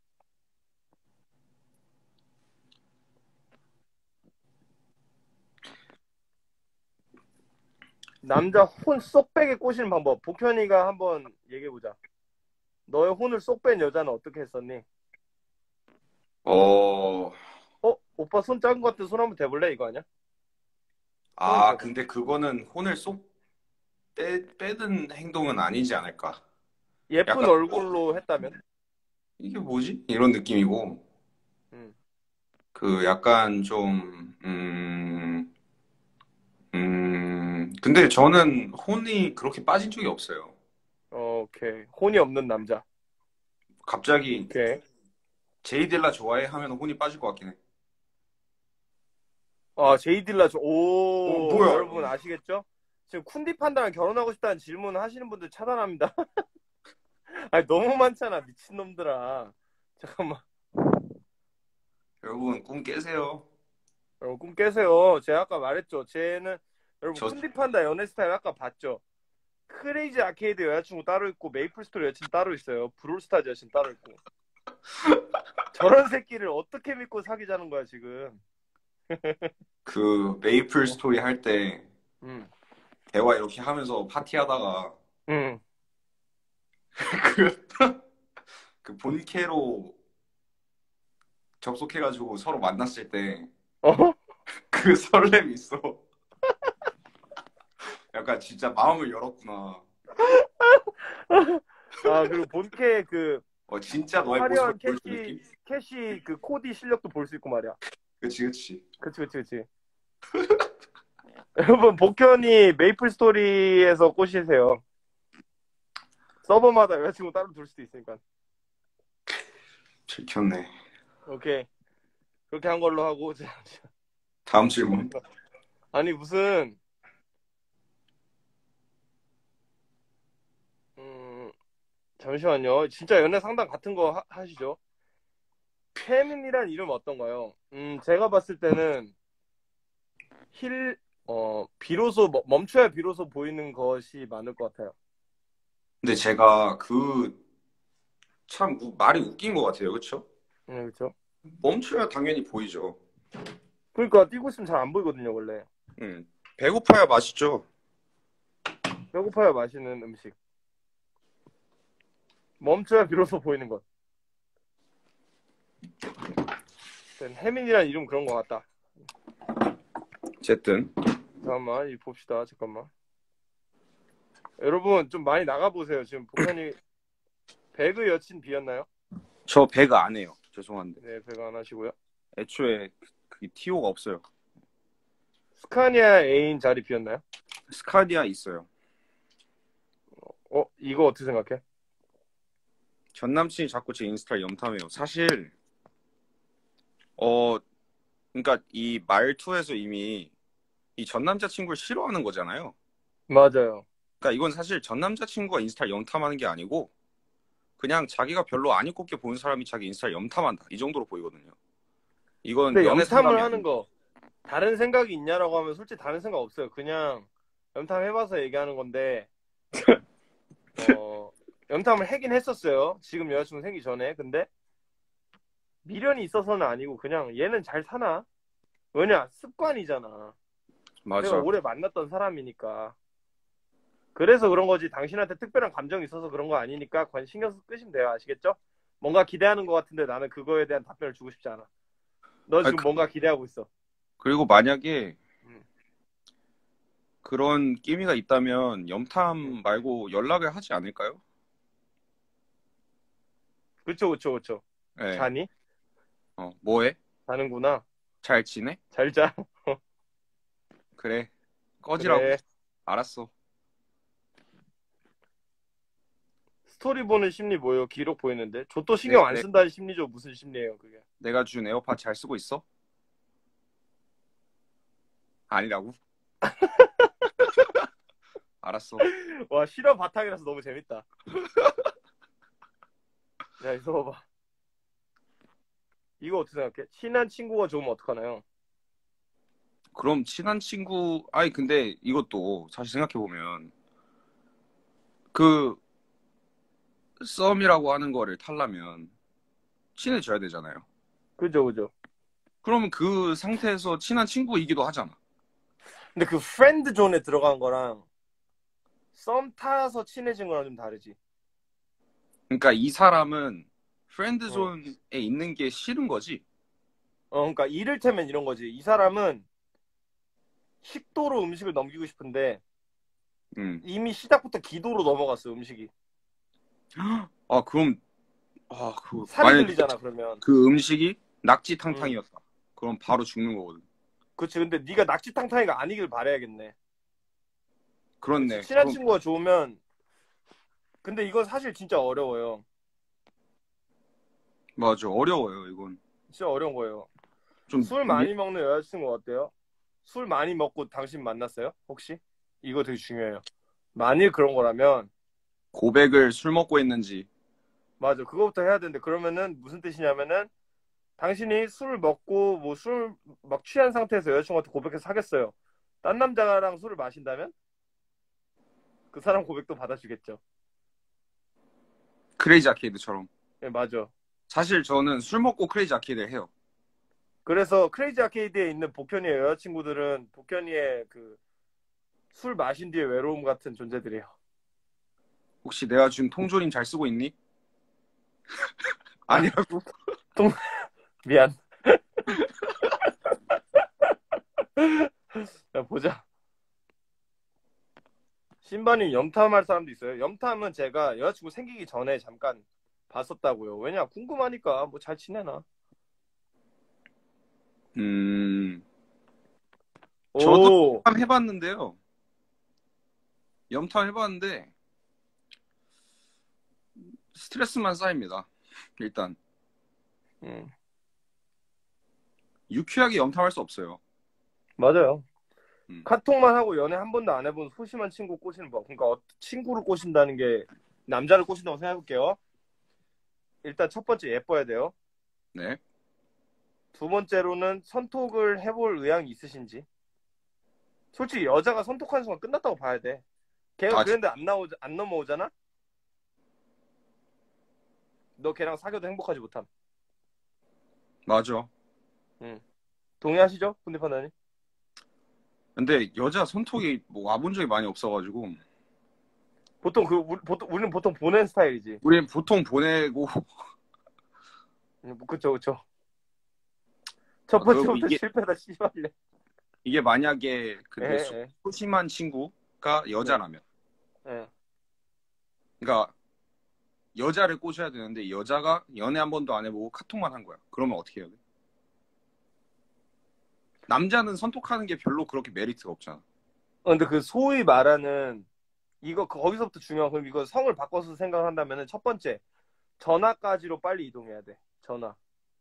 남자 혼 쏙 빼게 꼬시는 방법. 복현이가 한번 얘기해보자. 너의 혼을 쏙 뺀 여자는 어떻게 했었니? 어, 어? 오빠 손 작은 것 같은 손 한번 대볼래? 이거 아니야? 손 아, 대봐. 근데 그거는 혼을 쏙 빼, 빼는 행동은 아니지 않을까. 예쁜 약간, 어? 얼굴로 했다면? 이게 뭐지? 이런 느낌이고, 음. 그 약간 좀, 음, 음, 근데 저는 혼이 그렇게 빠진 적이 없어요. 오케이. 혼이 없는 남자. 갑자기 오케이. 제이딜라 좋아해? 하면 혼이 빠질 것 같긴 해. 아, 제이딜라, 저, 어, 오, 뭐야? 여러분 아시겠죠? 지금 쿤디 판다랑 결혼하고 싶다는 질문 하시는 분들 차단합니다. 아니, 너무 많잖아, 미친놈들아. 잠깐만. 여러분, 꿈 깨세요. 여러분, 꿈 깨세요. 제가 아까 말했죠. 쟤는, 여러분, 저, 쿤디 판다 연애 스타일 아까 봤죠? 크레이지 아케이드 여자친구 따로 있고, 메이플 스토리 여친 따로 있어요. 브롤스타즈 여친 따로 있고. 저런 새끼를 어떻게 믿고 사귀자는 거야, 지금. 그, 메이플 어. 스토리 할 때, 응, 대화 이렇게 하면서 파티하다가, 응. 그, 그 본캐로 접속해가지고 서로 만났을 때, 어? 그 설렘이 있어. 약간 진짜 마음을 열었구나. 아, 그리고 본캐 그, 어, 진짜 너의 모습을 화려한 보여준 캐시, 느낌? 캐시 그 코디 실력도 볼 수 있고 말이야. 그치, 그치. 그치, 그치, 그치. 여러분, 복현이 메이플 스토리에서 꼬시세요. 서버마다 여자친구 따로 둘 수도 있으니까. 들켰네. 오케이. 그렇게 한 걸로 하고. 다음 질문. 아니, 무슨, 음, 잠시만요. 진짜 연애 상담 같은 거 하, 하시죠. 혜민이란 이름 어떤가요? 음, 제가 봤을 때는 힐, 어, 비로소, 멈- 멈춰야 비로소 보이는 것이 많을 것 같아요. 근데 제가 그, 참 우- 말이 웃긴 것 같아요. 그쵸? 네, 그렇죠. 멈춰야 당연히 보이죠. 그러니까 뛰고 있으면 잘 안 보이거든요, 원래. 음. 배고파야 맛있죠. 배고파야 맛있는 음식. 멈춰야 비로소 보이는 것. 혜민이란 이름 그런 것 같다. 어쨌든. 잠깐만, 이 봅시다. 잠깐만. 여러분, 좀 많이 나가보세요. 지금 복현이 배그 여친 비었나요? 저 배가 안 해요. 죄송한데. 네, 배그 안 하시고요. 애초에 그 티오가 없어요. 스카니아 애인 자리 비었나요? 스카디아 있어요. 어, 이거 어떻게 생각해? 전 남친이 자꾸 제 인스타를 염탐해요. 사실 어 그러니까 이 말투에서 이미 이 전 남자친구를 싫어하는 거잖아요. 맞아요. 그러니까 이건 사실 전 남자친구가 인스타를 염탐하는 게 아니고 그냥 자기가 별로 안 이롭게 보는 사람이 자기 인스타를 염탐한다. 이 정도로 보이거든요. 이건 근데 연애 염탐을 상담이 하는 아닙니다. 거, 다른 생각이 있냐라고 하면 솔직히 다른 생각 없어요. 그냥 염탐해봐서 얘기하는 건데, 어, 염탐을 하긴 했었어요. 지금 여자친구 생기 전에. 근데 미련이 있어서는 아니고 그냥 얘는 잘 사나? 왜냐? 습관이잖아. 내가 맞아. 오래 만났던 사람이니까. 그래서 그런 거지. 당신한테 특별한 감정이 있어서 그런 거 아니니까 관 신경 쓰 끄시면 돼요. 아시겠죠? 뭔가 기대하는 것 같은데 나는 그거에 대한 답변을 주고 싶지 않아. 너 아니, 지금 그, 뭔가 기대하고 있어. 그리고 만약에 음, 그런 끼미가 있다면 음. 염탐 말고 연락을 하지 않을까요? 그쵸, 그쵸, 그쵸. 네. 자니? 어, 뭐해? 자는구나. 잘 지내? 잘 자. 그래. 꺼지라고. 그래. 알았어. 스토리 보는 심리 뭐예요? 기록 보이는데? 저 또 내, 신경 안 내, 쓴다는 심리죠. 무슨 심리예요, 그게? 내가 준 에어팟 잘 쓰고 있어? 아니라고? 알았어. 와, 실화 바탕이라서 너무 재밌다. 야, 이거 봐봐. 이거 어떻게 생각해? 친한 친구가 좋으면 어떡하나요? 그럼 친한 친구, 아니, 근데 이것도 사실 생각해보면, 그, 썸이라고 하는 거를 타려면 친해져야 되잖아요. 그죠, 그죠. 그러면 그 상태에서 친한 친구이기도 하잖아. 근데 그 프렌드 존에 들어간 거랑 썸 타서 친해진 거랑 좀 다르지. 그러니까 이 사람은 어. 프렌드존에 있는 게 싫은 거지. 어, 그러니까 이를테면 이런 거지. 이 사람은 식도로 음식을 넘기고 싶은데 음. 이미 시작부터 기도로 넘어갔어, 음식이. 아, 그럼 아, 그 살이 만약 들리잖아, 그러면. 그 음식이 응. 낙지탕탕이었다. 그럼 바로 죽는 거거든. 그치. 근데 네가 낙지탕탕이가 아니길 바라야겠네. 그치. 그렇네. 친한 그럼 친구가 좋으면. 근데 이건 사실 진짜 어려워요. 맞아. 어려워요, 이건. 진짜 어려운 거예요. 좀 술 예- 많이 먹는 여자친구 어때요? 술 많이 먹고 당신 만났어요? 혹시? 이거 되게 중요해요. 만일 그런 거라면, 고백을 술 먹고 했는지. 맞아. 그거부터 해야 되는데, 그러면은 무슨 뜻이냐면은, 당신이 술을 먹고, 뭐 술 막 취한 상태에서 여자친구한테 고백해서 사귀었어요. 딴 남자랑 술을 마신다면? 그 사람 고백도 받아주겠죠. 크레이지 아케이드처럼. 예, 맞아. 사실 저는 술 먹고 크레이지 아케이드를 해요. 그래서 크레이지 아케이드에 있는 복현이의 여자친구들은 복현이의 그 술 마신 뒤의 외로움 같은 존재들이에요. 혹시 내가 지금 통조림 잘 쓰고 있니? 아니라고? 동... 미안. 야, 보자. 신바님 염탐할 사람도 있어요. 염탐은 제가 여자친구 생기기 전에 잠깐 봤었다고요. 왜냐 궁금하니까 뭐 잘 지내나. 음, 저도 오, 염탐 해봤는데요. 염탐 해봤는데 스트레스만 쌓입니다. 일단 음, 유쾌하게 염탐할 수 없어요. 맞아요. 음. 카톡만 하고 연애 한 번도 안 해본 소심한 친구 꼬시는 법. 그러니까 어- 친구를 꼬신다는 게 남자를 꼬신다고 생각해볼게요. 일단 첫 번째 예뻐야 돼요. 네. 두 번째로는 선톡을 해볼 의향이 있으신지. 솔직히 여자가 선톡하는 순간 끝났다고 봐야 돼. 걔가 아, 진- 그랬는데 안 나오 안 넘어오잖아. 너 걔랑 사귀어도 행복하지 못함. 맞아. 응. 동의하시죠, 군대판단님? 근데 여자 손톱이 뭐 와본 적이 많이 없어가지고 보통 그 우리, 보통 우리는 보통 보낸 스타일이지. 우리 보통 보내고 응, 뭐 그쵸 그쵸. 첫 아, 그리고 번째부터 이게 실패다 씨발래. 이게 만약에 그 예, 내 소- 예, 소심한 친구가 네, 여자라면 예. 그러니까 여자를 꼬셔야 되는데 여자가 연애 한 번도 안 해보고 카톡만 한 거야. 그러면 어떻게 해야 돼? 남자는 선톡하는 게 별로 그렇게 메리트가 없잖아. 어, 근데 그 소위 말하는 이거 그 거기서부터 중요한 그럼 이거 성을 바꿔서 생각을 한다면은 첫 번째 전화까지로 빨리 이동해야 돼. 전화.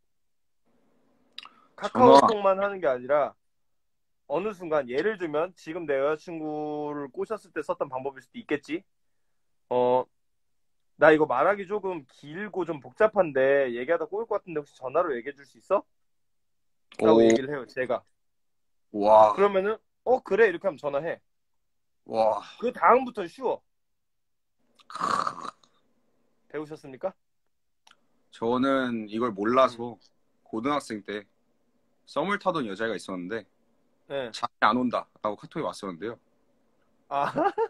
전화. 카카오톡만 하는 게 아니라 어느 순간 예를 들면 지금 내 여자친구를 꼬셨을 때 썼던 방법일 수도 있겠지. 어, 나 이거 말하기 조금 길고 좀 복잡한데 얘기하다 꼬일 것 같은데 혹시 전화로 얘기해 줄 수 있어? 라고 오, 얘기를 해요, 제가. 와, 그러면은 어 그래 이렇게 하면 전화해. 와. 그 다음부터는 쉬워. 배우셨습니까? 저는 이걸 음. 몰라서 고등학생 때 썸을 타던 여자가 있었는데 네. 잠이 안 온다라고 카톡이 왔었는데요. 아,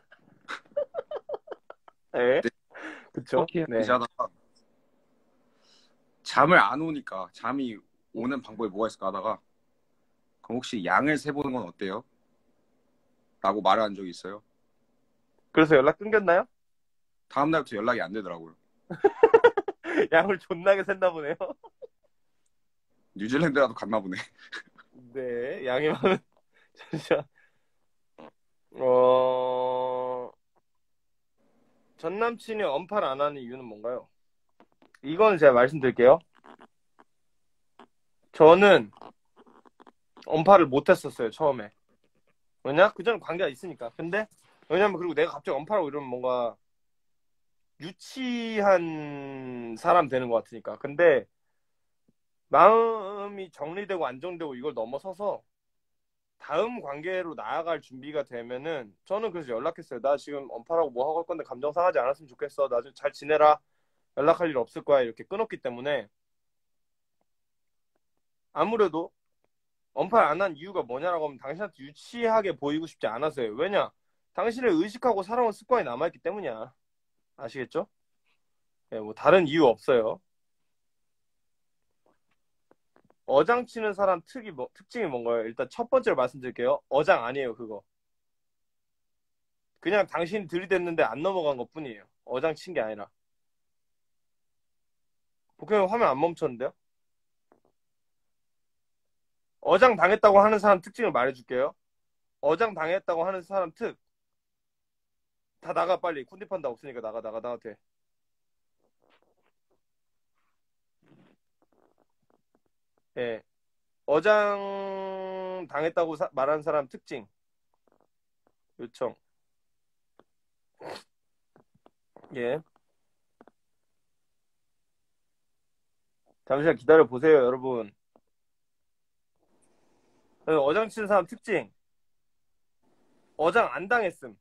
네. 근데 그쵸? 어떻게 해야지 네. 하다가 잠을 안 오니까 잠이 오는 방법이 뭐가 있을까 하다가 그럼 혹시 양을 세보는 건 어때요? 라고 말을 한 적이 있어요. 그래서 연락 끊겼나요? 다음 날부터 연락이 안 되더라고요. 양을 존나게 샜나 보네요. 뉴질랜드라도 갔나 보네. 네, 양이 많은. 잠시만. 어, 전 남친이 언팔 안 하는 이유는 뭔가요? 이건 제가 말씀드릴게요. 저는 언팔을 못 했었어요, 처음에. 왜냐? 그전 관계가 있으니까. 근데, 왜냐면 그리고 내가 갑자기 언팔하고 이러면 뭔가 유치한 사람 되는 것 같으니까. 근데, 마음이 정리되고 안정되고 이걸 넘어서서 다음 관계로 나아갈 준비가 되면은 저는 그래서 연락했어요. 나 지금 언팔하고 뭐 하고 할 건데 감정 상하지 않았으면 좋겠어. 나 좀 잘 지내라. 연락할 일 없을 거야. 이렇게 끊었기 때문에 아무래도 언팔 안 한 이유가 뭐냐라고 하면 당신한테 유치하게 보이고 싶지 않아서요. 왜냐? 당신을 의식하고 살아온 습관이 남아있기 때문이야. 아시겠죠? 예, 뭐 다른 이유 없어요. 어장 치는 사람 특이 뭐, 특징이 뭔가요? 일단 첫 번째로 말씀드릴게요. 어장 아니에요, 그거. 그냥 당신이 들이댔는데 안 넘어간 것 뿐이에요. 어장 친 게 아니라. 복형님 화면 안 멈췄는데요? 어장 당했다고 하는 사람 특징을 말해줄게요. 어장 당했다고 하는 사람 특. 다 나가 빨리. 쿤디판다 없으니까 나가 나가 나가 돼. 예. 어장 당했다고 사, 말하는 사람 특징. 요청. 예. 잠시만 기다려 보세요, 여러분. 어장 치는 사람 특징. 어장 안 당했음.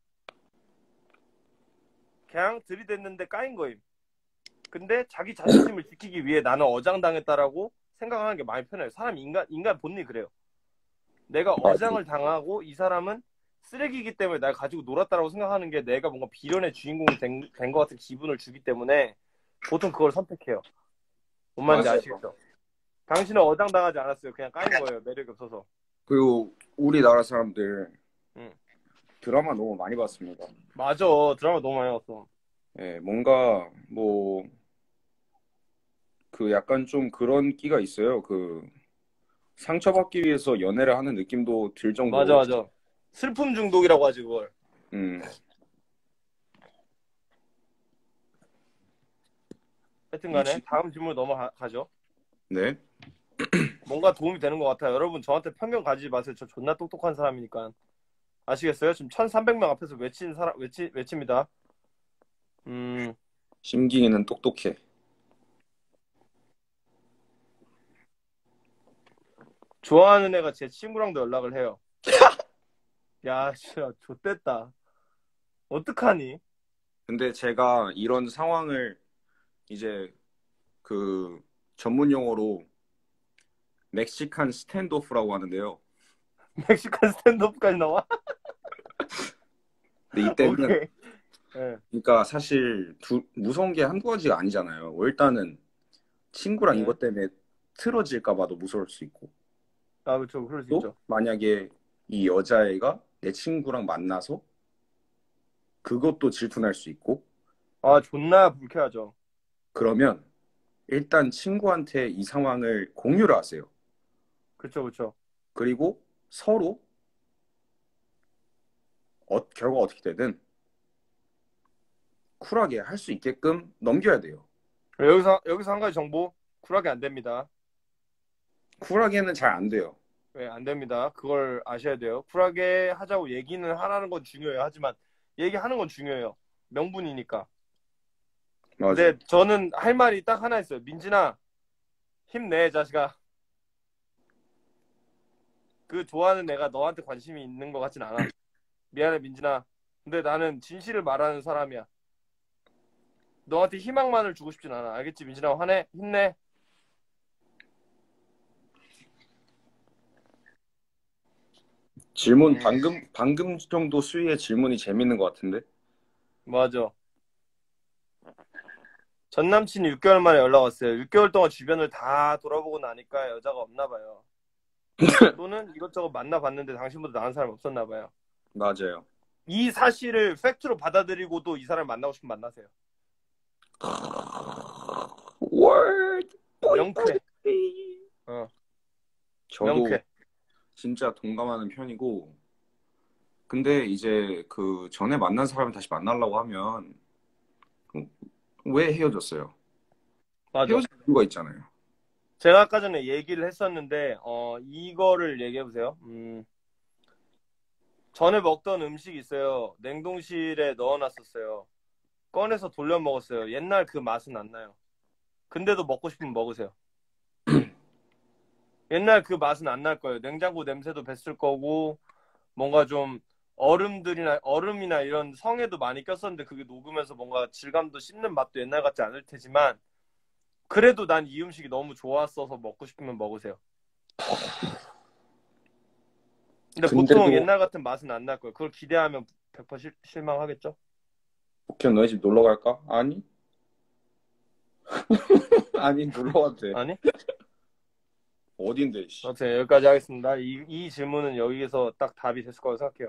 그냥 들이댔는데 까인 거임. 근데 자기 자존심을 지키기 위해 나는 어장 당했다라고 생각하는 게 많이 편해요. 사람 인간 인간 본능이 그래요. 내가 어장을 당하고 이 사람은 쓰레기이기 때문에 날 가지고 놀았다라고 생각하는 게 내가 뭔가 비련의 주인공이 된 것 같은 기분을 주기 때문에 보통 그걸 선택해요. 뭔 말인지 맞아요. 아시겠죠? 당신은 어장 당하지 않았어요. 그냥 까인 거예요. 매력이 없어서. 그리고 우리나라 사람들 응. 드라마 너무 많이 봤습니다. 맞아. 드라마 너무 많이 봤어. 예, 뭔가 뭐 그 약간 좀 그런 끼가 있어요. 그 상처받기 위해서 연애를 하는 느낌도 들 정도로. 맞아 맞아. 슬픔 중독이라고 하지 그걸. 음. 하여튼간에 다음 질문 넘어가죠. 네. 뭔가 도움이 되는 것 같아요. 여러분 저한테 편견 가지지 마세요. 저 존나 똑똑한 사람이니까. 아시겠어요? 지금 천삼백 명 앞에서 외친 사람 외치 외칩니다. 음. 심기는 똑똑해. 좋아하는 애가 제 친구랑도 연락을 해요. 야, 진짜 좆됐다. 어떡하니? 근데 제가 이런 상황을 이제 그 전문 용어로 멕시칸 스탠드오프라고 하는데요. 멕시칸 스탠드업까지 나와? 근데 이때는 오케이. 네. 그러니까 사실 두, 무서운 게 한두 가지가 아니잖아요. 일단은 친구랑 네. 이것 때문에 틀어질까 봐도 무서울 수 있고. 아, 그렇죠. 그럴 수 또 있죠. 만약에 이 여자애가 내 친구랑 만나서 그것도 질투날 수 있고. 아, 존나 불쾌하죠. 그러면 일단 친구한테 이 상황을 공유를 하세요. 그렇죠, 그렇죠. 그리고 서로 어, 결과 어떻게 되든 쿨하게 할 수 있게끔 넘겨야 돼요. 여기서 여기서 한 가지 정보. 쿨하게 안 됩니다. 쿨하게는 잘 안 돼요. 왜 안 됩니다. 그걸 아셔야 돼요. 쿨하게 하자고 얘기는 하라는 건 중요해요. 하지만 얘기하는 건 중요해요. 명분이니까. 맞아요. 근데 저는 할 말이 딱 하나 있어요. 민진아, 힘내, 자식아. 그 좋아하는 애가 너한테 관심이 있는 것 같진 않아. 미안해, 민진아. 근데 나는 진실을 말하는 사람이야. 너한테 희망만을 주고 싶진 않아. 알겠지, 민진아? 화내? 힘내. 질문 음. 방금 방금 정도 수위의 질문이 재밌는 것 같은데. 맞아. 전 남친이 육 개월 만에 연락 왔어요. 육 개월 동안 주변을 다 돌아보고 나니까 여자가 없나 봐요. 또는 이것저것 만나봤는데 당신보다 나은 사람 없었나 봐요. 맞아요. 이 사실을 팩트로 받아들이고도 이 사람을 만나고 싶으면 만나세요. 월드 명쾌. 어. 저도 명쾌. 진짜 동감하는 편이고. 근데 이제 그 전에 만난 사람을 다시 만나려고 하면 왜 헤어졌어요? 맞아. 헤어질 이유가 있잖아요. 제가 아까 전에 얘기를 했었는데 어 이거를 얘기해 보세요. 음. 전에 먹던 음식이 있어요. 냉동실에 넣어놨었어요. 꺼내서 돌려 먹었어요. 옛날 그 맛은 안 나요. 근데도 먹고 싶으면 먹으세요. 옛날 그 맛은 안 날 거예요. 냉장고 냄새도 뱄을 거고 뭔가 좀 얼음들이나 얼음이나 이런 성에도 많이 꼈었는데 그게 녹으면서 뭔가 질감도 씹는 맛도 옛날 같지 않을 테지만 그래도 난 이 음식이 너무 좋았어서 먹고 싶으면 먹으세요. 근데 근데도 보통 옛날 같은 맛은 안 날 거예요. 그걸 기대하면 백 퍼센트 실, 실망하겠죠? 오케이, 너희 집 놀러 갈까? 아니? 아니, 놀러 와도 돼. 아니? 어딘데, 씨. 아무튼 여기까지 하겠습니다. 이, 이 질문은 여기서 딱 답이 됐을 거라고 생각해요.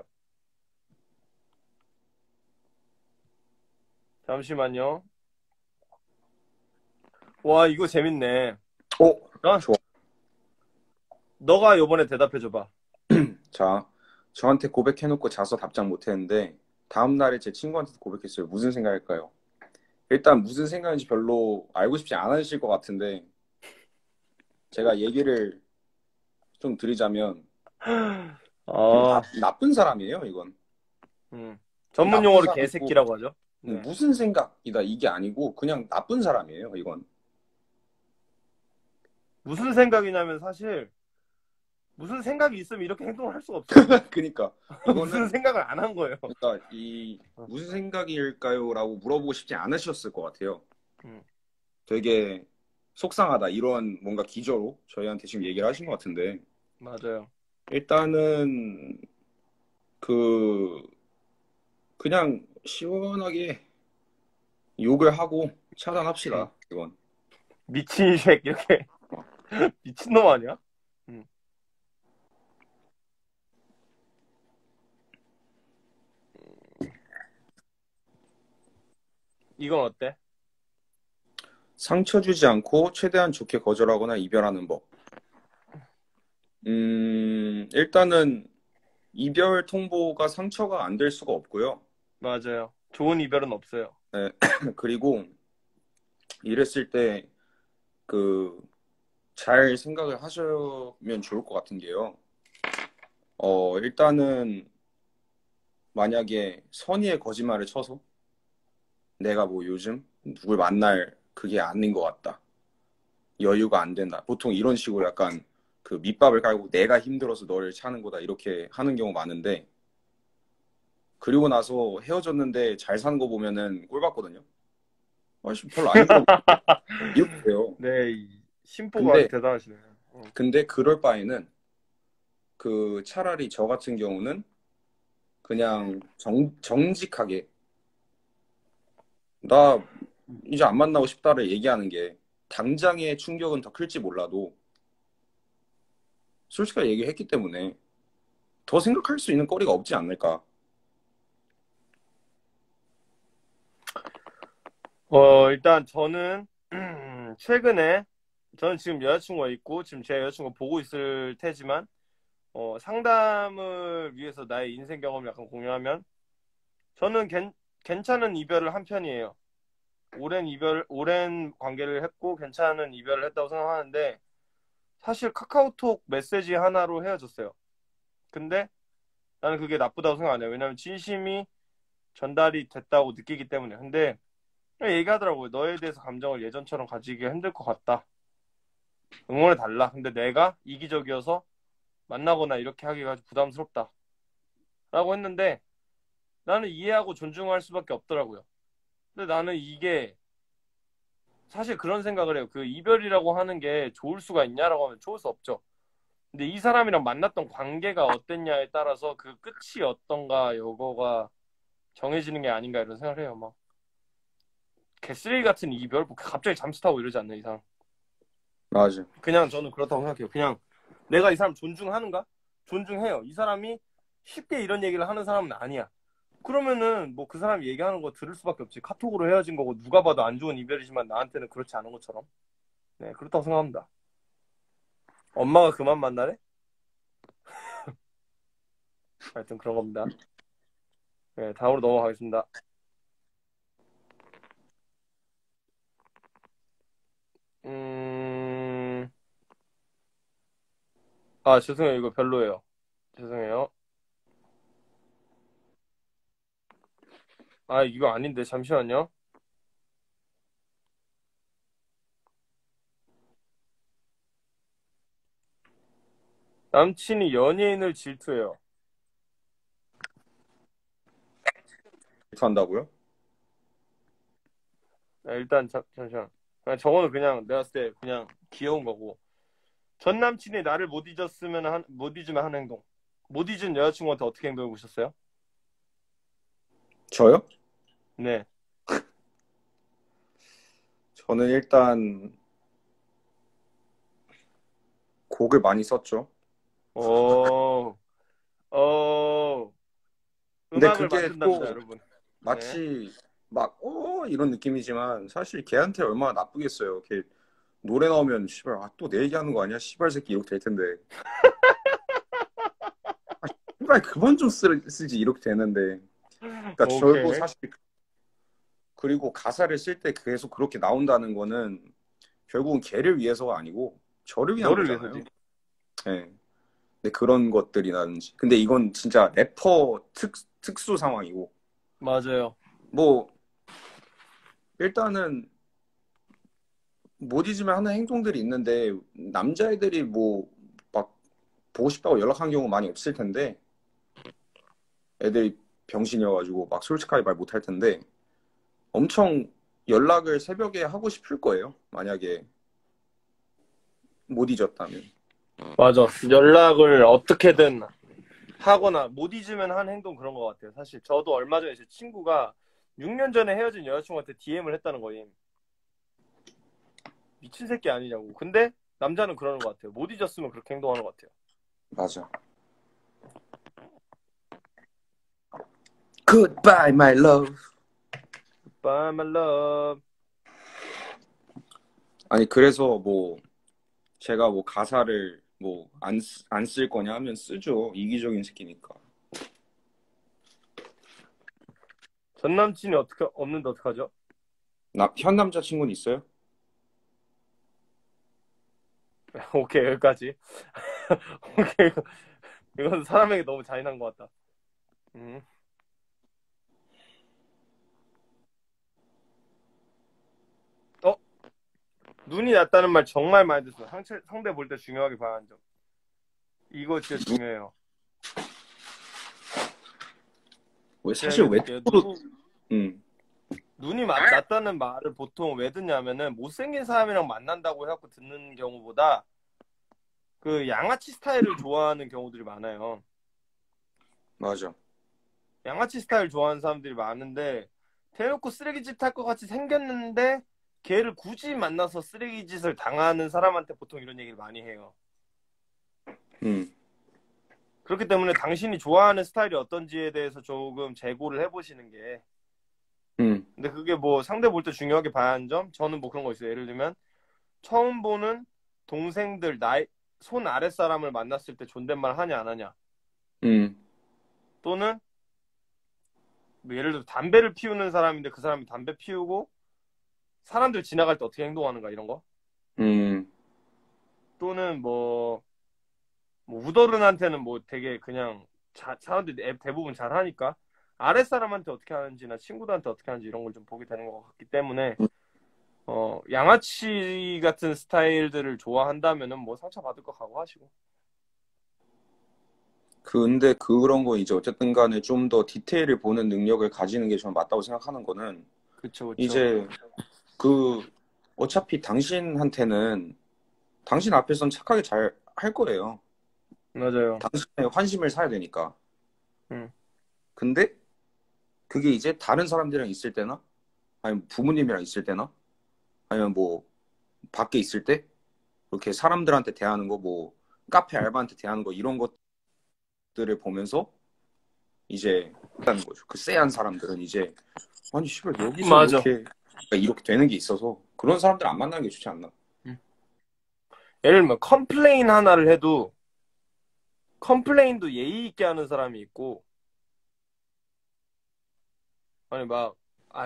잠시만요. 와, 이거 재밌네. 어? 어? 좋아. 너가 요번에 대답해줘봐. 자, 저한테 고백해놓고 자서 답장 못했는데 다음 날에 제 친구한테도 고백했어요. 무슨 생각일까요? 일단 무슨 생각인지 별로 알고 싶지 않으실 것 같은데 제가 얘기를 좀 드리자면 어, 나, 나쁜 사람이에요, 이건. 음. 전문 나쁜 용어로 사람이고 개새끼라고 하죠. 네. 무슨 생각이다 이게 아니고 그냥 나쁜 사람이에요, 이건. 무슨 생각이냐면 사실 무슨 생각이 있으면 이렇게 행동을 할 수가 없어요. 그러니까 무슨 이거는 생각을 안 한 거예요. 그러니까 이 무슨 생각일까요?라고 물어보고 싶지 않으셨을 것 같아요. 음. 되게 속상하다 이런 뭔가 기저로 저희한테 지금 얘기를 하신 것 같은데 맞아요. 일단은 그 그냥 시원하게 욕을 하고 차단합시다. 이건 미친 쉑 이렇게 미친놈 아니야? 음. 이건 어때? 상처 주지 않고 최대한 좋게 거절하거나 이별하는 법. 음, 일단은 이별 통보가 상처가 안 될 수가 없고요. 맞아요. 좋은 이별은 없어요. 네. 그리고 이랬을 때 그 잘 생각을 하시면 좋을 것 같은 게요. 어, 일단은 만약에 선의의 거짓말을 쳐서 내가 뭐 요즘 누굴 만날 그게 아닌 것 같다. 여유가 안 된다. 보통 이런 식으로 약간 그 밑밥을 깔고 내가 힘들어서 너를 차는 거다. 이렇게 하는 경우 많은데 그리고 나서 헤어졌는데 잘 사는 거 보면은 꼴 받거든요. 아씨 별로 안 힘들어. 이렇게 돼요. 네, 이 심보가 아주 근데 대단하시네요. 어. 근데 그럴 바에는 그 차라리 저 같은 경우는 그냥 정, 정직하게 나 이제 안 만나고 싶다를 얘기하는 게 당장의 충격은 더 클지 몰라도 솔직하게 얘기했기 때문에 더 생각할 수 있는 거리가 없지 않을까. 어, 일단 저는 최근에 저는 지금 여자친구가 있고 지금 제 여자친구 보고 있을 테지만 어, 상담을 위해서 나의 인생 경험을 약간 공유하면 저는 괜, 괜찮은 이별을 한 편이에요. 오랜 이별, 오랜 관계를 했고 괜찮은 이별을 했다고 생각하는데 사실 카카오톡 메시지 하나로 헤어졌어요. 근데 나는 그게 나쁘다고 생각 안 해요. 왜냐면 진심이 전달이 됐다고 느끼기 때문에. 근데 얘기하더라고요. 너에 대해서 감정을 예전처럼 가지기 힘들 것 같다. 응원해 달라. 근데 내가 이기적이어서 만나거나 이렇게 하기가 부담스럽다. 라고 했는데 나는 이해하고 존중할 수밖에 없더라고요. 근데 나는 이게 사실 그런 생각을 해요. 그 이별이라고 하는 게 좋을 수가 있냐라고 하면 좋을 수 없죠. 근데 이 사람이랑 만났던 관계가 어땠냐에 따라서 그 끝이 어떤가 요거가 정해지는 게 아닌가 이런 생각을 해요. 막 개쓰레기 같은 이별 뭐 갑자기 잠수 타고 이러지 않는 이상 맞아. 그냥 저는 그렇다고 생각해요. 그냥 내가 이 사람 존중하는가? 존중해요. 이 사람이 쉽게 이런 얘기를 하는 사람은 아니야. 그러면은 뭐 그 사람이 얘기하는 거 들을 수밖에 없지. 카톡으로 헤어진 거고 누가 봐도 안 좋은 이별이지만 나한테는 그렇지 않은 것처럼. 네, 그렇다고 생각합니다. 엄마가 그만 만나래? 하여튼 그런 겁니다. 네, 다음으로 넘어가겠습니다. 음, 아, 죄송해요. 이거 별로예요. 죄송해요. 아, 이거 아닌데. 잠시만요. 남친이 연예인을 질투해요. 한다고요? 아, 일단, 잠, 잠시만. 아, 저거는 그냥 내가 봤을 때 그냥 귀여운 거고. 전 남친이 나를 못 잊었으면 한, 못 잊으면 하는 행동. 못 잊은 여자친구한테 어떻게 행동해 보셨어요? 저요? 네. 저는 일단 곡을 많이 썼죠. 오, 어, 근데 음악을 그게 만든답니다, 또 여러분. 네. 마치 막, 어, 이런 느낌이지만 사실 걔한테 얼마나 나쁘겠어요. 걔 노래 나오면 씨발, 아, 또 내 얘기하는 거 아니야? 씨발 새끼 이렇게 될 텐데. 아, 씨발 그만 좀 쓰, 쓰지 이렇게 되는데. 그러니까 저도 오케이. 사실 그리고 가사를 쓸 때 계속 그렇게 나온다는 거는 결국은 걔를 위해서가 아니고 저를 위한 너를 거잖아요. 위해서지. 네. 근데 그런 것들이라든지. 근데 이건 진짜 래퍼 특, 특수 상황이고. 맞아요. 뭐, 일단은 못 잊으면 하는 행동들이 있는데, 남자애들이 뭐, 막, 보고 싶다고 연락한 경우 많이 없을 텐데, 애들이 병신이어가지고 막 솔직하게 말 못할 텐데, 엄청 연락을 새벽에 하고 싶을 거예요. 만약에 못 잊었다면. 맞아. 연락을 어떻게든 하거나 못 잊으면 한 행동 그런 것 같아요. 사실 저도 얼마 전에 제 친구가 육 년 전에 헤어진 여자친구한테 디엠을 했다는 거임. 미친 새끼 아니냐고. 근데 남자는 그러는 것 같아요. 못 잊었으면 그렇게 행동하는 것 같아요. 맞아. Goodbye, my love. By my love. 아니, 그래서 뭐, 제가 뭐 가사를 뭐, 안, 안 쓸 거냐 하면 쓰죠. 이기적인 새끼니까. 전 남친이 어떻게 없는데 어떡하죠? 나, 현 남자친구는 있어요? 오케이 여기까지. 오케이 이건 사람에게 너무 잔인한 것 같다. 음. 어 눈이 났다는 말 정말 많이 듣어요. 상체, 상대 볼 때 중요하게 봐야 하는 점. 이거 진짜 중요해요. 왜, 제가 사실 왜, 얘기해볼게요. 눈이 음, 눈이 마- 났다는 말을 보통 왜 듣냐면은 못생긴 사람이랑 만난다고 해갖고 듣는 경우보다 그 양아치 스타일을 좋아하는 경우들이 많아요. 맞아. 양아치 스타일 좋아하는 사람들이 많은데 대놓고 쓰레기짓 할 것 같이 생겼는데 걔를 굳이 만나서 쓰레기짓을 당하는 사람한테 보통 이런 얘기를 많이 해요. 음, 그렇기 때문에 당신이 좋아하는 스타일이 어떤지에 대해서 조금 재고를 해보시는 게. 음, 근데 그게 뭐 상대 볼 때 중요하게 봐야 하는 점? 저는 뭐 그런 거 있어요. 예를 들면 처음 보는 동생들 나이 손 아랫 사람을 만났을 때 존댓말 하냐 안 하냐. 음, 또는 뭐 예를 들어 담배를 피우는 사람인데 그 사람이 담배 피우고 사람들 지나갈 때 어떻게 행동하는가 이런 거. 음, 또는 뭐, 뭐 우더른한테는 뭐 되게 그냥 자, 사람들이 대부분 잘 하니까 아랫 사람한테 어떻게 하는지나 친구들한테 어떻게 하는지 이런 걸 좀 보게 되는 것 같기 때문에 음. 어 양아치 같은 스타일들을 좋아한다면은 뭐 상처 받을 거 각오하시고. 근데 그런 거 이제 어쨌든 간에 좀 더 디테일을 보는 능력을 가지는 게 저는 맞다고 생각하는 거는 그쵸 그쵸. 이제 그 어차피 당신한테는 당신 앞에선 착하게 잘 할 거예요. 맞아요. 당신의 환심을 사야 되니까. 음. 근데 그게 이제 다른 사람들이랑 있을 때나 아니면 부모님이랑 있을 때나 아니면 뭐 밖에 있을 때 그렇게 사람들한테 대하는 거 뭐 카페 알바한테 대하는 거 이런 것들을 보면서 이제 하는 거죠. 그 쎄한 사람들은 이제 아니 씨발 여기서 맞아. 이렇게 이렇게 되는 게 있어서 그런 사람들 안 만나는 게 좋지 않나? 음. 예를 들면 컴플레인 하나를 해도 컴플레인도 예의 있게 하는 사람이 있고 아니 막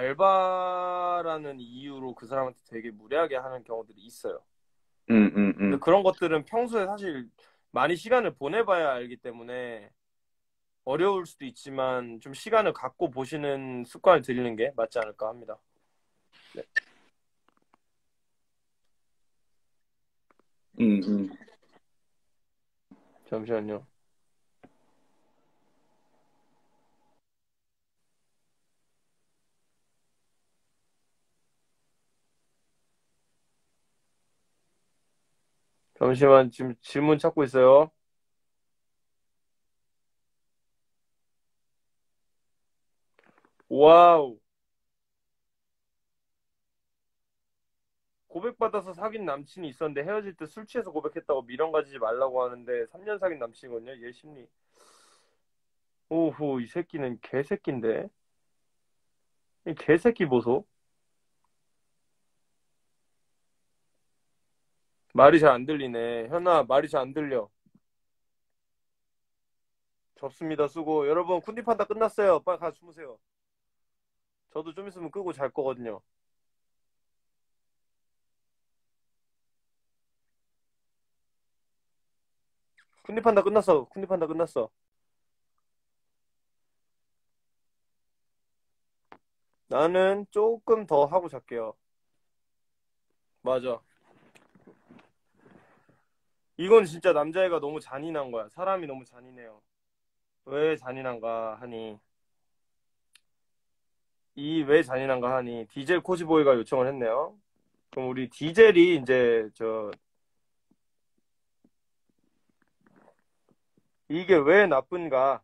알바라는 이유로 그 사람한테 되게 무례하게 하는 경우들이 있어요. 응, 응, 근데 응. 그런 것들은 평소에 사실 많이 시간을 보내봐야 알기 때문에 어려울 수도 있지만 좀 시간을 갖고 보시는 습관을 들이는 게 맞지 않을까 합니다. 네. 응, 응. 잠시만요. 잠시만 지금 질문 찾고 있어요. 와우. 고백받아서 사귄 남친이 있었는데 헤어질 때 술 취해서 고백했다고 미련 가지지 말라고 하는데 삼 년 사귄 남친이거든요. 얘 심리. 오호, 이 새끼는 개새끼인데. 이 개새끼 보소. 말이 잘 안 들리네. 현아, 말이 잘 안 들려. 접습니다. 수고. 여러분, 쿤디판다 끝났어요. 빨리 가서 주무세요. 저도 좀 있으면 끄고 잘 거거든요. 쿤디판다 끝났어. 쿤디판다 끝났어. 나는 조금 더 하고 잘게요. 맞아. 이건 진짜 남자애가 너무 잔인한 거야. 사람이 너무 잔인해요. 왜 잔인한가 하니, 이 왜 잔인한가 하니, 디젤 코지보이가 요청을 했네요. 그럼 우리 디젤이 이제, 저, 이게 왜 나쁜가?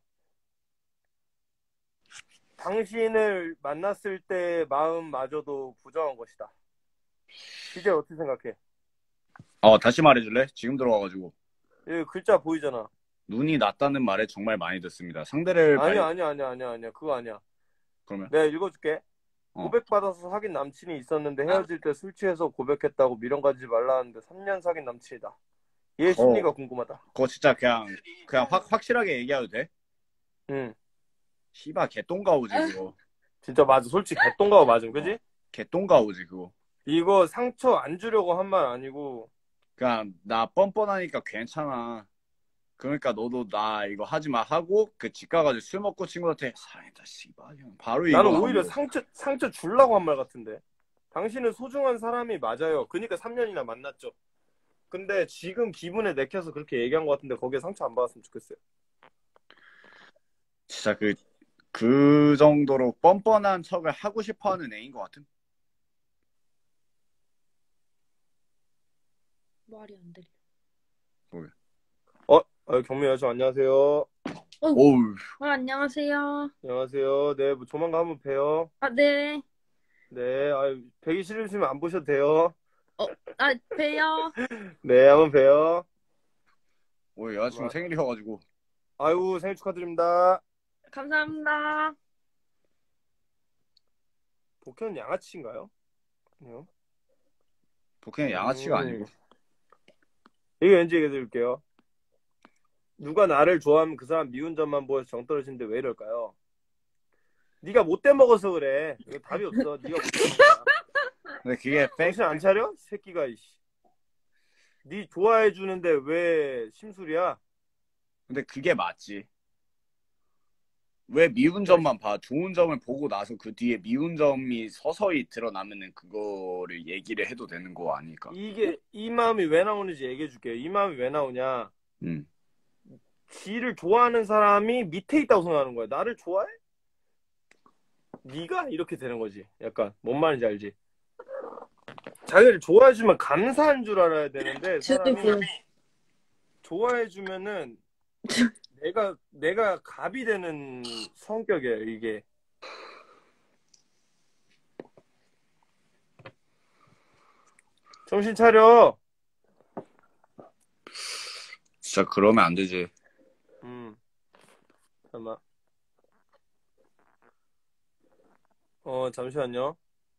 당신을 만났을 때 마음마저도 부정한 것이다. 디젤 어떻게 생각해? 어, 다시 말해줄래? 지금 들어와가지고. 여기 글자 보이잖아. 눈이 낮다는 말에 정말 많이 듣습니다. 상대를 아니야, 말- 아니야, 아니야, 아니야, 아니야. 그거 아니야. 그러면 내가 읽어줄게. 어. 고백받아서 사귄 남친이 있었는데 헤어질 때 술 취해서 고백했다고 미련 가지지 말라는데 삼 년 사귄 남친이다. 얘 심리가 궁금하다. 그거 진짜 그냥 그냥 확 확실하게 얘기해도 돼? 응. 씨바 개똥가오지 그거. 진짜 맞아. 솔직히 개똥가고 맞음. 그지? 개똥가오지 그거. 이거 상처 안 주려고 한 말 아니고. 그냥 나 뻔뻔하니까 괜찮아. 그러니까 너도 나 이거 하지 마 하고 그 집 가가지고 술 먹고 친구한테 사랑했다 씨발 형 바로 이거 나는 오히려 하고. 상처, 상처 주려고 한 말 같은데. 당신은 소중한 사람이 맞아요. 그러니까 삼 년이나 만났죠. 근데 지금 기분에 내켜서 그렇게 얘기한 것 같은데 거기에 상처 안 받았으면 좋겠어요. 진짜 그, 그 정도로 뻔뻔한 척을 하고 싶어하는 애인 것 같은. 말이 안 들려. 어? 어 경미 여자 안녕하세요. 어우. 아, 안녕하세요. 안녕하세요. 네, 뭐 조만간 한번 봬요. 아, 네. 네, 아 뵈기 싫으시면 안 보셔도 돼요. 아, 봬요. 네, 한번 봬요. 오, 여자친구 와. 생일이어가지고. 아유, 생일 축하드립니다. 감사합니다. 복현은 양아치인가요? 아니요. 복현이 양아치가 음. 아니고. 이거 왠지 얘기해 드릴게요. 누가 나를 좋아하면 그 사람 미운 점만 보여서 정 떨어지는데 왜 이럴까요? 네가 못돼 먹어서 그래. 이거 답이 없어. 네가 못돼 먹어. 근데 그게 페이크. 정신 안 차려? 새끼가 이씨. 네 좋아해 주는데 왜 심술이야? 근데 그게 맞지. 왜 미운 점만 봐? 좋은 점을 보고 나서 그 뒤에 미운 점이 서서히 드러나면은 그거를 얘기를 해도 되는 거 아닐까? 이게 이 마음이 왜 나오는지 얘기해 줄게요. 이 마음이 왜 나오냐? 음. 지를 좋아하는 사람이 밑에 있다고 생각하는 거야. 나를 좋아해? 네가 이렇게 되는 거지. 약간 뭔 말인지 알지? 자기를 좋아해주면 감사한 줄 알아야 되는데 사람이 좋아해주면은 내가 내가 갑이 되는 성격이에요. 이게. 정신 차려. 진짜 그러면 안 되지. 음. 잠깐만. 어, 잠시만요.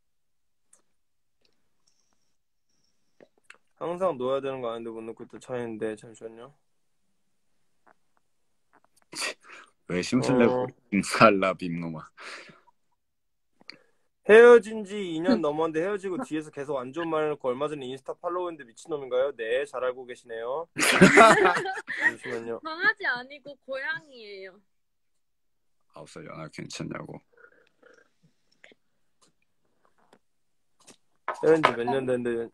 항상 놓아야 되는 거 아닌데 못 놓고 있다 차이인데 잠시만요. 왜 심술내고 어. 인살라 빔놈아. 헤어진 지 이 년 넘었는데 헤어지고 뒤에서 계속 안 좋은 말 해놓고 얼마 전에 인스타 팔로우했는데 미친놈인가요? 네, 잘 알고 계시네요. 잠시만요. 강아지 아니고 고양이에요. 아홉 살 연하 괜찮냐고. 헤어진 지 몇 년 됐는데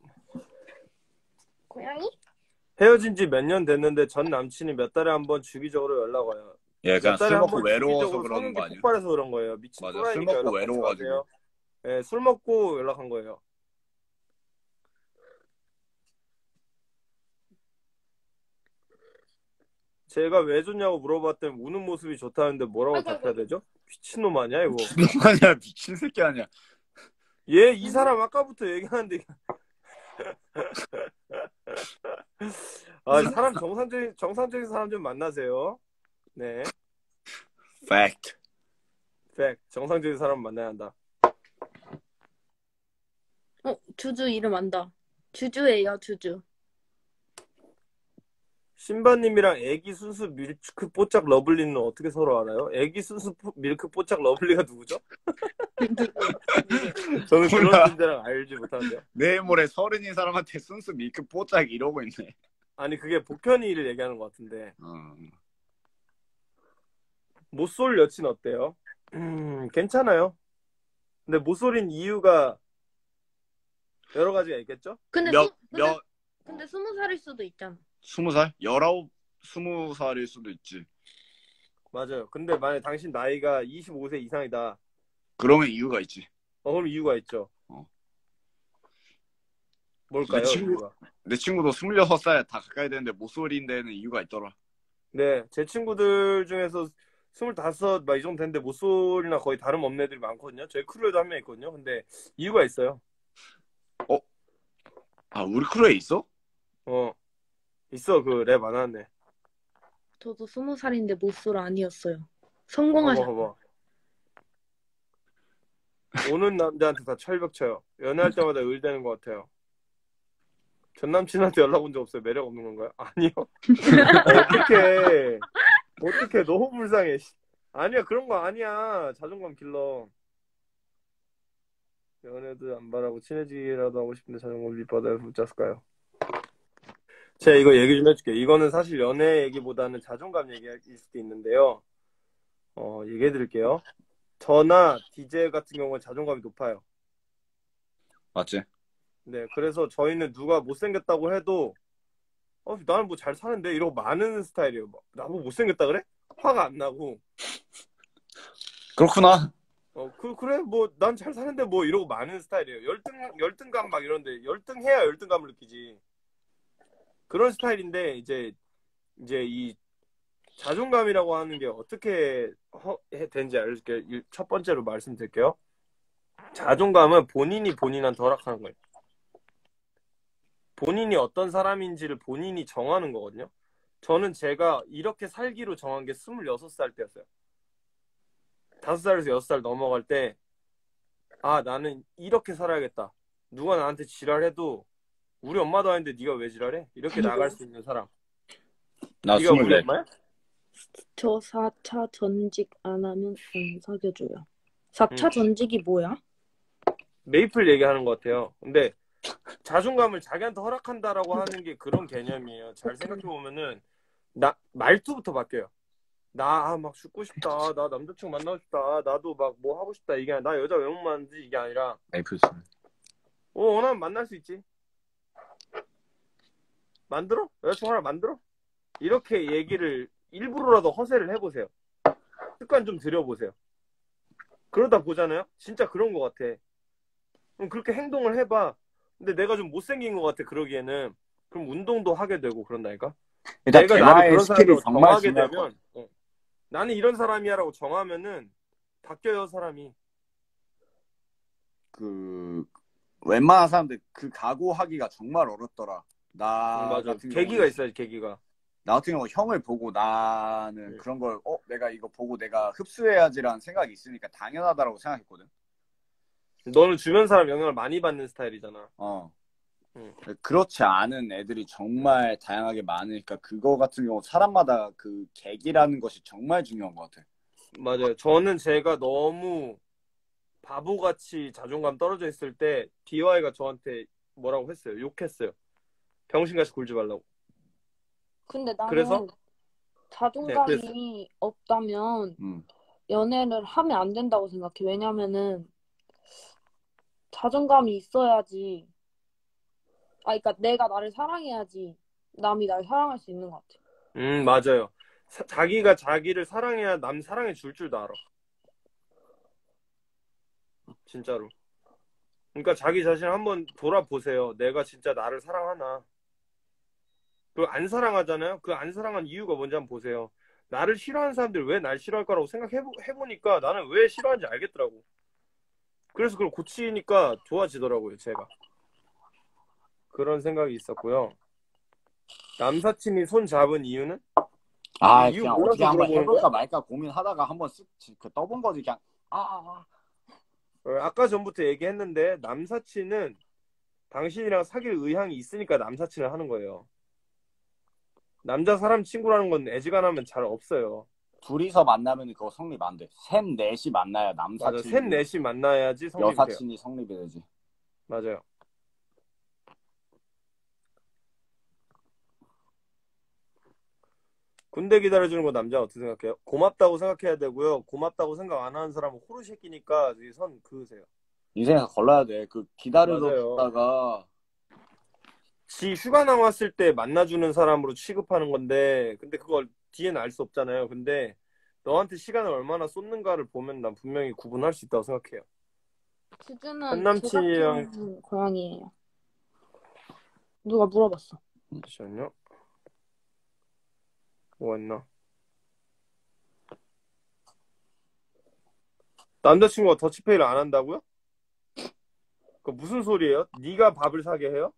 고양이? 헤어진 지 몇 년 됐는데 전 남친이 몇 달에 한 번 주기적으로 연락 와요. 얘 그냥 몇 달에 술 한 먹고 번 외로워서 주기적으로 그러는 성욕이 거 아니야? 폭발해서 그런 거예요. 미친 맞아, 술 또라이니까 먹고 연락 받지 외로워가지고. 마세요. 네, 술 먹고 연락한 거예요. 제가 왜 좋냐고 물어봤더니 우는 모습이 좋다는데 뭐라고 아이고, 답해야 아이고. 되죠? 미친놈 아니야 이거? 미친놈 아니야, 미친 새끼 아니야. 얘 이 사람 아까부터 얘기하는데 아 사람 정상적인 정상적인 사람 좀 만나세요. 네, 팩트. 팩 정상적인 사람 만나야 한다. 어, 주주 이름 안다. 주주예요, 주주. 신바님이랑 애기 순수 밀크 뽀짝 러블리는 어떻게 서로 알아요? 애기 순수 포- 밀크 뽀짝 러블리가 누구죠? 저는 그런 몰라. 존재랑 알지 못하는데요. 내일 모레 서른인 사람한테 순수 밀크 뽀짝 이러고 있네. 아니 그게 복현이를 얘기하는 것 같은데. 어. 못쏠 여친 어때요? 음, 괜찮아요. 근데 못쏠인 이유가 여러 가지가 있겠죠? 근데 몇, 수, 근데, 몇, 근데 스무 살일 수도 있잖아. 스무 살? 열아홉, 스무 살일 수도 있지. 맞아요. 근데 만약 당신 나이가 이십오 세 이상이다. 그러면 이유가 있지. 어, 그럼 이유가 있죠. 어. 뭘까요? 내 친구- 이유가? 내 친구도 스물여섯 살 다 가까이 되는데 모쏠인 데는 이유가 있더라. 네, 제 친구들 중에서 스물다섯 막 이 정도 됐는데 못쏠이나 거의 다름없는 애들이 많거든요. 저희 크루에도 한 명 있거든요. 근데 이유가 있어요. 아, 우리 크루에 있어? 어, 있어. 그 랩 안 하네. 저도 스무 살인데 못쏠 아니었어요. 봐봐, 성공하셨. 봐봐. 오는 남자한테 다 철벽 쳐요. 연애할 때마다 의리되는 것 같아요. 전 남친한테 연락 온 적 없어요. 매력 없는 건가요? 아니요. 어떡해. 어떡해. 너무 불쌍해. 씨. 아니야. 그런 거 아니야. 자존감 길러. 연애도 안 바라고 친해지기라도 하고 싶은데 자존감 밑바닥에 붙였을까요? 제가 이거 얘기 좀 해줄게요. 이거는 사실 연애 얘기보다는 자존감 얘기일 수도 있는데요. 어, 얘기해 드릴게요. 저나 디제이 같은 경우는 자존감이 높아요. 맞지? 네, 그래서 저희는 누가 못생겼다고 해도 어, 나는 뭐 잘 사는데 이러고 많은 스타일이에요. 막, 나뭐 못생겼다 그래? 화가 안 나고 그렇구나. 어, 그, 그래 뭐 난 잘 사는데 뭐 이러고 많은 스타일이에요. 열등, 열등감 막 이런데 열등해야 열등감을 느끼지. 그런 스타일인데 이제 이제 이 자존감이라고 하는 게 어떻게 허, 해, 되는지 알려줄게요. 이- 첫 번째로 말씀드릴게요. 자존감은 본인이 본인한테 허락하는 거예요. 본인이 어떤 사람인지를 본인이 정하는 거거든요. 저는 제가 이렇게 살기로 정한 게 스물여섯 살 때였어요. 다섯 살에서 여섯 살 넘어갈 때, 아, 나는 이렇게 살아야겠다. 누가 나한테 지랄해도 우리 엄마도 하는데 네가 왜 지랄해? 이렇게 나갈 수 있는 사람. 나 네가 우리 스물네. 엄마야? 저 사 차 전직 안 하면 안 사귀어줘요. 사 차 음. 전직이 뭐야? 메이플 얘기하는 것 같아요. 근데 자존감을 자기한테 허락한다라고 하는 게 그런 개념이에요. 잘 생각해보면은 나 말투부터 바뀌어요. 나 막 죽고 싶다. 나 남자친구 만나고 싶다. 나도 막 뭐 하고 싶다. 이게 아니라 나 여자 왜 못 만나지? 이게 아니라 메이플 어, 원하면 만날 수 있지. 만들어? 여자친구 하나 만들어? 이렇게 얘기를 일부러라도 허세를 해보세요. 습관 좀 들여보세요. 그러다 보잖아요. 진짜 그런 것 같아. 그럼 그렇게 행동을 해봐. 근데 내가 좀 못생긴 것 같아. 그러기에는 그럼 운동도 하게 되고 그런다니까. 일단 내가 나를 대화의 그런 스킬이 사람으로 정말 정하게 중요할 것 되면 어, 나는 이런 사람이야라고 정하면은 바뀌어요 사람이. 그 웬만한 사람들 그 각오하기가 정말 어렵더라. 나 음, 맞아. 같은 계기가 경우는 있어야지 계기가. 나 같은 경우 형을 보고 나는 네. 그런 걸 어 내가 이거 보고 내가 흡수해야지라는 생각이 있으니까 당연하다라고 생각했거든. 너는 주변 사람 영향을 많이 받는 스타일이잖아. 어. 응. 그렇지 않은 애들이 정말 다양하게 많으니까 그거 같은 경우 사람마다 그 계기라는 것이 정말 중요한 것 같아. 맞아요. 저는 제가 너무 바보같이 자존감 떨어져 있을 때 디와이가 저한테 뭐라고 했어요. 욕했어요. 병신같이 굴지 말라고. 근데 나는 그래서? 자존감이 네, 없다면 음. 연애를 하면 안 된다고 생각해. 왜냐면은 자존감이 있어야지. 아, 그러니까 내가 나를 사랑해야지 남이 날 사랑할 수 있는 것 같아. 음, 맞아요. 사- 자기가 자기를 사랑해야 남 사랑해 줄 줄도 알아. 진짜로. 그러니까 자기 자신 한번 돌아보세요. 내가 진짜 나를 사랑하나. 그 안 사랑하잖아요. 그 안 사랑한 이유가 뭔지 한번 보세요. 나를 싫어하는 사람들이 왜 날 싫어할까라고 생각해보니까 나는 왜 싫어하는지 알겠더라고. 그래서 그걸 고치니까 좋아지더라고요, 제가. 그런 생각이 있었고요. 남사친이 손 잡은 이유는? 아, 이유 그냥 몰라서 어떻게 한번 물어보는 해볼까 거야? 말까 고민하다가 한번 쓱 그 떠본 거지 그냥. 아, 아, 아. 어, 아까 전부터 얘기했는데 남사친은 당신이랑 사귈 의향이 있으니까 남사친을 하는 거예요. 남자 사람 친구라는 건 애지간하면 잘 없어요. 둘이서 만나면 그거 성립 안 돼. 셋, 넷이 만나야 맞아. 남사친, 셋, 넷이 만나야지 성립이 돼요. 여사친이 성립이 되지. 맞아요. 군대 기다려주는 거 남자 어떻게 생각해요? 고맙다고 생각해야 되고요. 고맙다고 생각 안 하는 사람은 호루 새끼니까 선 그으세요. 인생에서 걸러야 돼. 그 맞아요. 기다려줬다가 지 휴가 나왔을 때 만나주는 사람으로 취급하는 건데 근데 그걸 뒤에는 알 수 없잖아요. 근데 너한테 시간을 얼마나 쏟는가를 보면 난 분명히 구분할 수 있다고 생각해요. 주주는 전 남친이랑 제가 키우는 고양이에요. 누가 물어봤어. 잠시만요. 뭐가 있나? 남자친구가 더치페이를 안 한다고요? 그 무슨 소리예요? 네가 밥을 사게 해요?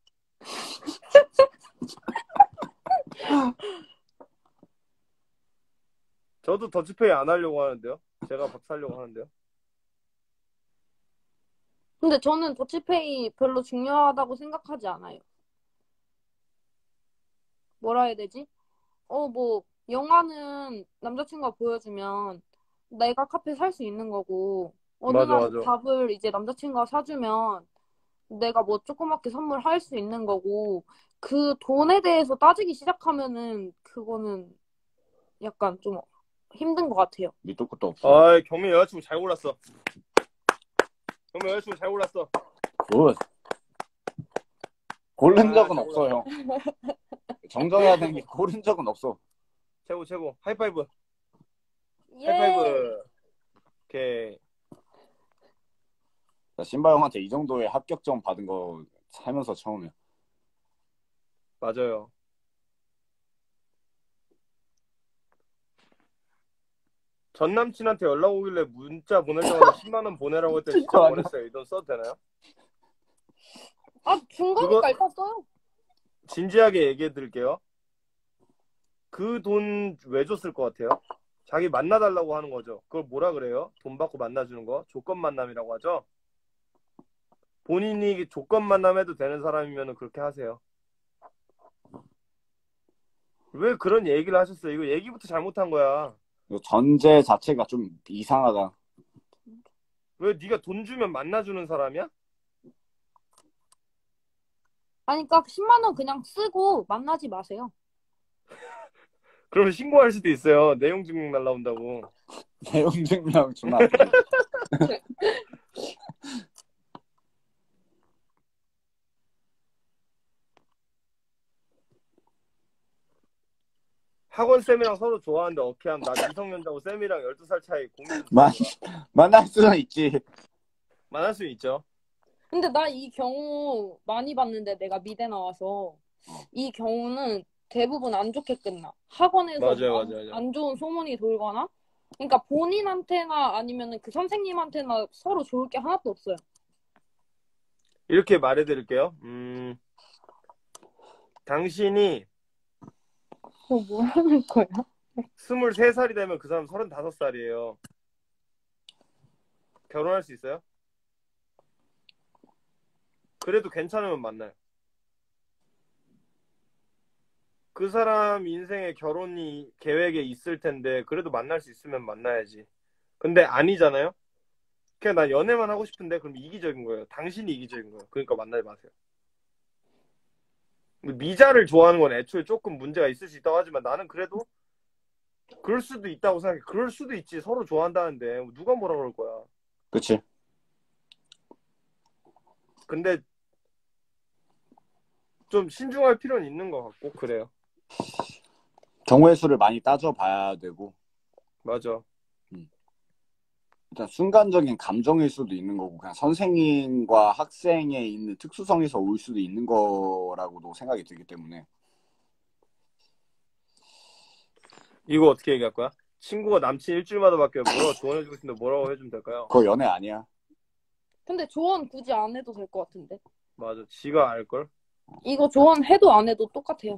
저도 더치페이 안 하려고 하는데요. 제가 밥 사려고 하는데요. 근데 저는 더치페이 별로 중요하다고 생각하지 않아요. 뭐라 해야 되지? 어, 뭐, 영화는 남자친구가 보여주면 내가 카페 살 수 있는 거고, 어느 맞아, 날은 맞아. 밥을 이제 남자친구가 사주면 내가 뭐 조그맣게 선물할 수 있는 거고, 그 돈에 대해서 따지기 시작하면은 그거는 약간 좀 힘든 것 같아요. 밑도 끝도 없어. 아, 경민 여자친구 잘 골랐어. 경민 여자친구 잘 골랐어. 굿. 고른 아, 적은 잘 없어, 형. 정정해야 되는 게 고른 적은 없어. 최고, 최고. 하이파이브. 예. 하이파이브. 오케이. 나 신바 형한테 이 정도의 합격점 받은 거 살면서 처음이야. 맞아요. 전 남친한테 연락 오길래 문자 보낼 때마다 십만 원 보내라고 했더니 진짜 진짜 보냈어요. 이 돈 써도 되나요? 아, 준 그거- 거니까 일단 써요. 진지하게 얘기해 드릴게요. 그 돈 왜 줬을 것 같아요? 자기 만나달라고 하는 거죠. 그걸 뭐라 그래요? 돈 받고 만나주는 거? 조건 만남이라고 하죠? 본인이 조건 만남해도 되는 사람이면 그렇게 하세요. 왜 그런 얘기를 하셨어요? 이거 얘기부터 잘못한 거야. 이거 전제 자체가 좀 이상하다. 왜 네가 돈 주면 만나주는 사람이야? 아니, 그러니까 십만 원 그냥 쓰고 만나지 마세요. 그러면 신고할 수도 있어요. 내용 증명 날라온다고. 내용 증명 존나. 학원 쌤이랑 서로 좋아하는데 어케함. 나 미성년자고 쌤이랑 열두 살 차이 고민. 만, 만날 수는 있지. 만날 수 있죠. 근데 나 이 경우 많이 봤는데 내가 미대 나와서 이 경우는 대부분 안 좋게 끝나. 학원에서 맞아요, 안, 맞아요, 맞아요. 안 좋은 소문이 돌거나 그러니까 본인한테나 아니면 그 선생님한테나 서로 좋을 게 하나도 없어요. 이렇게 말해드릴게요. 음, 당신이 어, 뭐 하는 거야? 스물세 살이 되면 그 사람 서른다섯 살이에요. 결혼할 수 있어요? 그래도 괜찮으면 만나요. 그 사람 인생에 결혼이 계획에 있을 텐데 그래도 만날 수 있으면 만나야지. 근데 아니잖아요? 그냥 난 연애만 하고 싶은데 그럼 이기적인 거예요. 당신이 이기적인 거예요. 그러니까 만나지 마세요. 미자를 좋아하는 건 애초에 조금 문제가 있을 수 있다고 하지만 나는 그래도 그럴 수도 있다고 생각해. 그럴 수도 있지. 서로 좋아한다는데 누가 뭐라 그럴 거야. 그치. 근데 좀 신중할 필요는 있는 것 같고 그래요. 경우의 수를 많이 따져봐야 되고. 맞아. 일단 순간적인 감정일 수도 있는 거고 그냥 선생님과 학생에 있는 특수성에서 올 수도 있는 거라고도 생각이 들기 때문에 이거 어떻게 얘기할 거야? 친구가 남친 일주일마다 바뀌어요. 뭐라고 조언해주고 싶은데 뭐라고 해주면 될까요? 그거 연애 아니야. 근데 조언 굳이 안 해도 될 것 같은데. 맞아. 지가 알걸? 이거 조언 해도 안 해도 똑같아요.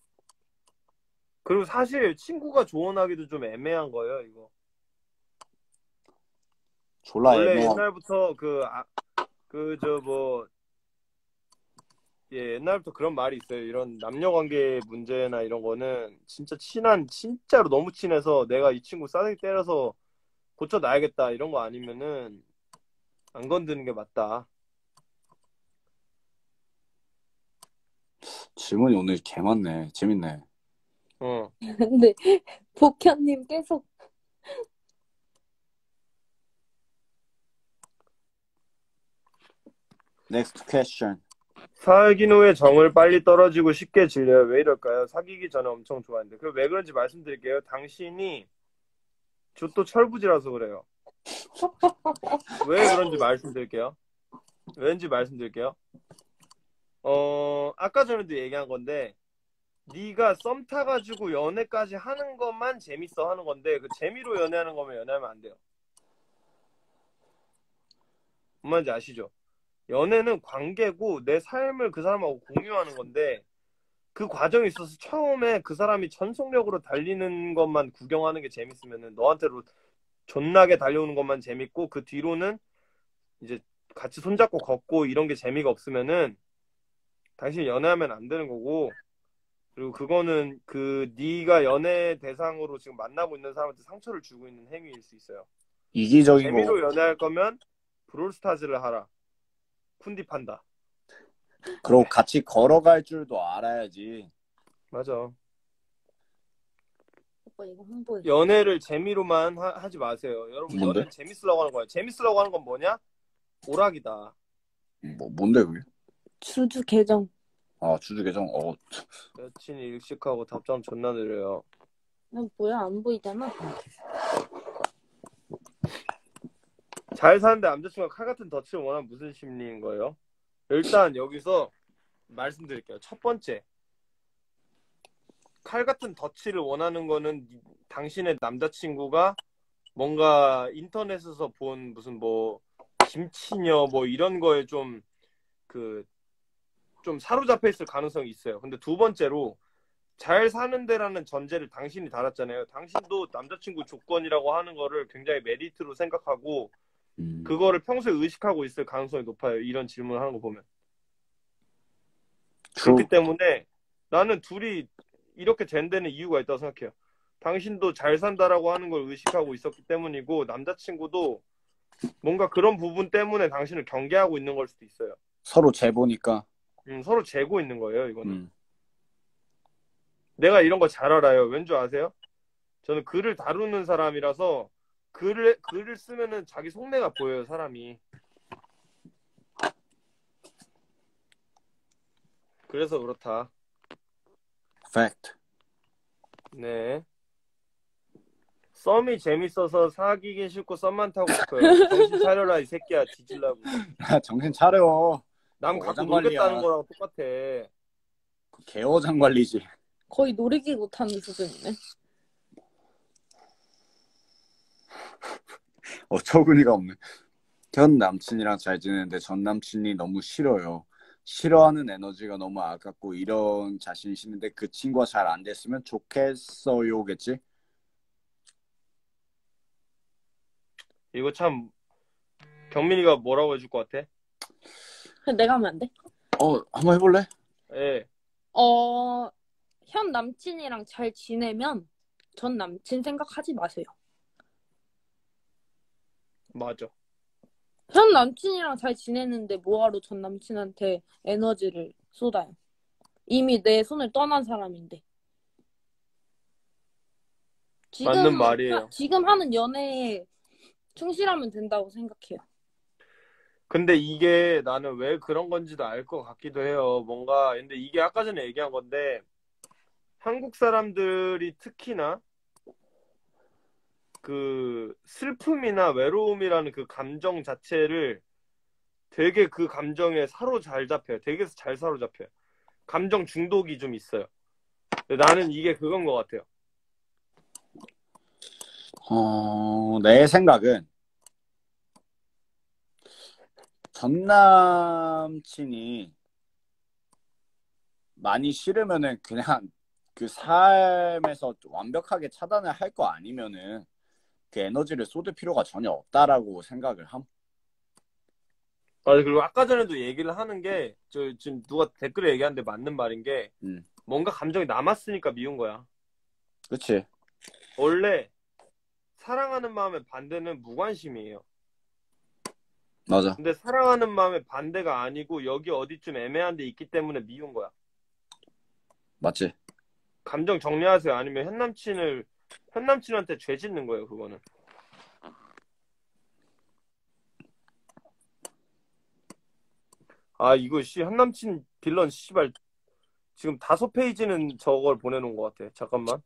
그리고 사실 친구가 조언하기도 좀 애매한 거예요, 이거. 졸라 원래 애매한. 옛날부터 그, 아, 그, 저, 뭐, 예, 옛날부터 그런 말이 있어요. 이런 남녀 관계 문제나 이런 거는 진짜 친한, 진짜로 너무 친해서 내가 이 친구 싸대기 때려서 고쳐놔야겠다. 이런 거 아니면은 안 건드는 게 맞다. 질문이 오늘 개 많네. 재밌네. 어. 근데 복현님 계속 Next question. 사귄 후에 정을 빨리 떨어지고 쉽게 질려요. 왜 이럴까요? 사귀기 전에 엄청 좋아했는데. 그 왜 그런지 말씀드릴게요. 당신이 저 또 철부지라서 그래요. 왜 그런지 말씀드릴게요. 왠지 말씀드릴게요. 어, 아까 전에도 얘기한 건데 네가 썸 타가지고 연애까지 하는 것만 재밌어 하는 건데 그 재미로 연애하는 거면 연애하면 안 돼요. 뭔 말인지 아시죠? 연애는 관계고 내 삶을 그 사람하고 공유하는 건데 그 과정에 있어서 처음에 그 사람이 전속력으로 달리는 것만 구경하는 게 재밌으면은 너한테로 존나게 달려오는 것만 재밌고 그 뒤로는 이제 같이 손잡고 걷고 이런 게 재미가 없으면은 당신이 연애하면 안 되는 거고 그리고 그거는 그 네가 연애 대상으로 지금 만나고 있는 사람한테 상처를 주고 있는 행위일 수 있어요. 이기적이고. 재미로 연애할 거면 브롤스타즈를 하라. 쿤디 판다. 그리고 같이 걸어갈 줄도 알아야지. 맞아. 오빠 이거 홍보해. 연애를 재미로만 하, 하지 마세요. 여러분 뭔데? 연애는 재밌으려고 하는 거예요. 재밌으려고 하는 건 뭐냐? 오락이다. 뭐 뭔데 그게? 주주 계정. 아 주주 계정. 어 여친이 일식하고 답장 존나 느려요. 난 뭐야 안 보이잖아. 잘 사는데 남자친구가 칼 같은 덫을 원하면 무슨 심리인 거예요? 일단 여기서 말씀드릴게요. 첫 번째, 칼 같은 덫을 원하는 거는 당신의 남자친구가 뭔가 인터넷에서 본 무슨 뭐 김치녀 뭐 이런 거에 좀 그 좀 사로잡혀 있을 가능성이 있어요. 근데 두 번째로 잘 사는 데라는 전제를 당신이 달았잖아요. 당신도 남자친구 조건이라고 하는 거를 굉장히 메리트로 생각하고 음. 그거를 평소에 의식하고 있을 가능성이 높아요. 이런 질문을 하는 거 보면. 그렇기 때문에 나는 둘이 이렇게 된 데는 이유가 있다고 생각해요. 당신도 잘 산다라고 하는 걸 의식하고 있었기 때문이고 남자친구도 뭔가 그런 부분 때문에 당신을 경계하고 있는 걸 수도 있어요. 서로 재보니까. 음, 서로 재고 있는 거예요. 이거는. 음. 내가 이런 거 잘 알아요. 왠 줄 아세요? 저는 글을 다루는 사람이라서 글을 글을 쓰면은 자기 속내가 보여요. 사람이. 그래서 그렇다. Fact. 네. 썸이 재밌어서 사귀긴 싫고 썸만 타고 싶어요. 정신 차려라 이 새끼야. 뒤질라고. 야 정신 차려. 남 어, 갖고 어장 관리야. 놀겠다는 거랑 똑같아. 개어장 관리지. 거의 놀이기구 타는 수준이네. 어처구니가 없네. 현 남친이랑 잘 지내는데 전 남친이 너무 싫어요. 싫어하는 에너지가 너무 아깝고 이런 자신이 싫은데 그 친구가 잘 안 됐으면 좋겠어요겠지? 이거 참 경민이가 뭐라고 해줄 것 같아? 그냥 내가 하면 안 돼? 어 한번 해볼래? 예. 어, 현 남친이랑 잘 지내면 전 남친 생각하지 마세요. 맞아. 현 남친이랑 잘 지내는데 뭐하러 전 남친한테 에너지를 쏟아요. 이미 내 손을 떠난 사람인데. 지금, 맞는 말이에요. 지금 하는 연애에 충실하면 된다고 생각해요. 근데 이게 나는 왜 그런 건지도 알 것 같기도 해요. 뭔가 근데 이게 아까 전에 얘기한 건데 한국 사람들이 특히나 그 슬픔이나 외로움이라는 그 감정 자체를 되게 그 감정에 사로 잘 잡혀요. 되게 잘 사로잡혀요. 감정 중독이 좀 있어요. 근데 나는 이게 그건 것 같아요. 어, 내 생각은 전 남친이 많이 싫으면은 그냥 그 삶에서 완벽하게 차단을 할 거 아니면은 그 에너지를 쏟을 필요가 전혀 없다라고 생각을 함. 아, 그리고 아까 전에도 얘기를 하는 게, 저 지금 누가 댓글에 얘기하는데 맞는 말인 게, 음, 뭔가 감정이 남았으니까 미운 거야. 그치. 원래 사랑하는 마음의 반대는 무관심이에요. 맞아. 근데 사랑하는 마음의 반대가 아니고 여기 어디쯤 애매한 데 있기 때문에 미운 거야. 맞지. 감정 정리하세요. 아니면 현 남친을 현 남친한테 죄 짓는 거예요, 그거는. 아, 이거 씨, 현 남친 빌런 씨발 지금 다섯 페이지는 저걸 보내놓은 것 같아. 잠깐만.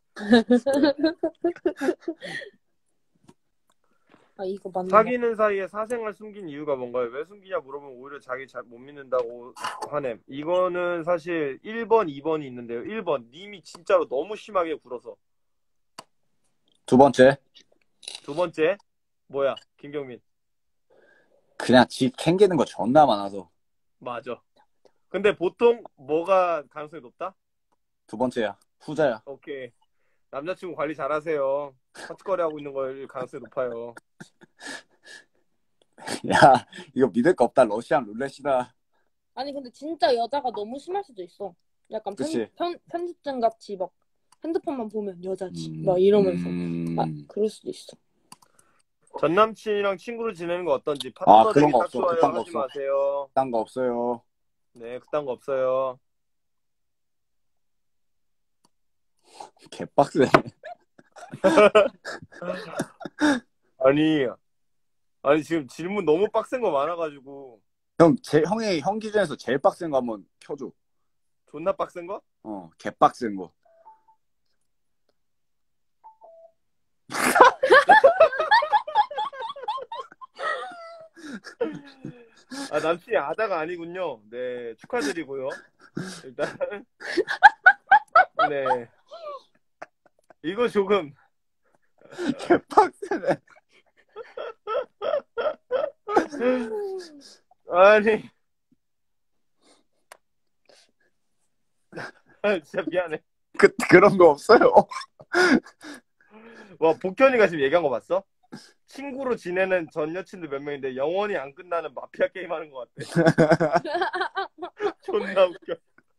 아, 이거 맞는 거. 사귀는 사이에 사생활 숨긴 이유가 뭔가요? 왜 숨기냐 물어보면 오히려 자기 잘 못 믿는다고 하냄. 이거는 사실 일 번, 이 번이 있는데요. 일 번, 님이 진짜로 너무 심하게 굴어서. 두 번째, 두 번째, 뭐야, 김경민. 그냥 지 캥기는 거 존나 많아서. 맞아. 근데 보통 뭐가 가능성이 높다? 두 번째야. 후자야. 오케이. 남자친구 관리 잘하세요. 헛짓거리 하고 있는 걸 가능성이 높아요. 야, 이거 믿을 거 없다. 러시안 룰렛이다. 아니, 근데 진짜 여자가 너무 심할 수도 있어. 약간 편, 그치. 편, 편집증 같이 막 핸드폰만 보면 여자지. 음, 막 이러면서. 음... 아, 그럴 수도 있어. 전 남친이랑 친구로 지내는 거 어떤지 아, 파트너 그런 되기 거 딱 없어. 좋아요. 그딴 거 하지 없어. 마세요. 딴 거 없어요. 네, 그딴 거 없어요. 개빡세. 아니, 아니 지금 질문 너무 빡센 거 많아가지고 형, 제, 형이, 형 기준에서 제일 빡센 거 한번 켜줘. 존나 빡센 거? 어, 개빡센 거. 아, 남친이 아다가 아니군요. 네, 축하드리고요. 일단 네, 이거 조금 개빡세네. 아니, 아, 진짜 미안해. 그, 그런 거 없어요. 와, 복현이가 지금 얘기한 거 봤어? 친구로 지내는 전 여친들 몇 명인데 영원히 안 끝나는 마피아 게임 하는 것 같아. 존나 웃겨.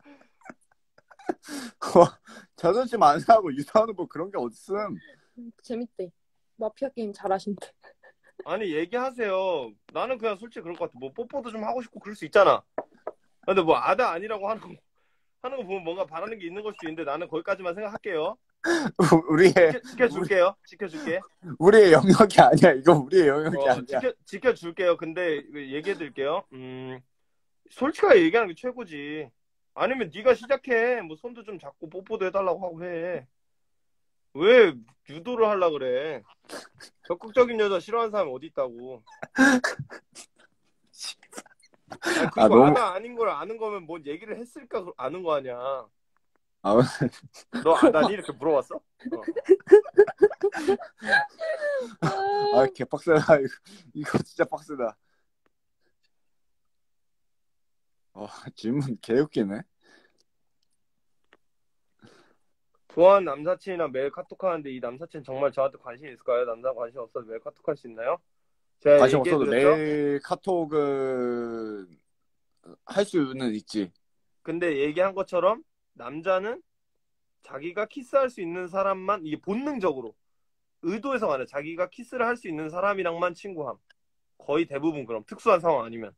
자존심 안 상하고 유사하는 뭐 그런 게 어딨음. 재밌대. 마피아 게임 잘하신대. 아니, 얘기하세요. 나는 그냥 솔직히 그럴 것 같아. 뭐 뽀뽀도 좀 하고 싶고 그럴 수 있잖아. 근데 뭐 아다 아니라고 하는 거 하는 거 보면 뭔가 바라는 게 있는 걸 수도 있는데 나는 거기까지만 생각할게요. 우리의 지켜, 지켜줄게요. 지켜줄게. 우리의 영역이 아니야. 이거 우리의 영역이 어, 아니야. 지켜, 지켜줄게요. 근데 얘기해드릴게요. 음, 솔직하게 얘기하는 게 최고지. 아니면 네가 시작해. 뭐 손도 좀 잡고 뽀뽀도 해달라고 하고 해. 왜 유도를 하려고 그래? 적극적인 여자 싫어하는 사람이 어디 있다고. 아니, 그리고 아, 너무- 아다 아닌 걸 아는 거면 뭔 얘기를 했을까 그- 아는 거 아니야. 아, 너 아다니? 이렇게 물어봤어? 어. 아, 개빡세다. 이거, 이거 진짜 빡세다. 어, 질문 개웃기네. 좋아하는 남사친이랑 매일 카톡하는데 이 남사친 정말 저한테 관심 있을까요? 남자 관심 없어도 매일 카톡할 수 있나요? 제가 관심 없어도 얘기해드렸죠? 매일 카톡은 할 수는 있지. 근데 얘기한 것처럼 남자는 자기가 키스할 수 있는 사람만 이게 본능적으로 의도해서 아니라 자기가 키스를 할 수 있는 사람이랑만 친구함. 거의 대부분 그럼 특수한 상황 아니면.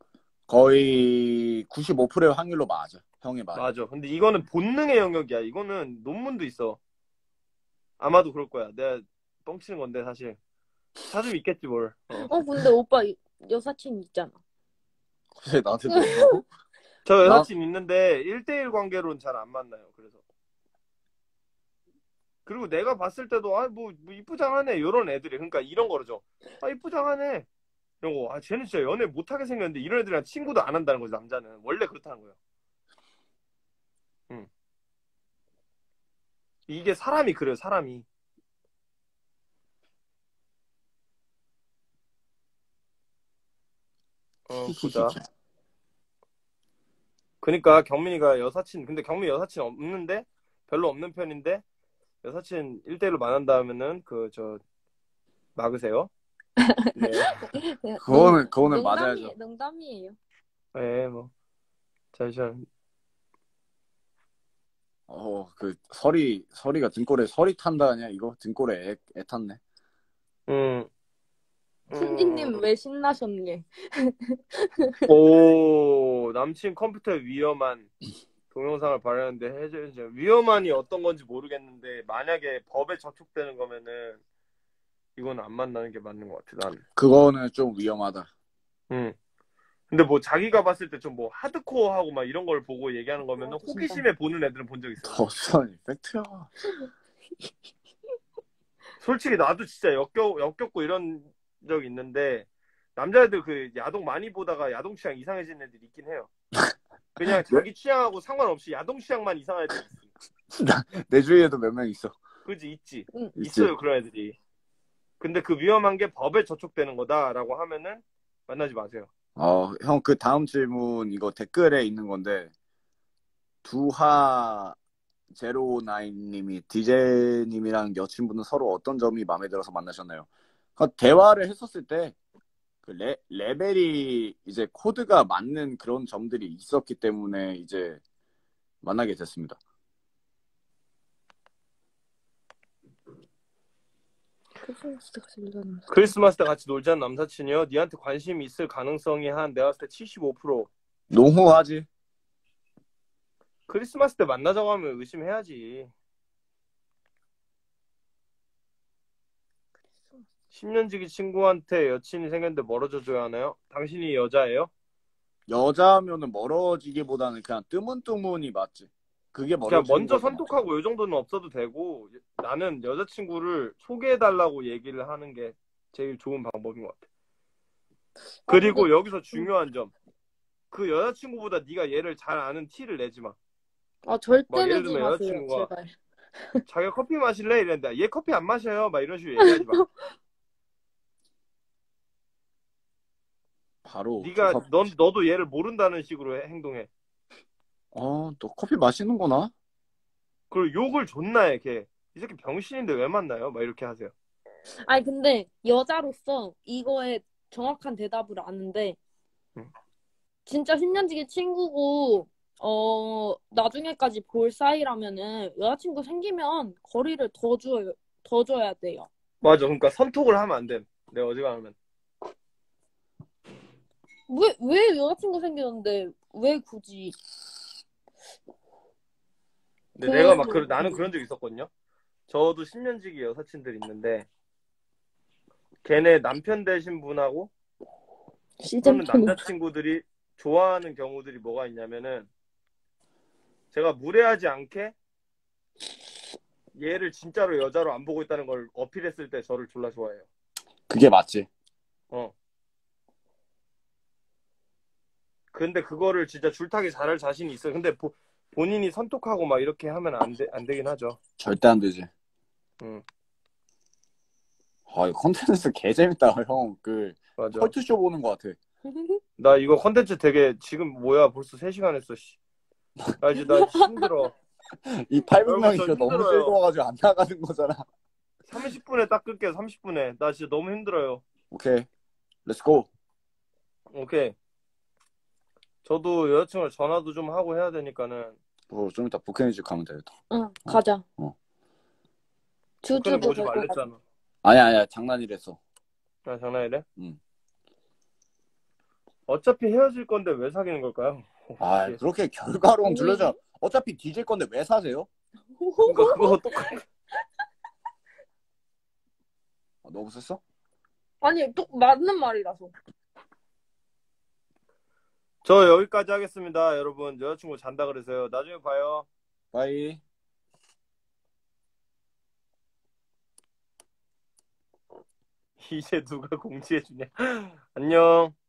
거의 구십오 퍼센트의 확률로 맞아. 형이 맞아. 맞아. 근데 이거는 본능의 영역이야. 이거는 논문도 있어. 아마도 그럴 거야. 내가 뻥치는 건데 사실. 사실 있겠지 뭘. 어. 어, 근데 오빠 여사친 있잖아. 그래, 나한테 뭐 저 여사친 있는데 일 대일 관계로는 잘 안 만나요. 그래서. 그리고 내가 봤을 때도 아 뭐 뭐 이쁘장하네 이런 애들이 그러니까 이런 거죠. 아 이쁘장하네 이런 거. 아 쟤는 진짜 연애 못하게 생겼는데 이런 애들이랑 친구도 안 한다는 거죠. 남자는 원래 그렇다는 거예요. 응. 이게 사람이 그래요. 사람이. 어, 보자. 그니까 경민이가 여사친, 근데 경민이 여사친 없는데? 별로 없는 편인데? 여사친 일 대일로 만난다 하면은, 그, 저, 막으세요? 네. 그거는 그거는 농담이, 맞아야죠. 농담이에요. 네, 뭐. 잠시만. 어, 그 설이 설이가 등골에 설이 탄다 하냐 이거 등골에 애, 애 탔네. 음. 훈디님 왜 신나셨니? 오, 남친 컴퓨터에 위험한 동영상을 발견했는데 해줘야죠. 위험한이 어떤 건지 모르겠는데, 만약에 법에 저촉되는 거면은, 이건 안 만나는 게 맞는 것 같아, 나는. 그거는 좀 위험하다. 응. 근데 뭐 자기가 봤을 때 좀 뭐 하드코어하고 막 이런 걸 보고 얘기하는 거면은 진짜. 호기심에 보는 애들은 본 적 있어요. 더선 팩트야. 솔직히 나도 진짜 역겨, 역겹고 이런 적 있는데, 남자애들 그 야동 많이 보다가 야동 취향 이상해지는 애들 있긴 해요. 그냥 자기 취향하고 상관없이 야동 취향만 이상한 애들 있어. 내 주위에도 몇 명 있어. 그지, 있지. 응. 있어요, 그런 애들이. 근데 그 위험한 게 법에 저촉되는 거다라고 하면은 만나지 마세요. 어, 형 그 다음 질문 이거 댓글에 있는 건데 두하 제로나인님이 디제이님이랑 여친분은 서로 어떤 점이 마음에 들어서 만나셨나요? 그러니까 대화를 했었을 때 그 레, 레벨이 이제 코드가 맞는 그런 점들이 있었기 때문에 이제 만나게 됐습니다. 크리스마스 때 같이 놀자는 거. 크리스마스 때 같이 놀자는 남사친이요? 니한테 관심이 있을 가능성이 한 내가 봤을 때 칠십오 퍼센트. 농후하지. 크리스마스 때 만나자고 하면 의심해야지. 십 년지기 친구한테 여친이 생겼는데 멀어져 줘야 하나요? 당신이 여자예요? 여자면은 멀어지기보다는 그냥 뜨문뜨문이 맞지. 그게 그냥 멀어지는 먼저 거잖아. 선톡하고 이 정도는 없어도 되고, 나는 여자친구를 소개해달라고 얘기를 하는 게 제일 좋은 방법인 것 같아. 그리고 근데- 여기서 중요한 점, 그 여자친구보다 네가 얘를 잘 아는 티를 내지 마. 아, 절대 막 예를 내지 들면 마세요, 여자친구가 제발. 자기가 커피 마실래? 이랬는데 얘 커피 안 마셔요. 막 이런 식으로 얘기하지 마. 바로 네가 조사- 넌 너도 얘를 모른다는 식으로 해- 행동해. 어, 또 커피 마시는구나. 그리고 욕을 존나 해, 걔. 이 새끼 병신인데 왜 만나요? 막 이렇게 하세요. 아니, 근데 여자로서 이거에 정확한 대답을 아는데, 응. 진짜 십 년지기 친구고, 어, 나중에까지 볼 사이라면은 여자친구 생기면 거리를 더 줘요, 더 줘야 돼요. 맞아. 그러니까 선톡을 하면 안 돼. 내가 어지간하면. 왜, 왜 여자친구 생겼는데, 왜 굳이. 근데 내가 막 그래도- 그, 나는 그런 적 있었거든요. 저도 십 년지기 여사친들 있는데 걔네 남편 되신 분하고 시즌 또는 남자친구들이 좋아하는 경우들이 뭐가 있냐면은 제가 무례하지 않게 얘를 진짜로 여자로 안 보고 있다는 걸 어필했을 때 저를 졸라 좋아해요. 그게 맞지. 어. 근데 그거를 진짜 줄타기 잘할 자신이 있어요. 근데 보, 본인이 선톡하고 막 이렇게 하면 안, 되, 안 되긴 하죠. 절대 안 되지. 응, 아, 이 컨텐츠 개 재밌다, 형. 그 맞아. 컬투쇼 보는 것 같아. 나 이거 컨텐츠 되게 지금 뭐야 벌써 세 시간 했어. 씨. 나 이제 나 힘들어. 이 팔백 명이 여러분, 저 진짜 너무 힘들어요. 즐거워가지고 안 나가는 거잖아. 삼십 분에 딱 끌게요. 삼십 분에. 나 진짜 너무 힘들어요. 오케이, 렛츠고. 오케이. 저도 여자친구랑 전화도 좀 하고 해야 되니까는. 뭐 좀 이따 북해니즈 가면 되겠다. 응, 가자. 어. 북한은 주주도 보지 될것 같아. 말랬잖아. 아니야, 아니야, 장난이랬어. 아, 장난이래? 응. 어차피 헤어질 건데 왜 사귀는 걸까요? 아, 씨. 그렇게 결과론 왜? 들려줘. 어차피 뒤질 건데 왜 사세요? 그러니까 그거 똑같. 아, 너 없었어? 아니, 또 맞는 말이라서. 저 여기까지 하겠습니다, 여러분. 여자친구 잔다 그래서요. 나중에 봐요. 바이. 이제 누가 공지해주냐. 안녕.